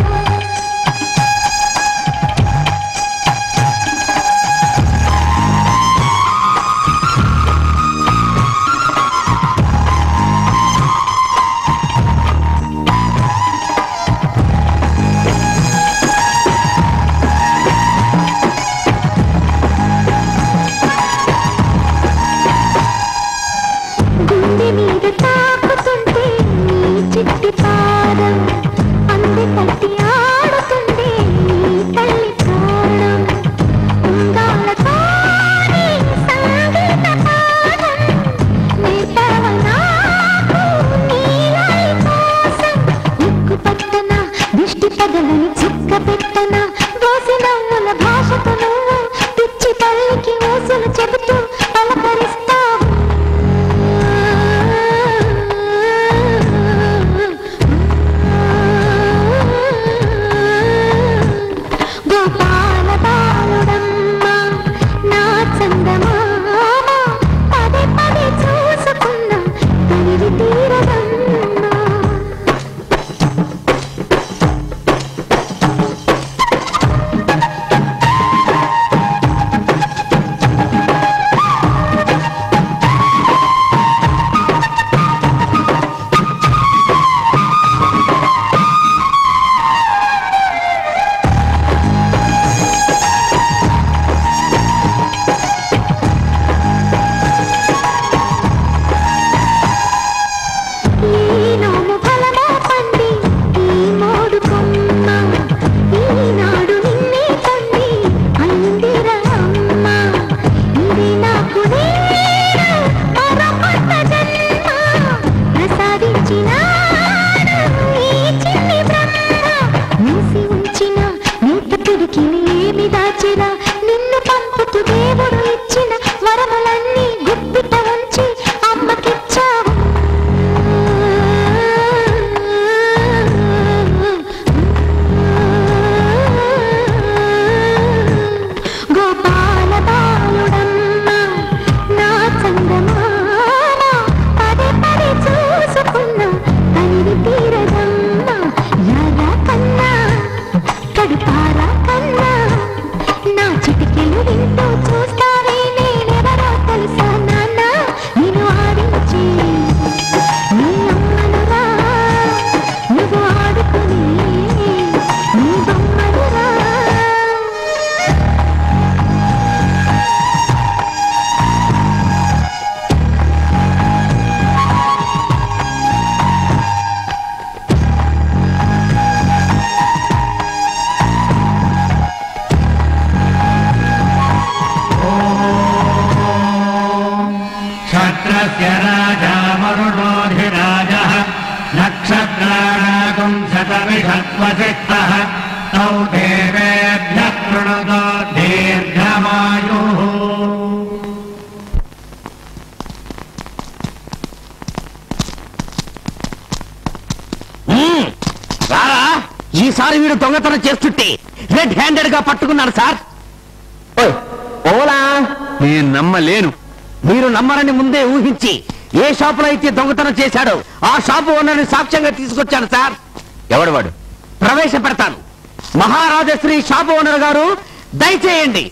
గుండె మీద తాకుతుంటే నీ చిట్టి పాదం అంది తట్టి ఆడుతుండే నీ తల్లి ప్రాణం ఉంగాలతోనే సంగీత పాదం నేర్పవ నాకు నీలాయి కోసం ఎక్కు పట్టన దిష్టి తగలని చుక్క పెట్టన దోసి నవ్వుల భాషతో నువ్వు పిచ్చి తల్లికి ఊసులు చెబుతూ పలకరిస్తావు గోపాల బాలుడమ్మ నా చందమామ పదే పదే చూసుకున్నా తనివి తీరదమ్మా ఈనాడు ఫలమో పండి ఈ మోడు కొమ్మ ఈనాడు నిన్నే కండి అందిర అమ్మ ఇది నాకు నేను మరో కొత్త జన్మ ప్రసాదించినాడు ఈ చిన్ని బ్రహ్మ మూసి ఉంచిన నీట పిడికిలి ఏమి దాచిరా నిన్ను పంపుతూ దేవుడు ఇచ్చిన వరములన్నీ గుప్పిట ఉంచి అమ్మకిచ్చావు గోపాల బాలుడమ్మ నా చందమామ పదే పదే చూసుకున్నా తనివి తీరదమ్మా యారా కన్నా కడుపారా కన్నా నా చిటికెలు వింటూ చూస్తావే నేనెవరో తెలుసా నాన్న నేను ఆడించి నీ అమ్మనురా నువ్వు ఆడుకుని నీ బొమ్మనురా क्षत्रस्य राजा वरुणोऽधिराजः नक्षत्राणागुं शतविषत्वसिक्तः तौ देवेभ्यः कृणुतो दीर्घमायुः రారా ఈసారి వీడు దొంగతనం చేస్తుంటే రెడ్ హ్యాండెడ్ గా పట్టుకున్నాడు సార్. ఓలా నేను నమ్మలేను. మీరు నమ్మరని ముందే ఊహించి ఏ షాపులో అయితే దొంగతనం చేశాడో ఆ షాపు ఓనర్ని సాక్ష్యంగా తీసుకొచ్చాను సార్. ఎవడు వాడు? ప్రవేశపెడతాను. మహారాజశ్రీ షాపు ఓనర్ గారు దయచేయండి.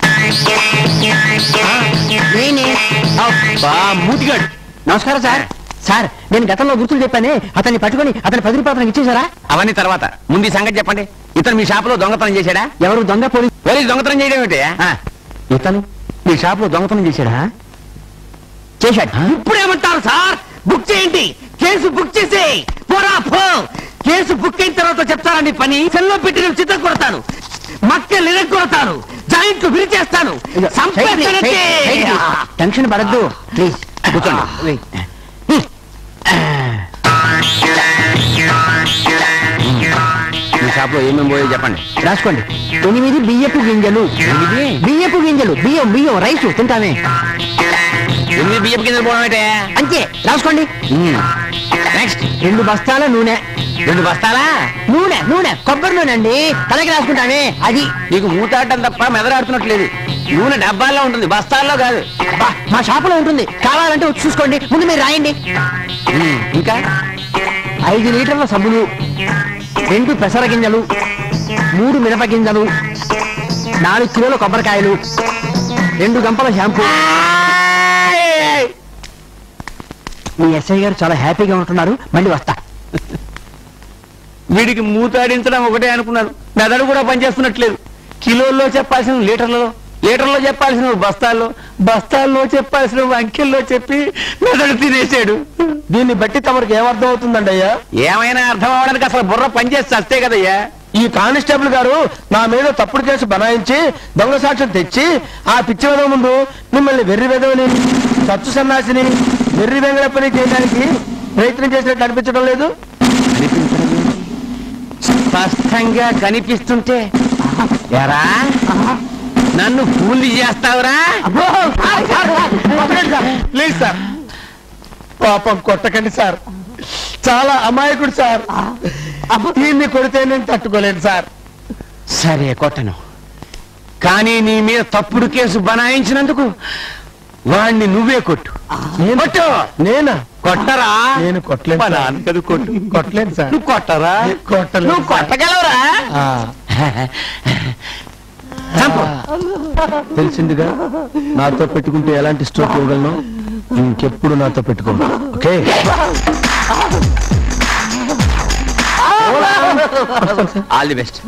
మూతిగాడు. నమస్కారం సార్. సార్ నేను గతంలో గుర్తులు చెప్పానే అతన్ని పట్టుకొని అతని 10 రూపాయలు ఇచ్చేశారా? అవన్నీ తర్వాత ముందు ఈ సంగతి చెప్పండి. ఇతను మీ షాపులో దొంగతనం చేశాడా? ఎవరు దొంగ పోలీసు? పోలీసు దొంగతనం చేయడం ఏమిటి? ఇతను మీ షాపులో దొంగతనం చేశాడా? చేశాడు. ఇప్పుడేమంటారు సార్? బుక్ చేయండి. కేసు బుక్ చేసి పోరా పో. కేసు బుక్ అయిన తర్వాత చెప్తారని పని సెల్లో పెట్టి నేను చిత్తం కొడతాను, మక్కలు ఇరగొడతాను, జాయింట్లు విరిచేస్తాను. టెన్షన్ పడద్దు ప్లీజ్ కూర్చోండి. మీ షాప్ లో ఏమేమి పోయో చెప్పండి. రాసుకోండి. 8 బియ్యపు గింజలు. బియ్యపు గింజలు, బియ్యం రైస్ తింటామే. 8 బియ్యపు గింజలు పోవడం అంటే అంతే రాసుకోండి. నెక్స్ట్ 2 బస్తాల నూనె. 2 బస్తాలా నూనె కొబ్బరి నూనె అండి, తలకి రాసుకుంటానే అది. నీకు మూతాడటం తప్ప మెదరాడుతున్నట్లేదు. నూనె డబ్బాల్లో ఉంటుంది, బస్తాల్లో కాదు. మా షాపులో ఉంటుంది, కావాలంటే వచ్చి చూసుకోండి. ముందు మీరు రాయండి. ఇంకా 5 లీటర్ల సబ్బులు, 2 పెసర గింజలు, 3 మిరప గింజలు, 4 కిలోల కొబ్బరికాయలు, 2 గంపల షాంపూ. మీ ఎస్ఐ గారు చాలా హ్యాపీగా ఉంటున్నారు. మళ్ళీ వస్తా. వీడికి మూతాడించడం ఒకటే అనుకున్నాను, మెదడు కూడా పనిచేస్తున్నట్లేదు. కిలోల్లో చెప్పాల్సిన లీటర్లలో, లీటర్లో చెప్పాల్సిన బస్తాల్లో, బస్తాల్లో చెప్పాల్సిన అంకెల్లో చెప్పి మెదడు తినేసాడు. దీన్ని బట్టి తమరికి ఏమర్థం అవుతుందండి అయ్యా? ఏమైనా అర్థం అవడానికి అసలు బుర్ర పనిచేస్తే వస్తే కదయ్యా. ఈ కానిస్టేబుల్ గారు నా మీద తప్పుడు కేసు బనాయించి దొంగ సాక్ష్యం తెచ్చి ఆ పిచ్చి వెదవ ముందు మిమ్మల్ని వెర్రి వెదవని, సచ్చు సన్నాసిని, వెర్రి వెంగళప్పని చేయడానికి ప్రయత్నం చేసినట్టు అనిపించడం లేదు? స్పష్టంగా కనిపిస్తుంటే ఎరా నన్ను పూలు చేస్తావురా? ప్లీజ్ సార్, పాపం కొట్టకండి సార్. చాలా అమాయకుడు సార్. దీన్ని కొడితే నేను తట్టుకోలేను సార్. సరే కొట్టను, కానీ నీ మీద తప్పుడు కేసు బనాయించినందుకు వాణ్ణి నువ్వే కొట్టు. కొట్టు. నేనా? కొట్టరా? నేను కొట్టలేను సార్. కదా కొట్టు. కొట్టలేను సార్. నువ్వు కొట్టరా? కొట్టలేను. నువ్వు కొట్టగలవురా? తెలిసిందిగా, నాతో పెట్టుకుంటే ఎలాంటి స్ట్రోక్ ఇవ్వగలను. ఇంకెప్పుడు నాతో పెట్టుకోను. ఓకే? All the best.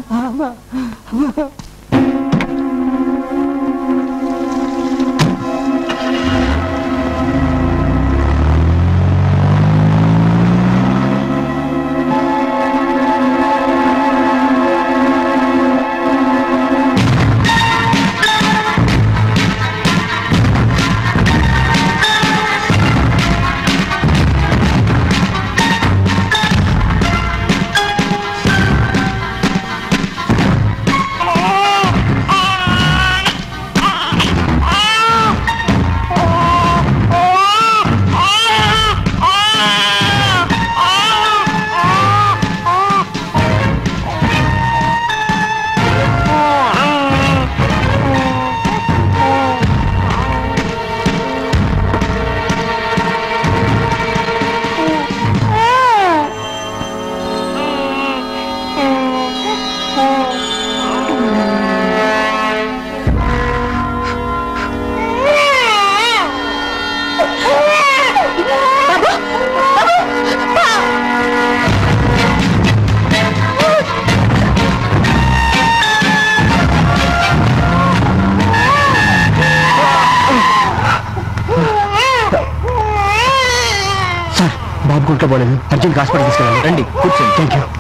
బాబు గుంట్లో పోలేదు, అర్జెంట్ హాస్పిటల్ తీసుకెళ్ళాలి. రండి కూర్చోండి. Thank you.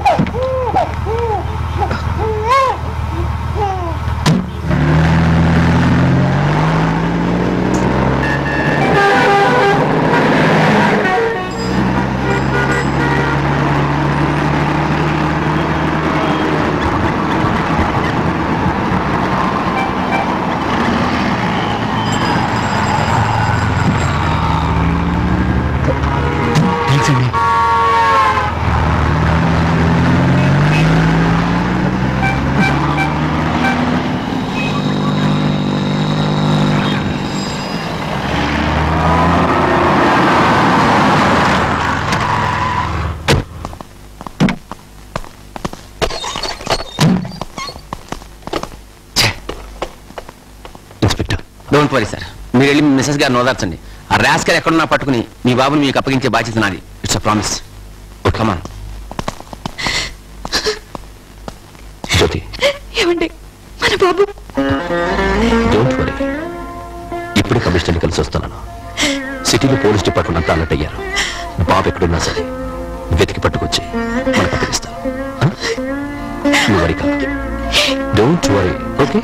Don't worry sir, మీరు వెళ్ళి మిసెస్ గారిని ఓదార్చండి. ఆ రాస్కర్ ఎక్కడున్నా పట్టుకుని మీ బాబుని మీకు అప్పగించే బాధ్యత నాది. It's a promise. Come on. Jyoti, ఏమండి మన బాబు? డోంట్ వరీ, ఇప్పుడు కమిషనర్ని కలిసి వస్తున్నాను. సిటీలో పోలీస్ డిపార్ట్మెంట్ అంతా అలర్ట్ అయ్యారు. బాబు ఎక్కడున్నా సరే వెతికి పట్టుకొచ్చి మనకు అప్పగిస్తాను. నువ్వు వరీ కాదు. Don't worry. Okay?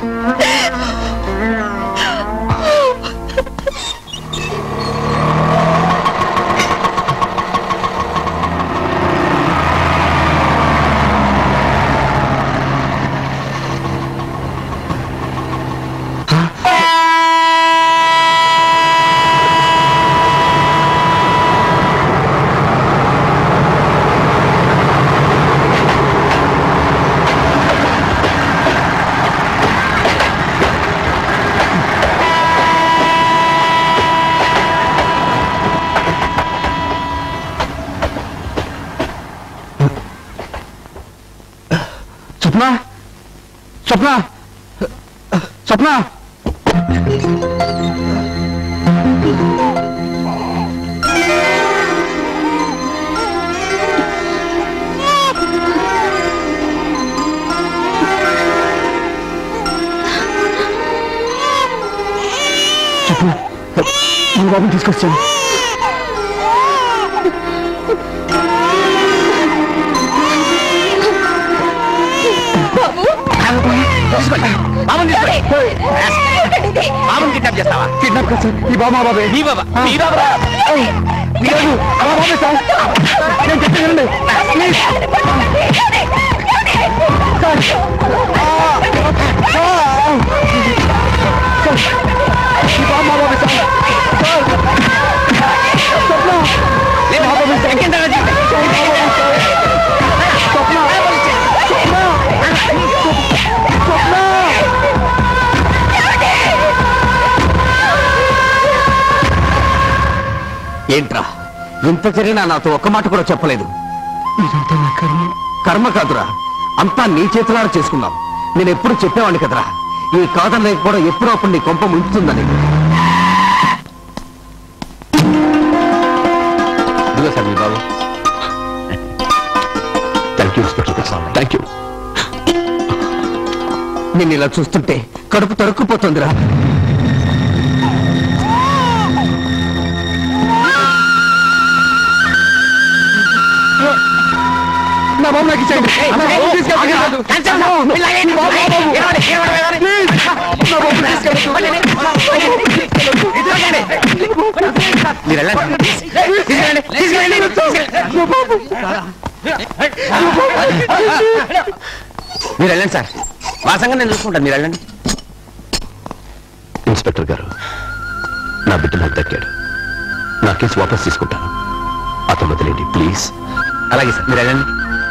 Swapna Swapna Swapna బాబుని తీసుకొచ్చాను. బాబుని కిడ్నాప్ చేస్తావా? కిడ్నాప్ కాదు సార్, ఈ బాబా బాబే. నీ బాబా నీ బాబా లేదు, అలా బాబే సార్. నేను చెప్పేది ప్లీజ్ ఈ బాబా బాబే సార్. ఏంట్రా ఇంత జరిగినా నాతో ఒక్క మాట కూడా చెప్పలేదు. ఇదంతా నా కర్మ. కర్మ కాదురా, అంతా నీ చేతులారా చేసుకున్నావు. నేను ఎప్పుడు చెప్పేవాడిని కదరా, ఈ కాదం లేకపోవడం ఎప్పుడో అప్పుడు నీ కొంప ముంచుతుందని. ఇదిగో సార్ మీ బాబు. Thank you thank you. నిన్ను ఇలా చూస్తుంటే కడుపు తరుక్కుపోతుందిరా. నా బాబు నాకు ఇచ్చేయండి. మీరు వెళ్ళండి సార్, మా సంగతి నేను చూసుకుంటాను. మీరు వెళ్ళండి. ఇన్స్పెక్టర్ గారు, నా బిడ్డ నాకు దక్కాడు. నా కేసు వాపస్ తీసుకుంటాను. అతను వదిలేండి ప్లీజ్. అలాగే సార్, మీరు వెళ్ళండి.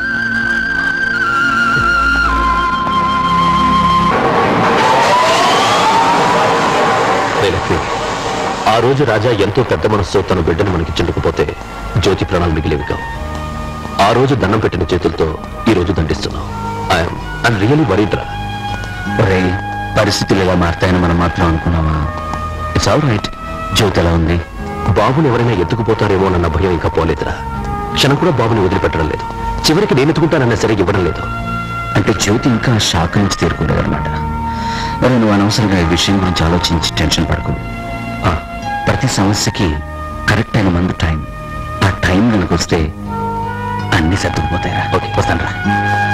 ఆ రోజు రాజా ఎంతో పెద్ద మనసుతో తన బిడ్డను మనకి చెందుకుపోతే జ్యోతి ప్రాణాలు మిగిలేవి కావు. ఆ రోజు దండం పెట్టిన చేతులతో ఈ రోజు దండిస్తున్నాం. ఐఎమ్ రియలీ వరీడ్ రా. పరిస్థితులు ఎలా మారుతాయని మనం మాత్రం అనుకున్నామా? It's all right. జ్యోతి ఎలా ఉంది? బాబుని ఎవరైనా ఎత్తుకుపోతారేమో అన్న భయం ఇంకా పోలేదురా. క్షణం కూడా బాబుని వదిలిపెట్టడం లేదు. చివరికి నేను ఎత్తుకుంటానన్నా సరే ఇవ్వడం లేదు. అంటే జ్యోతి ఇంకా షాక్ నుంచి తీరుకుండదు అనమాట. మరి నువ్వు అనవసరంగా ఈ విషయం గురించి ఆలోచించి టెన్షన్ పడకు. ప్రతి సమస్యకి కరెక్ట్ అయిన మందు టైం. ఆ టైం కనుక వస్తే అన్ని సర్దుకుపోతాయిరా. ఓకే, వస్తాను రా.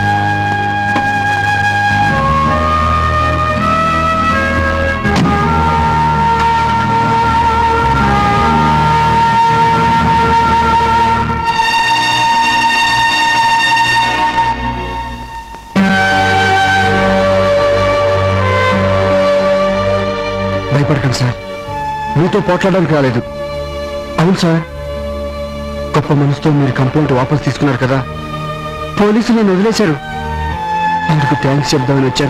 భయపడకండి సార్, మీతో పోట్లాడడానికి రాలేదు. అవును సార్, గొప్ప మనసుతో మీరు కంప్లైంట్ వాపస్ తీసుకున్నారు కదా, పోలీసులు నన్ను వదిలేశారు. అందుకు థ్యాంక్స్ చెప్దామని వచ్చాను.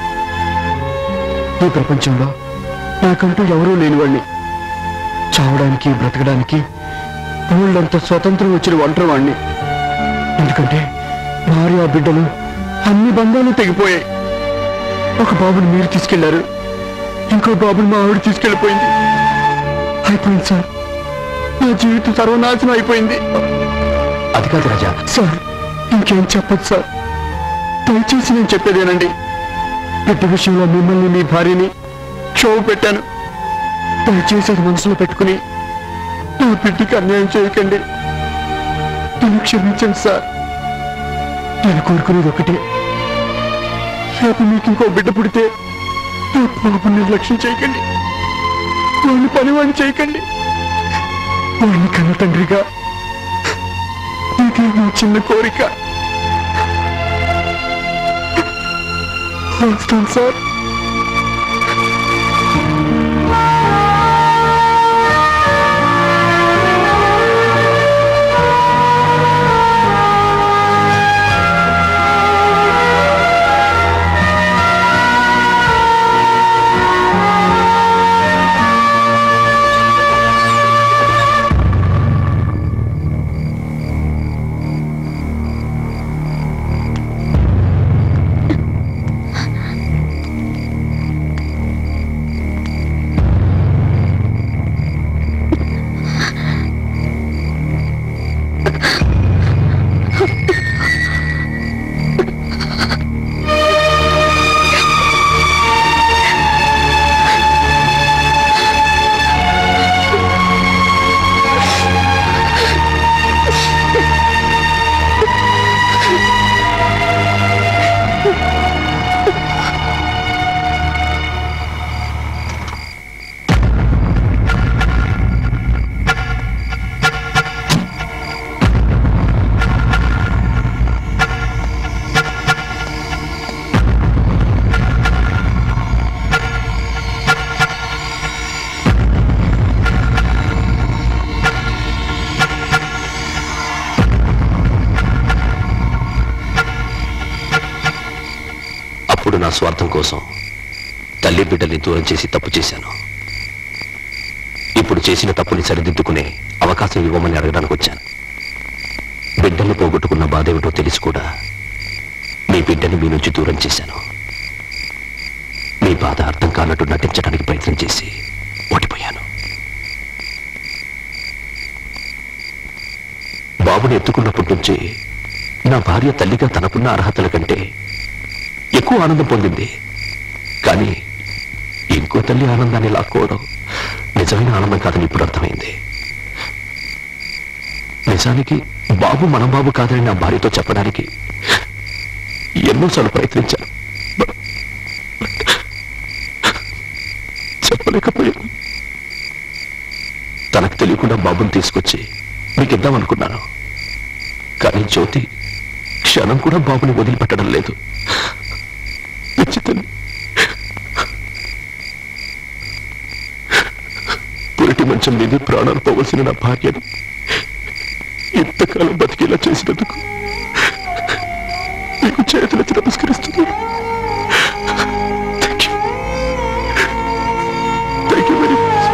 ఈ ప్రపంచంలో నాకంటూ ఎవరూ లేనివాడిని. చావడానికి బ్రతకడానికి ఊళ్ళంత స్వతంత్రం వచ్చిన ఒంటరి వాడిని. ఎందుకంటే భార్య బిడ్డలు అన్ని బంధాలు తెగిపోయాయి. ఒక బాబుని మీరు తీసుకెళ్లారు, ఇంకో బాబుని మా ఆవిడ తీసుకెళ్ళిపోయింది. అయిపోయింది సార్, నా జీవితం సర్వనాశనం అయిపోయింది. అది కాదు రాజా. సార్ ఇంకేం చెప్పదు సార్, దయచేసి నేను చెప్పేదేనండి. బిడ్డ విషయంలో మిమ్మల్ని మీ భార్యని క్షోభ పెట్టాను. దయచేసి అది మనసులో పెట్టుకుని నా బిడ్డకి అన్యాయం చేయకండి. నన్ను క్షమించండి సార్. నేను కోరుకునేది ఒకటే, రేపు మీకు ఇంకో బిడ్డ పుడితే నా బాబుని నిర్లక్ష్యం చేయకండి, వాడిని పనివాడిని చేయకండి. వాడిని కన్న తండ్రిగా ఇదే నా చిన్న కోరిక. వస్తాను సార్. స్వార్థం కోసం తల్లి బిడ్డల్ని దూరం చేసి తప్పు చేశాను. ఇప్పుడు చేసిన తప్పుని సరిదిద్దుకునే అవకాశం ఇవ్వమని అడగడానికి వచ్చాను. బిడ్డల్ని పోగొట్టుకున్న బాధ ఏమిటో తెలిసి కూడా మీ బిడ్డని మీ నుంచి దూరం చేశాను. మీ బాధ అర్థం కానట్టు నటించడానికి ప్రయత్నం చేసి ఓడిపోయాను. బాబుని ఎత్తుకున్నప్పటి నుంచి నా భార్య తల్లిగా తనకున్న అర్హతల కంటే ఎక్కువ ఆనందం పొందింది. కానీ ఇంకో తల్లి ఆనందాన్ని లాక్కోవడం నిజమైన ఆనందం కాదని ఇప్పుడు అర్థమైంది. నిజానికి బాబు మన బాబు కాదని నా భార్యతో చెప్పడానికి ఎన్నోసార్లు ప్రయత్నించాను. చెప్పలేకపోయాను. తనకు తెలియకుండా బాబుని తీసుకొచ్చి మీకు ఇద్దామనుకున్నాను. కానీ జ్యోతి క్షణం కూడా బాబుని వదిలిపెట్టడం లేదు. పిచ్చితల్లి. పురిటి మంచం మీద ప్రాణాలు పోవలసిన నా భార్యను ఇంతకాలం బతికేలా చేసినందుకు మీకు చేతులెత్తి నమస్కరిస్తున్నాను. Thank you very much.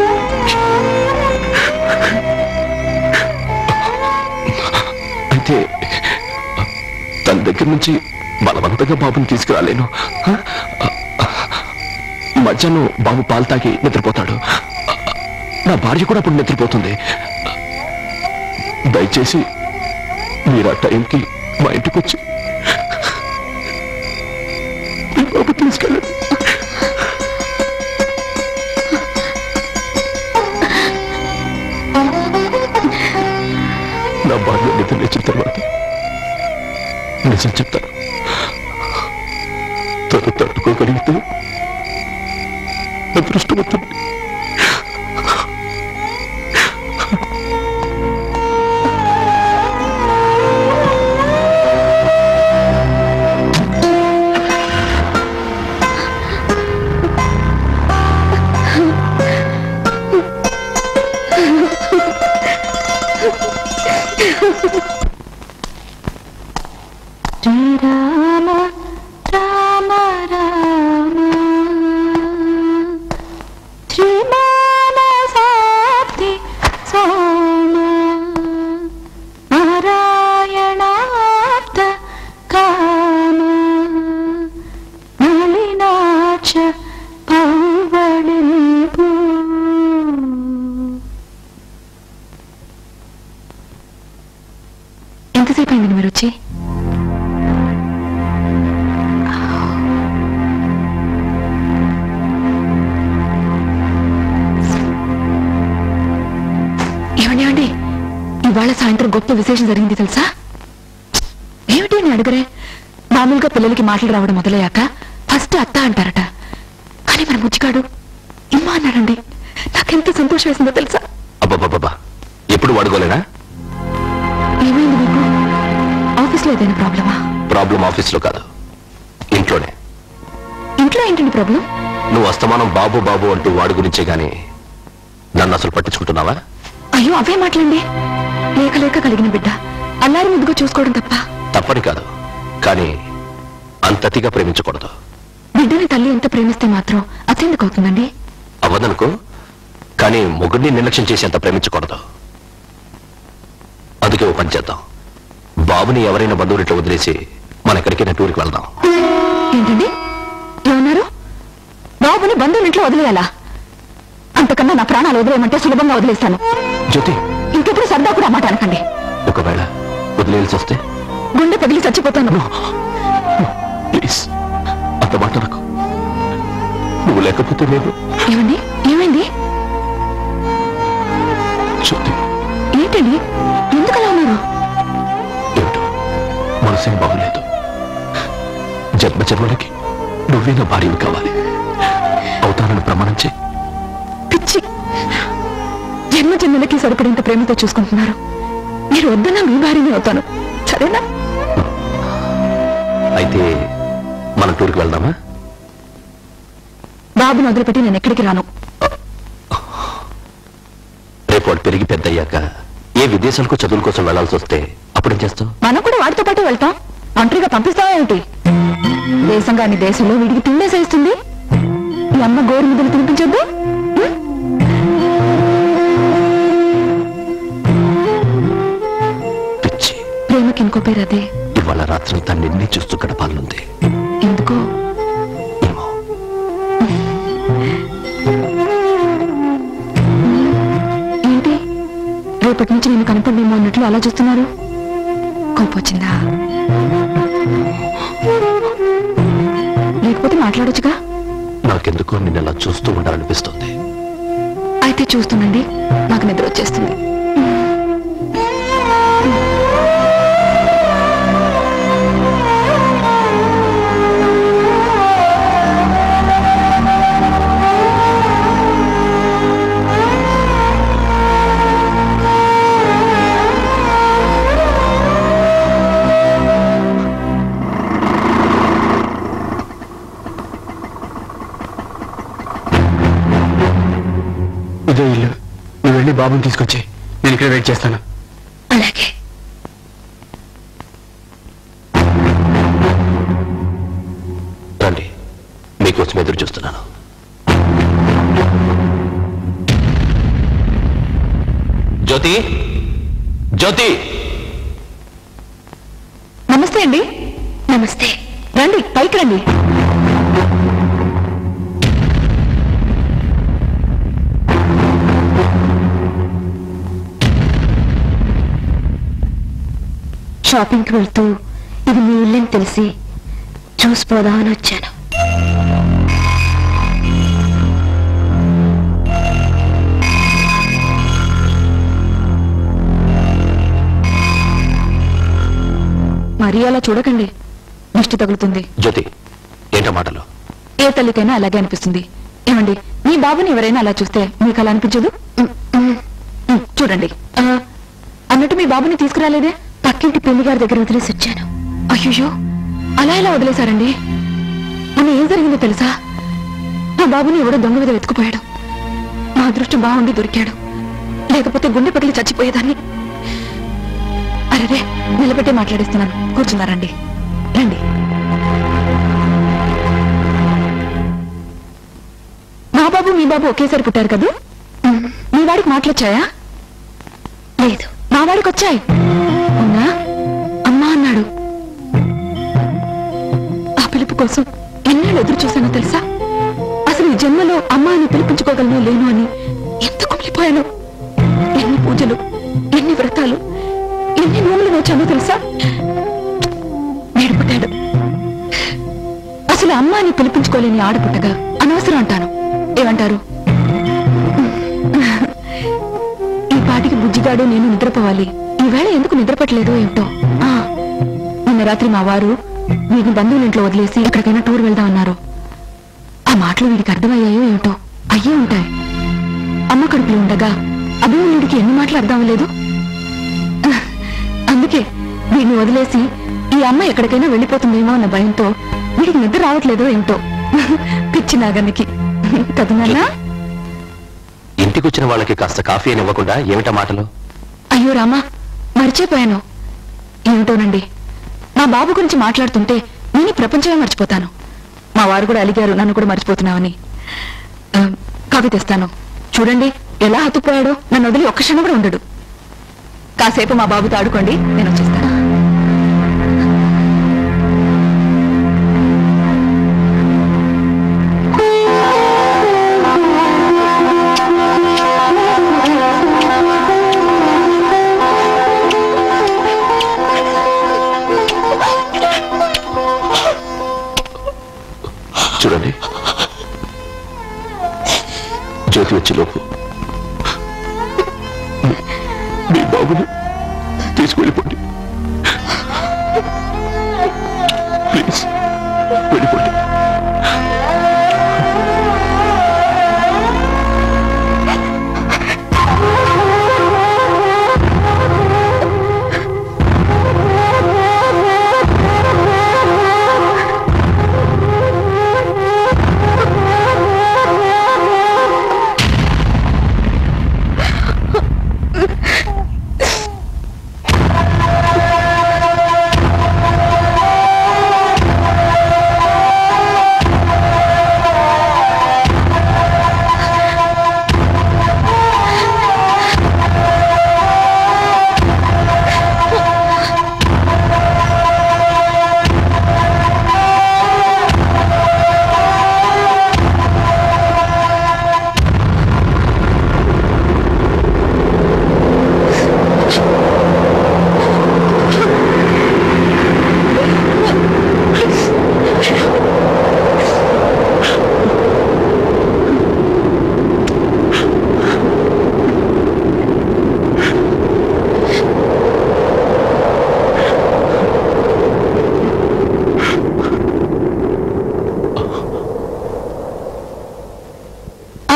అయితే తన దగ్గర నుంచి బలవంతంగా బాబుని తీసుకురాలేను. మధ్యాహ్నం బాబు పాలు తాగి నిద్రపోతాడు. నా భార్య కూడా అప్పుడు నిద్రపోతుంది. దయచేసి మీరు ఆ టైంకి మా ఇంటికి వచ్చి మీ బాబు తీసుకెళ్ళండి. నా భార్య నిద్ర లేచిన తర్వాత నిజం చెప్తాను. తను తట్టుకోగలిగితే అదృష్టవంతుడు. శ్రీరామ రామ రామ శ్రీమానసాబ్ది సోమ నారాయణార్థ కామ నళినాక్ష పౌవళింపు. ఎంతసేపు అయింది మీరు వచ్చి? ఏమండి, ఇవాళ సాయంత్రం గొప్ప విశేషం జరిగింది తెలుసా? ఏమిటి అని అడగరే. మామూలుగా పిల్లలకి మాటలు రావడం మొదలయ్యాక ఫస్ట్ అత్త అంటారట. కానీ మన ముచ్చిగాడు ఇమ్మ అన్నాడండి. నాకెంత సంతోషం వేసిందో తెలుసా? అబ్బాబాబా, ఎప్పుడు వాడుకోలేనా? ఏమైంది మీకు? ఆఫీస్లో ఏదైనా ప్రాబ్లమా? ప్రాబ్లం ఆఫీస్లో కాదు, ఇంట్లోనే. ఇంట్లో ఏంటండి ప్రాబ్లం? నువ్వు అస్తమానం బాబు బాబు అంటూ వాడి గురించే గాని నన్ను అసలు పట్టించుకుంటున్నావా? అయ్యో, అవే మాటలండి. లేక లేక కలిగిన బిడ్డ అల్లారి ముద్దుగా చూసుకోవడం తప్ప? తప్పని కాదు, కానీ అంతతిగా ప్రేమించకూడదు. బిడ్డని తల్లి ఎంత ప్రేమిస్తే మాత్రం అసెందుకు అవుతుందండి? అవ్వదనుకో, కానీ మొగుడిని నిర్లక్ష్యం చేసి అంత ప్రేమించకూడదు. అందుకే ఓ పని చేద్దాం. బాబుని ఎవరైనా బంధువులిట్లో వదిలేసి మన ఎక్కడికైనా టూర్కి వెళ్దాం. ఏంటండి ఏమన్నారు? బాబుని బంధువులింట్లో వదిలేయాలా? అంతకన్నా నా ప్రాణాలు వదిలేయమంటే సులభంగా వదిలేస్తాను. జ్యోతి, ఇంకెప్పుడు సరదా కూడా మాట అనకండి. ఒకవేళ వదిలేయాల్సి వస్తే గుండె పగిలి చచ్చిపోతాను. ప్లీజ్ అంత మాట నాకు. నువ్వు లేకపోతే నేను. ఏమండి, ఏమైంది? జ్యోతి, ఏంటండి ఎందుకలా ఉన్నారు? ఏమిటో మనసేం బాగులేదు. జన్మ జన్మలకి నువ్వే నా భార్యవి కావాలి. అవుతానని ప్రమాణం చేయి. పిచ్చి, జన్మ జన్మలకి సరిపడేంత ప్రేమతో చూసుకుంటున్నారు. మీరు వద్దన్నా మీ భార్యనే అవుతాను, సరేనా? అయితే మన టూర్కి వెళ్దామా? బాబుని వదిలిపెట్టి నేను ఎక్కడికి రాను. రేపు వాడు పెరిగి పెద్ద అయ్యాక ఏ విదేశాలకు చదువుల కోసం వెళ్లాల్సి వస్తే అప్పుడేం చేస్తావు? మనం కూడా వాడితో పాటు వెళ్తాం. ఒంటరిగా పంపిస్తావా ఏమిటి? దేశం కాని దేశంలో వీడికి తిండేసేస్తుంది. ఈ అమ్మ గోరు ముద్దలు తినిపించొద్దు. పిచ్చి ప్రేమకి ఇంకో పేరు అదే. ఇవాళ రాత్రంతా నిన్నే చూస్తూ గడపాలనుంది. ఎందుకో ఏమో. ఏంటి రేపటి నుంచి నేను కనపడేమో అన్నట్లు అలా చూస్తున్నారు? కోపొచ్చిందా? లేకపోతే మాట్లాడొచ్చుగా. నాకెందుకో నిన్నలా చూస్తూ ఉండాలనిపిస్తుంది. అయితే చూస్తుండండి, నాకు నిద్ర వచ్చేస్తుంది. ఇదే ఇల్లు. నువ్వు వెళ్ళి బాబుని తీసుకొచ్చి నేను ఇక్కడ వెయిట్ చేస్తాను. అలాగే. రండి, మీకోసం ఎదురు చూస్తున్నాను. జ్యోతి, జ్యోతి. నమస్తే అండి. నమస్తే. రండి, పైకి రండి. షాపింగ్కి వెళ్తూ ఇది మీ ఇల్లని తెలిసి చూసిపోదా అని వచ్చాను. మరీ అలా చూడకండి, దిష్టి తగులుతుంది. జ్యోతి, ఏంటో మాటలు? ఏ తల్లికైనా అలాగే అనిపిస్తుంది. ఏమండి, మీ బాబుని ఎవరైనా అలా చూస్తే మీకు అలా అనిపించదు? చూడండి. అన్నట్టు మీ బాబుని తీసుకురాలేదే? పక్కింటి పెళ్లిగారి దగ్గర వదిలేసి వచ్చాను. అయ్యో, అలా ఎలా వదిలేశారండి? మొన్న ఏం జరిగిందో తెలుసా? నా బాబుని ఎవడో దొంగ మీద వెతుకుపోయాడు. నా అదృష్టం బాగుండి దొరికాడు, లేకపోతే గుండె పగిలి చచ్చిపోయేదాన్ని. అరే, నిలబెట్టే మాట్లాడిస్తున్నాను, కూర్చున్నారండి. రండి. మా బాబు మీ బాబు ఒకేసారి పుట్టారు కదూ? మీ వాడికి మాటలొచ్చాయా? లేదు, మా వాడికి వచ్చాయి. అవునా? అమ్మా అన్నాడు. ఆ పిలుపు కోసం ఎన్నేళ్ళు ఎదురు చూశానో తెలుసా? అసలు ఈ జన్మలో అమ్మా అని పిలిపించుకోగలను లేను అని ఎంత కుమిలిపోయాను. ఎన్ని పూజలు, ఎన్ని వ్రతాలు, ఎన్ని నోములు నోచానో తెలుసా? నేడు పుట్టాడు. అసలు అమ్మా అని పిలిపించుకోలేని ఆడపుట్టగా అనవసరం అంటాను. ఏమంటారు? ఈ పాటికి బుజ్జిగాడు నేను నిద్రపోవాలి. ఈవేళ ఎందుకు నిద్రపట్టలేదో ఏమిటో. నిన్న రాత్రి మా వారు వీడిని బంధువుల ఇంట్లో వదిలేసి ఎక్కడికైనా టూర్ వెళ్దామన్నారు. ఆ మాటలు వీడికి అర్థమయ్యాయో ఏమిటో. అయ్యే ఉంటాయి. అమ్మ కడుపులో ఉండగా అభిమన్యుడికి ఎన్ని మాటలు అర్థం అవ్వలేదు. అందుకే వీడిని వదిలేసి ఈ అమ్మ ఎక్కడికైనా వెళ్ళిపోతుందేమో అన్న భయంతో వీడికి నిద్ర రావట్లేదో ఏమిటో. పిచ్చి నాగనికి కదా నాన్న? ఇంటికి వచ్చిన వాళ్ళకి కాస్త కాఫీ అని ఇవ్వకుండా ఏమిటా మాటలు? అయ్యో రామా, మర్చిపోయాను. ఏమిటోనండి, మా బాబు గురించి మాట్లాడుతుంటే నేను ప్రపంచమే మర్చిపోతాను. మా వారు కూడా అలిగారు నన్ను కూడా మర్చిపోతున్నావని. కాఫీ తెస్తాను. చూడండి ఎలా హత్తుకుపోయాడో. నన్ను వదిలి ఒక్క క్షణం కూడా ఉండడు. కాసేపు మా బాబుతో ఆడుకోండి, నేను వచ్చేస్తాను. చూడండి, జ్యోతి వచ్చేలోపు మీ బాబుని తీసుకువెళ్ళిపోండి. ప్లీజ్ వెళ్ళిపోండి.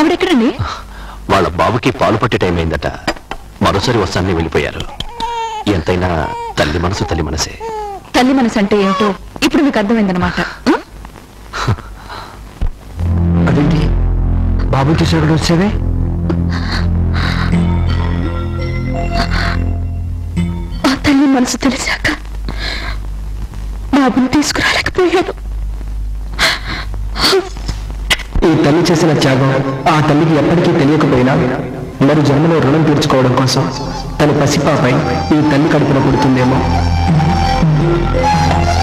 ఆవిడెక్కడండి? వాళ్ళ బాబుకి పాలు పట్టే టైం అయిందట, మరోసారి వస్తానని వెళ్ళిపోయారు. ఎంతైనా తల్లి మనసు తల్లి మనసే. తల్లి మనసు అంటే ఏమిటో ఇప్పుడు మీకు అర్థమైందనమాట. అదేంటి బాబు చూసాడు వచ్చేవే? ఆ తల్లి మనసు తెలిసాక బాబుని తీసుకురాలేకపోయాను. ఈ తల్లి చేసిన త్యాగం ఆ తల్లికి ఎప్పటికీ తెలియకపోయినా మరు జన్మలో రుణం తీర్చుకోవడం కోసం తన పసిపాపై ఈ తల్లి కడుపున పుడుతుందేమో.